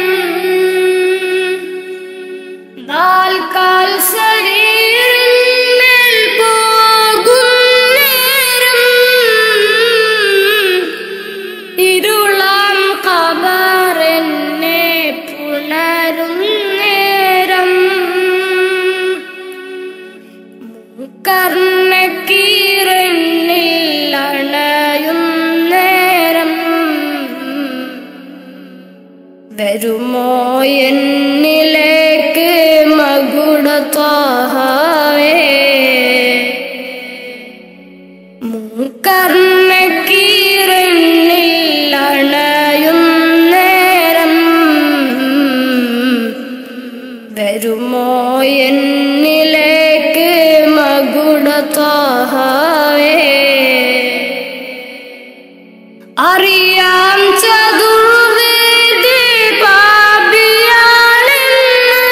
നാൽക്കാൽ ശരീരിന്മേൽ പോകുന്നേരം ഇരുളാം ഖബറിനെ പുണരും നേരം കർണക്കീറന്നിൽ അണയും നേരം വരുമോ എന്നിലേക്ക് മകുടത്താഹവേ കർണക്കീറന്നിൽ അണയും നേരം വരുമോ എന്നിലേക്ക് മകുടത്താഹവേ അറിയാം ചതുർവേദി പാപിയാണെന്ന്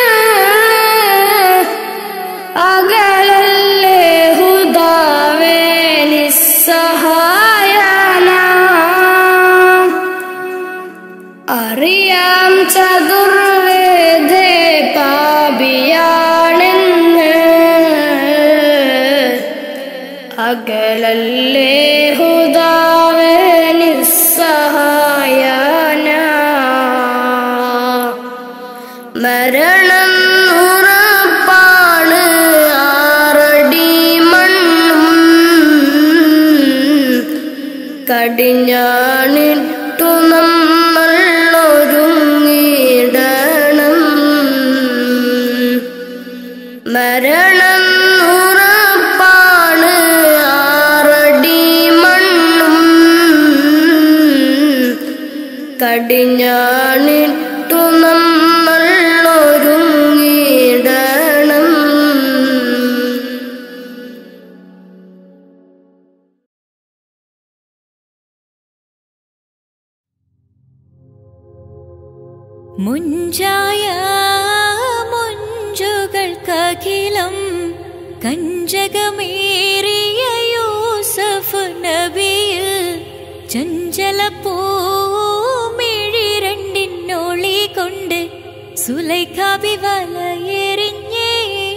അകലല്ലേ ഹുദാവേ നിസ്സഹായന അറിയാം ചതുർവേദി പാപിയാണെന്ന് അകലല്ലേ ഹുദാവേ നിസ്സഹായന മരണം ഉറപ്പാണ് ആറടി മണ്ണും കടിഞ്ഞാണിട്ടു നമ്മൾ ഒരുങ്ങിടണം മരണം ഉറപ്പാണ് ആറടി മണ്ണും കടിഞ്ഞാണിട്ടു നമ്മൾ ഒരുങ്ങിടണം മുഞ്ചായ മുഞ്ചുകൾക്കഖിലം കഞ്ചകമേറിയ യൂസഫ് നബിയിൽ ചഞ്ചല പൂമിഴി രണ്ടിനൊളി കൊണ്ട് സുലൈഖാബി വലയെറിഞ്ഞേ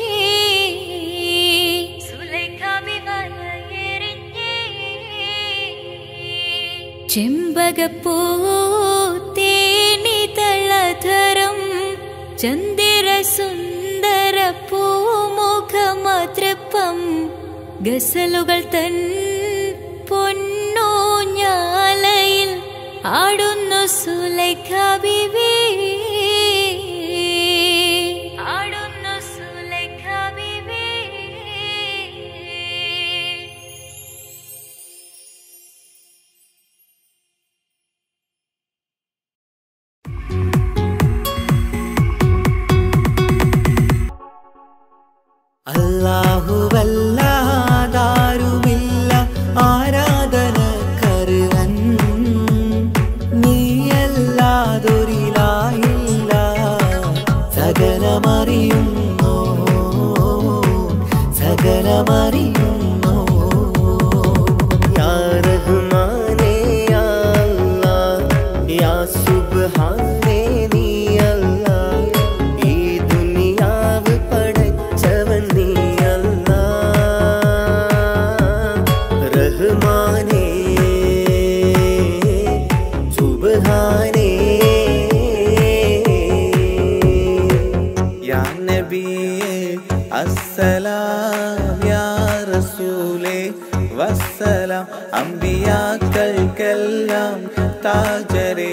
സുലൈഖാബി വലയെറിഞ്ഞേ ചെമ്പകപ്പൂ തേനിതളധരം ചന്ദിര സുന്ദര പൂമുഖമതൃപ്പം ഗസലുകൾ തൻ പൊൻ ആടുന്നു സുലൈഖ ബീവി ആടുന്നു സുലൈഖ ബീവി അല്ലാഹുവല്ലാതാരുമില്ല ആരാധനക്കർഹൻ നീയല്ലാതൊരിലായില്ല സകലമറിയുന്നു സകലമറിയുന്നു യാ റഹ്മാനേ യാ അല്ലാഹ് യാ സുബ്ഹാനേ നീ അല്ലാഹ് ഈ ദുനിയാവ് പടച്ചവൻ നീ അല്ലാഹ് റഹ്മാനേ സുബ്ഹാനേ യാ നബിയേ അസ്സലാം യാ റസൂലേ വസ്സലാം അമ്പിയാക്കൾക്കെല്ലാം താജരേ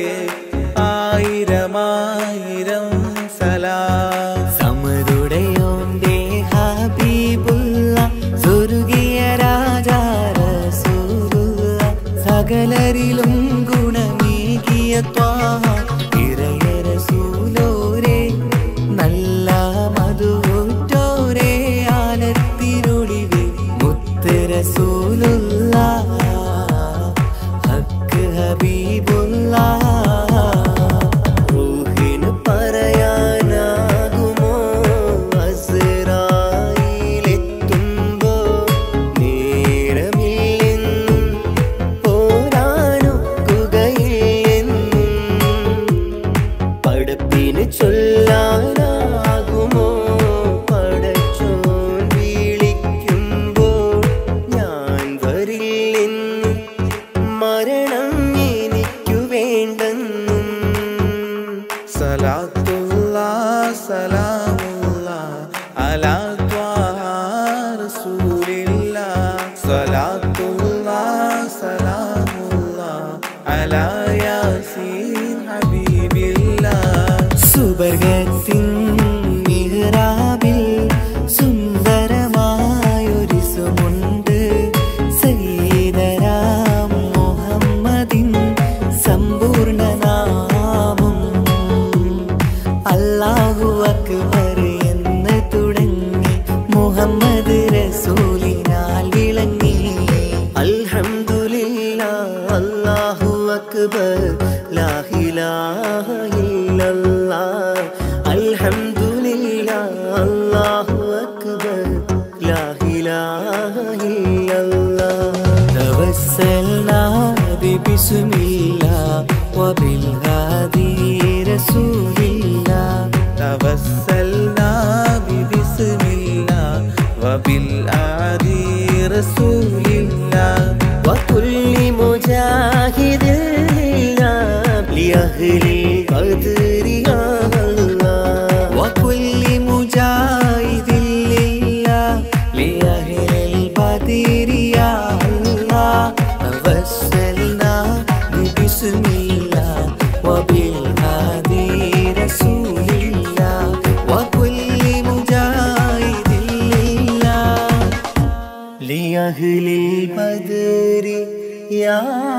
ആയിരമായിരം സലാം സമരുടയോന്റെ ഹബീബുള്ള സ്വർഗീയ രാജാ റസൂലുള്ള സകലരിലും ഗുണമേകിയ ത്വാഹ ഇറയ റസൂലോരേ നല്ല മധുറ്റോരേ ആനത്തിനൊളിവേ മുത്ത് റസൂലുള്ള ഹക്ക് ഹബീബുള്ള റൂഹിന് പറയാനാകുമോ അസ്റായിലെത്തുമ്പോ നേരമില്ലെന്നും പോരാനൊക്കുകയില്ലെന്നും പടപ്പിന് ചൊല്ലാനാകുമോ പടച്ചോൻ വിളിക്കുമ്പോൾ ഞാൻ വരില്ലെന്നും മരണം എനിക്കു വേണ്ടെന്നും സലാത്തുല്ലാ സലാമുല്ലാ അലാ ത്വാഹ റസൂലില്ലാ സലാത്തുല്ലാ സലാമുല്ലാ അലാ യാസീൻ ഹബീബില്ലാ സുബർഗത്തിൻ മിഹ്റാബിൽ സുന്ദരമായൊരു സുമുണ്ട് സയ്യിദനാ മുഹമ്മദിൻ സമ്പൂർണ്ണ നാമം അല്ലാഹു അക്ബർ എന്ന് തുടങ്ങി മുഹമ്മദ് റസൂലിനാൽ വിളങ്ങി അൽഹംദുലില്ലാ അല്ലാഹു അക്ബർ ലാ ഇലാഹ ഇല്ലല്ലാഹ് അൽഹംദുലില്ലാ അല്ലാഹു അക്ബർ ലാ ഇലാഹ ഇല്ലല്ലാഹ് തവസ്സൽനാ ബിസ്മില്ലാഹ് വബിൽ ഹാദി റസൂലില്ലാഹ് തവസ്സൽനാ ബിസ്മില്ലാഹ് വബിൽ ഹാദി റസൂലില്ലാഹ് വകുല്ലി മുജാഹിദിൻ ലിഅഹ്ലി ഖദ്രി യാ അല്ലാഹ് വകുല്ലി മുജാഹിദിൻ ലിഅഹ്ലിൽ ബദ്രി യാ അല്ലാഹ് തവസ്സൽനാ ബിസ്മില്ലാഹ് വബിൽ ഹാദി റസൂലില്ലാഹ് വകുല്ലി മുജാഹിദിൻ ലിഅഹ്ലിൽ ബദ്രി യാ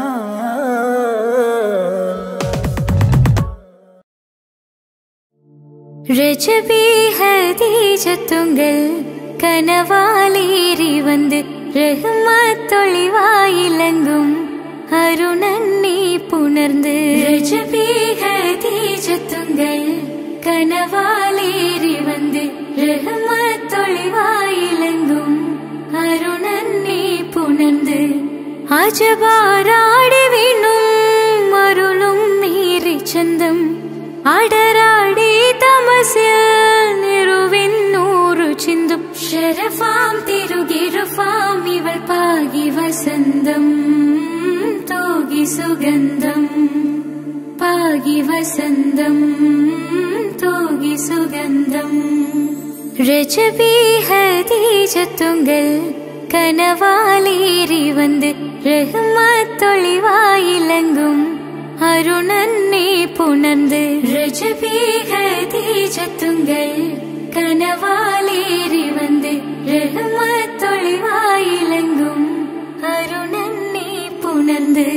രജബി ഹദീജത്തുങ്കൽ കനവാലേറി വന്ന് റഹ്മത്തൊളിവായിലങ്കും അരുണന്നെ പുണർന്ന് രജബി ഹദീജത്തുങ്കൽ കനവാലേറി വന്ന് റഹ്മത്തൊളിവായിലങ്കും അരുണന്നെ പുണർന്ന് അജബാരാടി വീണും അരുളും നീറി ചന്തം അടരാടി തമസിൽ നിറുവിന്നൂറു ചിന്തും ശരഫാം തിരുകിരുഫാം ഇവൾ പാകി വസന്തം തോകി സുഗന്ധം പാകി വസന്തം തോകി സുഗന്ധം രജബി ഹദീജത്തുങ്കൽ കനവാലേറി വന്ന് റഹ്മത്തൊളിവായിലങ്കും അരുണന്നെ പുണർന്ന് രജബി ഖദീജത്തുങ്കൾ കനവാലേറി വന്ന് റഹ്മത്തൊളിവായിലെങ്കും അരുണന്നെ പുണർന്ന്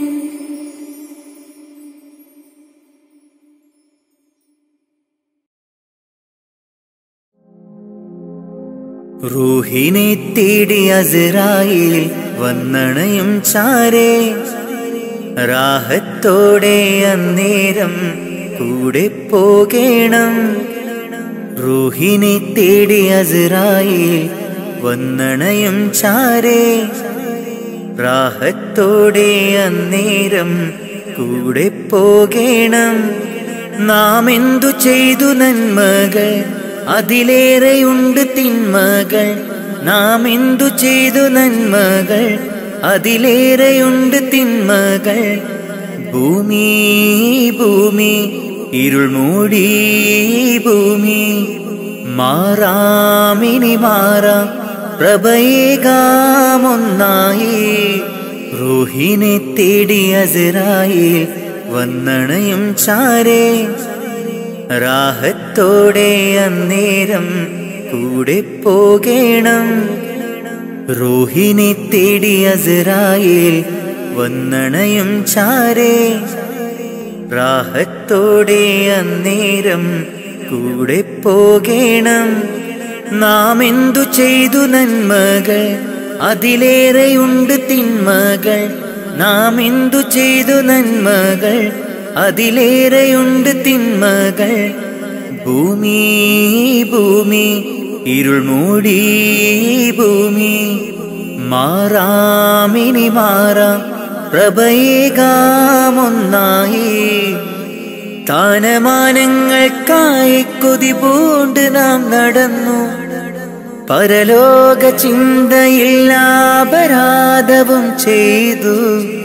റൂഹിനെ തേടി അസ്രായീൽ വന്നണയും ചാരേ റാഹത്തോടെ അന്നേരം കൂടെ പോകേണം. റൂഹിനെ തേടി അസ്രായീൽ വന്നണയും ചാരേ റാഹത്തോടെ അന്നേരം കൂടെ പോകേണം. നാം എന്തു ചെയ്തു നന്മകൾ അതിലേറെയുണ്ട് തിന്മകൾ. നാം എന്തു ചെയ്തു നന്മകൾ അതിലേറെയുണ്ട് തിന്മകൾ. ഭൂമി ഭൂമി ഇരുൾ മൂടി ഭൂമി മാറാമിനി മാറാം പ്രഭയേകാമൊന്നായി. റൂഹിനെ തേടി അസ്രായീൽ വന്നണയും ചാരേ റാഹത്തോടെ അന്നേരം കൂടെ പോകേണം. റൂഹിനെ തേടി അസ്രായീൽ വന്നണയും ചാരേ റാഹത്തോടെ അന്നേരം കൂടെ പോകേണം. നാം എന്തു ചെയ്തു നന്മകൾ അതിലേറെയുണ്ട് തിന്മകൾ. നാം എന്തു ചെയ്തു നന്മകൾ അതിലേറെയുണ്ട് തിന്മകൾ. ഭൂമി ഭൂമി ഇരുൾ മൂടി ഭൂമി മാറാമിനി മാറാം പ്രഭയേകാമൊന്നായി. സ്ഥാനമാനങ്ങൾക്കായി കൊതി പൂണ്ട് നാം നടന്നു. പരലോക ചിന്തയിൽ അപരാധവും ചെയ്തു.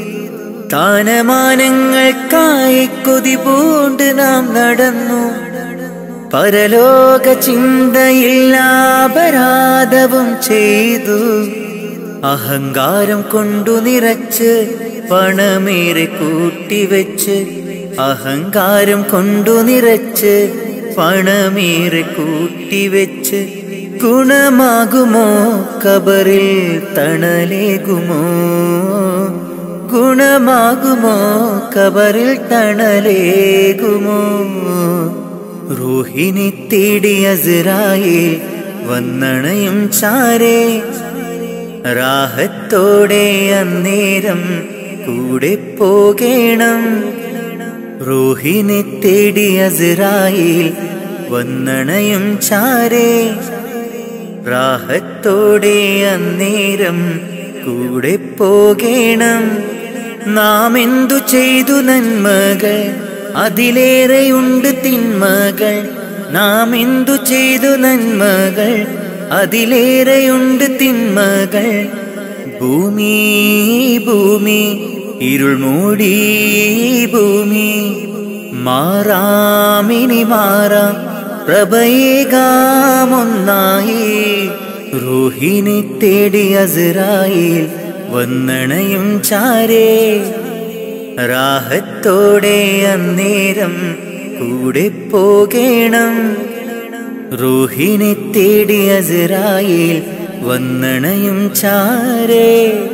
സ്ഥാനമാനങ്ങൾക്കായി കൊതി പൂണ്ട് നാം നടന്നു. പരലോക ചിന്തയിൽ അപരാധവും ചെയ്തു. അഹങ്കാരം കൊണ്ടു നിറച്ച് പണമേറെ കൂട്ടിവെച്ച് അഹങ്കാരം കൊണ്ടു നിറച്ച് പണമേറെ കൂട്ടിവെച്ച് ഗുണമാകുമോ കബറിൽ തണലേകുമോ? ഗുണമാകുമോ കബറിൽ തണലേകുമോ? റൂഹിനെ തേടി അസ്രായീൽ വന്നണയും ചാരേ റാഹത്തോടെ അന്നേരം കൂടെ പോകേണം. റൂഹിനെ തേടി അസ്രായീൽ വന്നണയും ചാരേ റാഹത്തോടെ അന്നേരം കൂടെ പോകേണം. നാം എന്തു ചെയ്തു നന്മകൾ അതിലേറെയുണ്ട് തിന്മകൾ. നാം എന്തു ചെയ്തു നന്മകൾ അതിലേറെയുണ്ട് തിന്മകൾ. ഭൂമി ഭൂമി ഇരുൾ മൂടി ഭൂമി മാറാമിനി മാറാം പ്രഭയേകാമൊന്നായി. റൂഹിനെ തേടി അസ്രായീൽ വന്നണയും ചാരേ റാഹത്തോടെ അന്നേരം കൂടെ പോകേണം. റൂഹിനെ തേടി അസ്രായീൽ വന്നണയും ചാരേ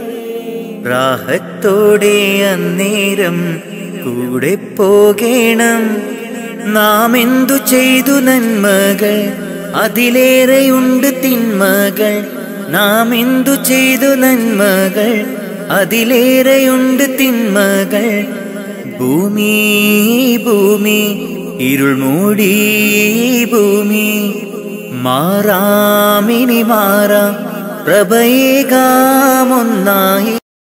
റാഹത്തോടെ അന്നേരം കൂടെ പോകേണം. നാം എന്തു ചെയ്തു നന്മകൾ അതിലേറെയുണ്ട് തിന്മകൾ. നാം എന്തു ചെയ്തു നന്മകൾ അതിലേറെയുണ്ട് തിന്മകൾ. ഭൂമി ഭൂമി ഇരുൾ മൂടി ഭൂമി മാറാമിനി മാറാം പ്രഭയേകാമൊന്നായി.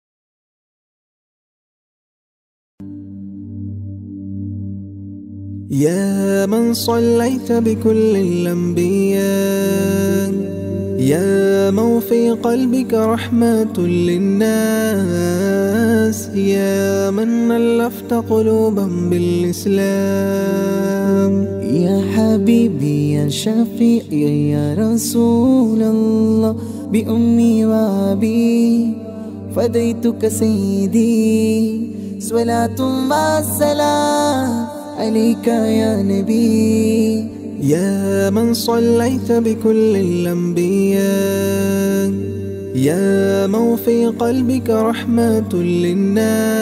يا من صليت بكل الأنبياء يا من في قلبك رحمة للناس يا من ألفت قلوبا بالإسلام يا حبيبي يا شفيعي يا رسول الله بأمي وأبي فديتك سيدي صلاة والسلام عليك يا نبي. يا من صليت بكل الأنبياء، يا من في قلبك رحمة للناس،